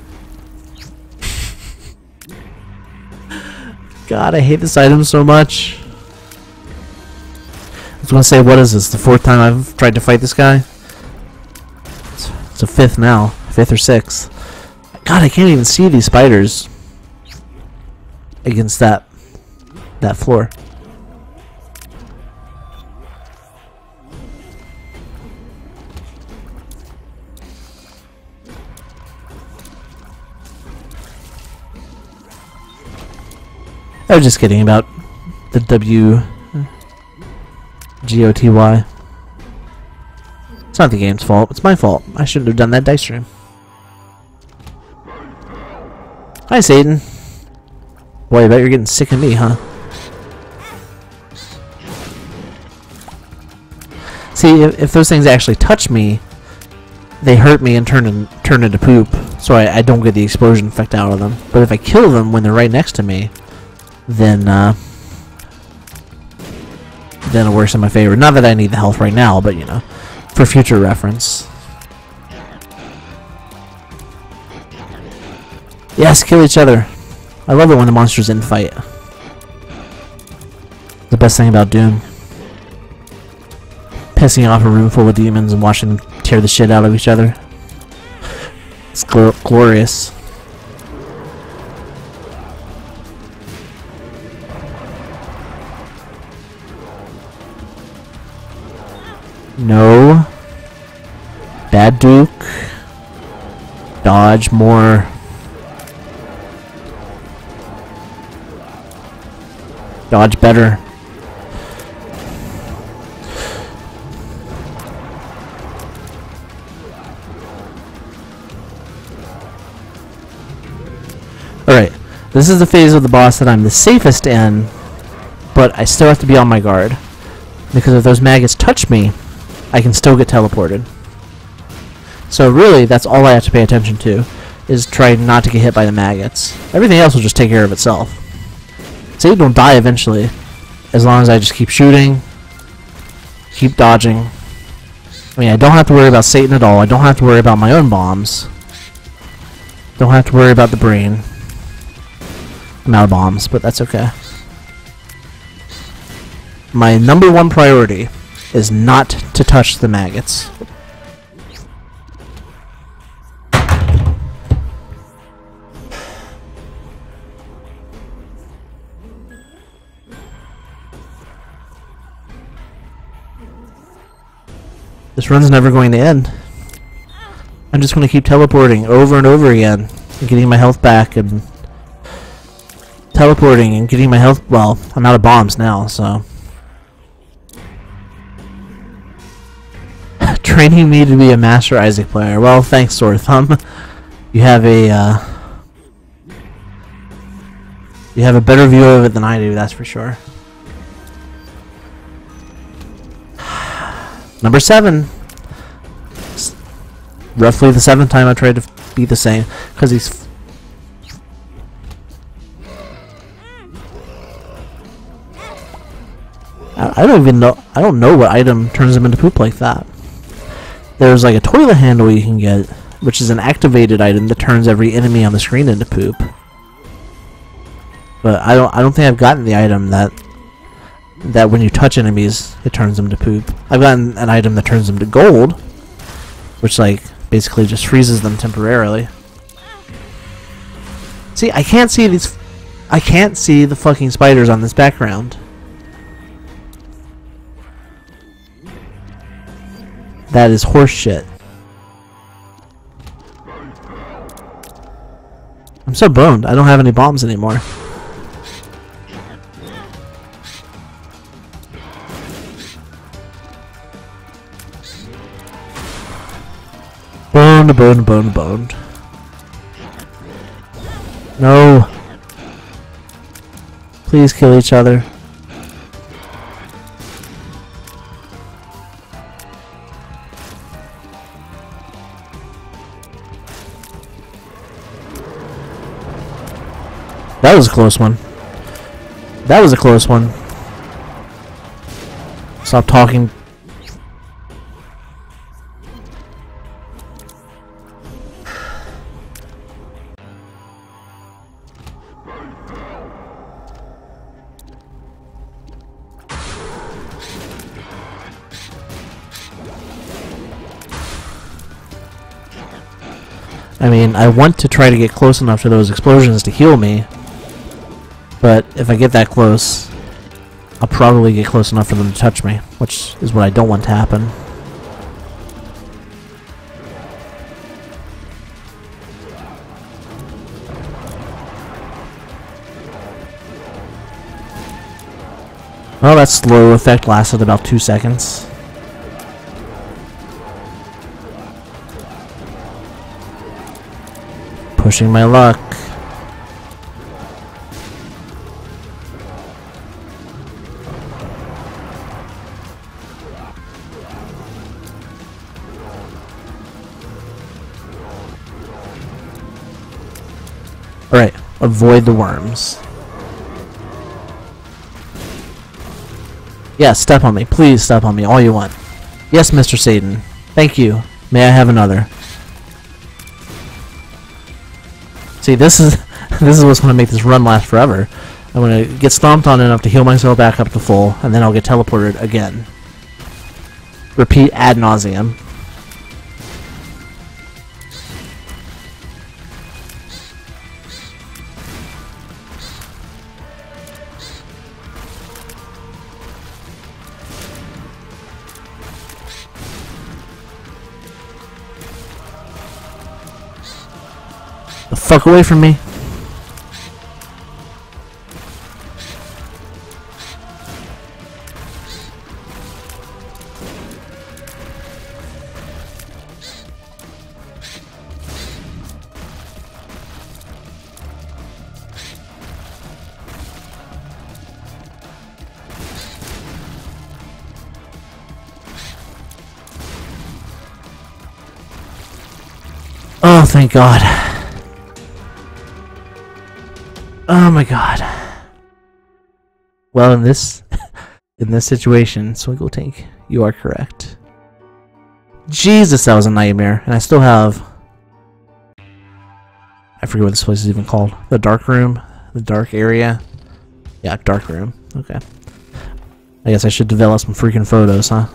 God, I hate this item so much. I was gonna say, what is this? The fourth time I've tried to fight this guy? It's, it's a fifth now. Fifth or sixth. God, I can't even see these spiders against that that floor. I was just kidding about the W G O T Y. It's not the game's fault. It's my fault. I shouldn't have done that dice stream. Hi, Satan. Boy, I bet you're getting sick of me, huh? See, if, if those things actually touch me, they hurt me and turn in, turn into poop, so I, I don't get the explosion effect out of them. But if I kill them when they're right next to me, then uh, then it works in my favor. Not that I need the health right now, but you know, For future reference. Yes, kill each other. I love it when the monsters in fight. The best thing about Doom. Pissing off a room full of demons and watching them tear the shit out of each other. It's gl glorious. No. Bad Duke. Dodge more. Dodge better. Alright, this is the phase of the boss that I'm the safest in, but I still have to be on my guard. Because if those maggots touch me, I can still get teleported. So really, that's all I have to pay attention to, is try not to get hit by the maggots. Everything else will just take care of itself. Satan will die eventually, as long as I just keep shooting, keep dodging. I mean, I don't have to worry about Satan at all. I don't have to worry about my own bombs. Don't have to worry about the brain. I'm out of bombs, but that's okay. My number one priority is not to touch the maggots. This run's never going to end. I'm just going to keep teleporting over and over again and getting my health back and teleporting and getting my health. Well, I'm out of bombs now, so. Training me to be a Master Isaac player. Well, thanks, Sore Thumb. You have a uh, you have a better view of it than I do, that's for sure. Number seven. S roughly the seventh time I tried to be the same, because he's. F I, I don't even know. I don't know what item turns him into poop like that. There's like a toilet handle you can get, which is an activated item that turns every enemy on the screen into poop. But I don't. I don't think I've gotten the item that. that when you touch enemies, it turns them to poop. I've gotten an item that turns them to gold, which like basically just freezes them temporarily. See, I can't see these. I can't see the fucking spiders on this background. That is horse shit. I'm so boned. I don't have any bombs anymore. Boned, boned, boned, boned. No. Please kill each other. That was a close one. That was a close one. Stop talking. I mean, I want to try to get close enough to those explosions to heal me. But if I get that close, I'll probably get close enough for them to touch me, which is what I don't want to happen. Well, that slow effect lasted about two seconds. Pushing my luck. Alright, avoid the worms. Yeah, step on me. Please step on me all you want. Yes, Mister Satan. Thank you. May I have another? See, this is this is what's going to make this run last forever. I'm going to get stomped on enough to heal myself back up to full, and then I'll get teleported again. Repeat ad nauseum. The fuck away from me. Oh, thank God. Oh my God. Well, in this in this situation, Swiggle Tank, you are correct. Jesus, that was a nightmare, and I still have. I forget what this place is even called. The dark room, the dark area. Yeah, dark room. Okay. I guess I should develop some freaking photos, huh?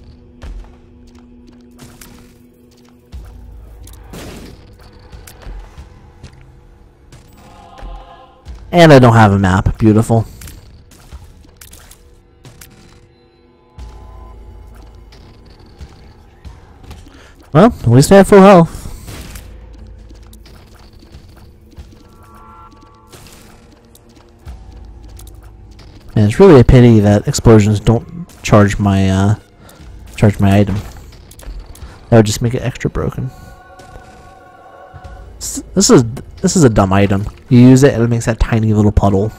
And I don't have a map. Beautiful. Well, at least I have full health. And it's really a pity that explosions don't charge my uh, charge my item. That would just make it extra broken. This is this is a dumb item. You use it and it makes that tiny little puddle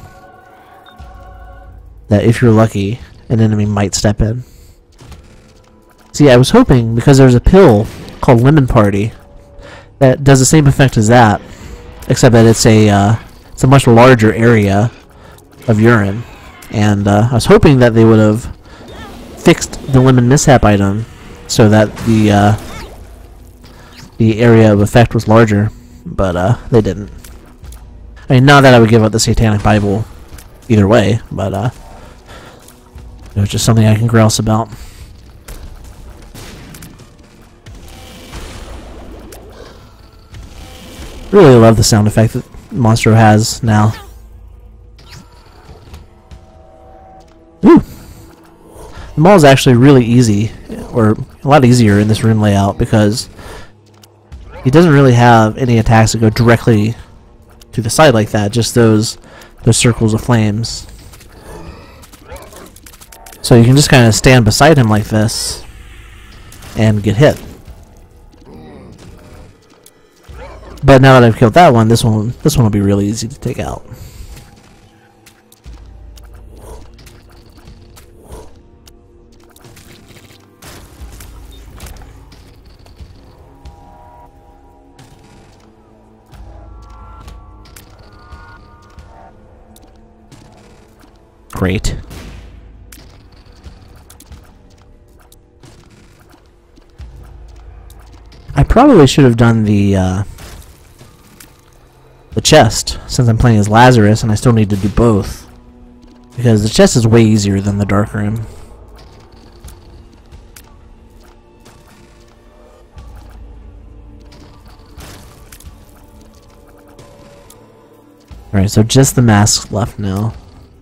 that, if you're lucky, an enemy might step in. See, I was hoping, because there's a pill called Lemon Party that does the same effect as that, except that it's a uh, it's a much larger area of urine, and uh, I was hoping that they would have fixed the Lemon Mishap item so that the uh, the area of effect was larger. But uh, they didn't. I mean, not that I would give up the Satanic Bible either way, but uh, it was just something I can grouse about. Really love the sound effect that Monstro has now. Ooh! The mall is actually really easy, or a lot easier in this room layout, because he doesn't really have any attacks that go directly to the side like that, just those those circles of flames. So you can just kind of stand beside him like this and get hit. But now that I've killed that one, this one this one will be really easy to take out. Great. I probably should have done the uh, the chest, since I'm playing as Lazarus and I still need to do both, because the chest is way easier than the dark room. Alright, so just the masks left now.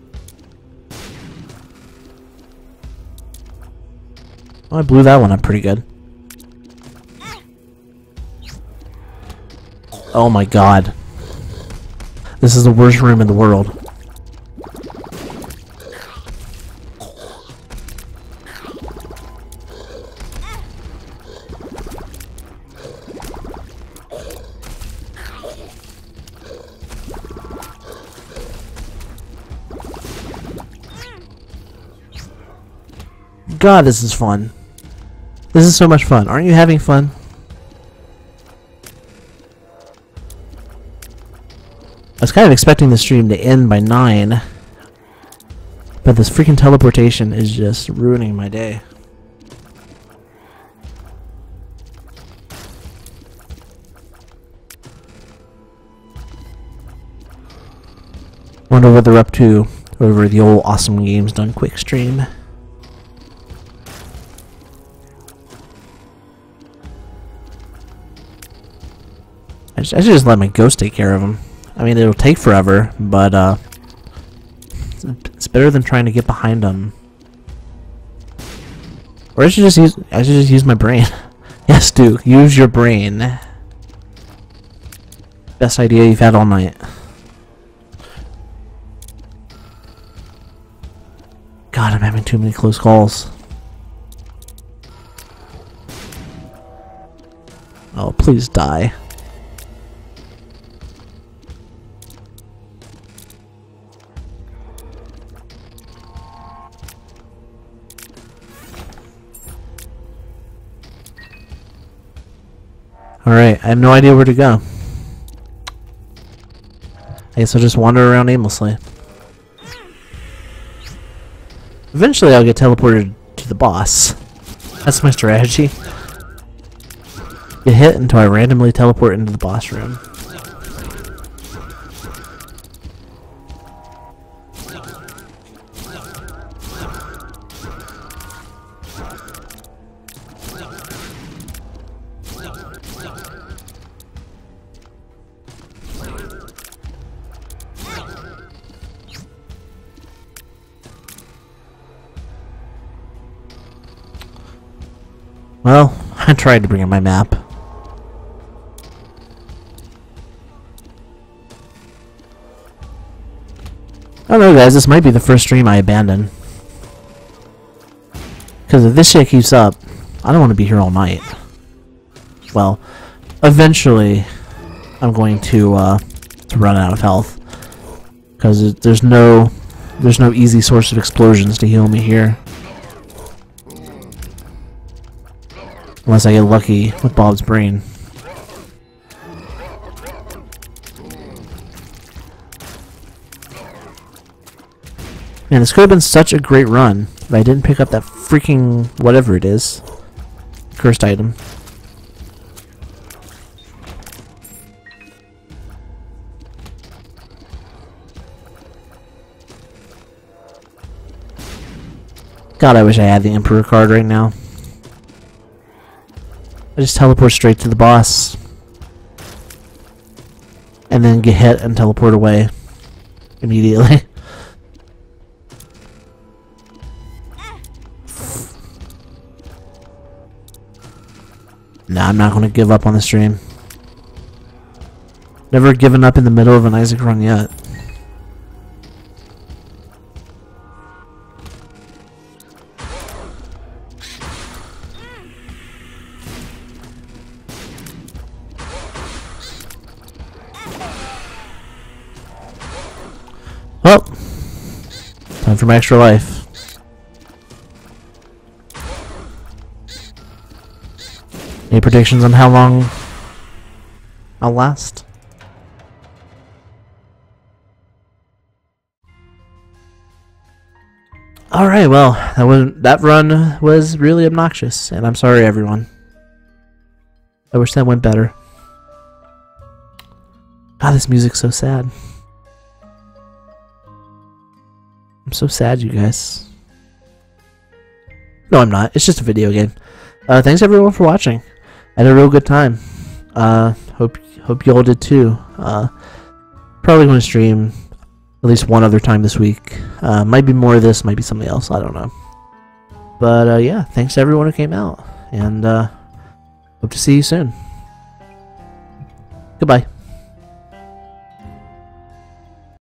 Oh, I blew that one up pretty good. Oh my God. This is the worst room in the world. God, this is fun. This is so much fun. Aren't you having fun? I was kind of expecting the stream to end by nine, but this freaking teleportation is just ruining my day. Wonder what they're up to over the old Awesome Games Done Quick stream. I should just let my ghost take care of them. I mean, it'll take forever, but uh, it's better than trying to get behind them. Or I should just use I should just use my brain. Yes, Duke, use your brain. Best idea you've had all night. God, I'm having too many close calls. Oh, please die. Alright, I have no idea where to go. I guess I'll just wander around aimlessly. Eventually I'll get teleported to the boss. That's my strategy. Get hit until I randomly teleport into the boss room. Well, I tried to bring in my map. I don't know, guys, this might be the first stream I abandon. Because if this shit keeps up, I don't want to be here all night. Well, eventually, I'm going to, uh, to run out of health. Because there's no, there's no easy source of explosions to heal me here. Unless I get lucky with Bob's brain. Man, this could have been such a great run if I didn't pick up that freaking whatever it is. Cursed item. God, I wish I had the Emperor card right now. I just teleport straight to the boss. And then get hit and teleport away immediately. Nah, I'm not going to give up on the stream. Never given up in the middle of an Isaac run yet. Well, time for my extra life. Any predictions on how long I'll last? Alright, well, that was that run was really obnoxious, and I'm sorry everyone. I wish that went better. God, this music's so sad. I'm so sad, you guys. No, I'm not. It's just a video game. Uh, thanks everyone for watching. I had a real good time. Uh, hope hope you all did too. Uh, probably going to stream at least one other time this week. Uh, might be more of this, might be something else. I don't know. But uh, yeah, thanks to everyone who came out, and uh, hope to see you soon. Goodbye.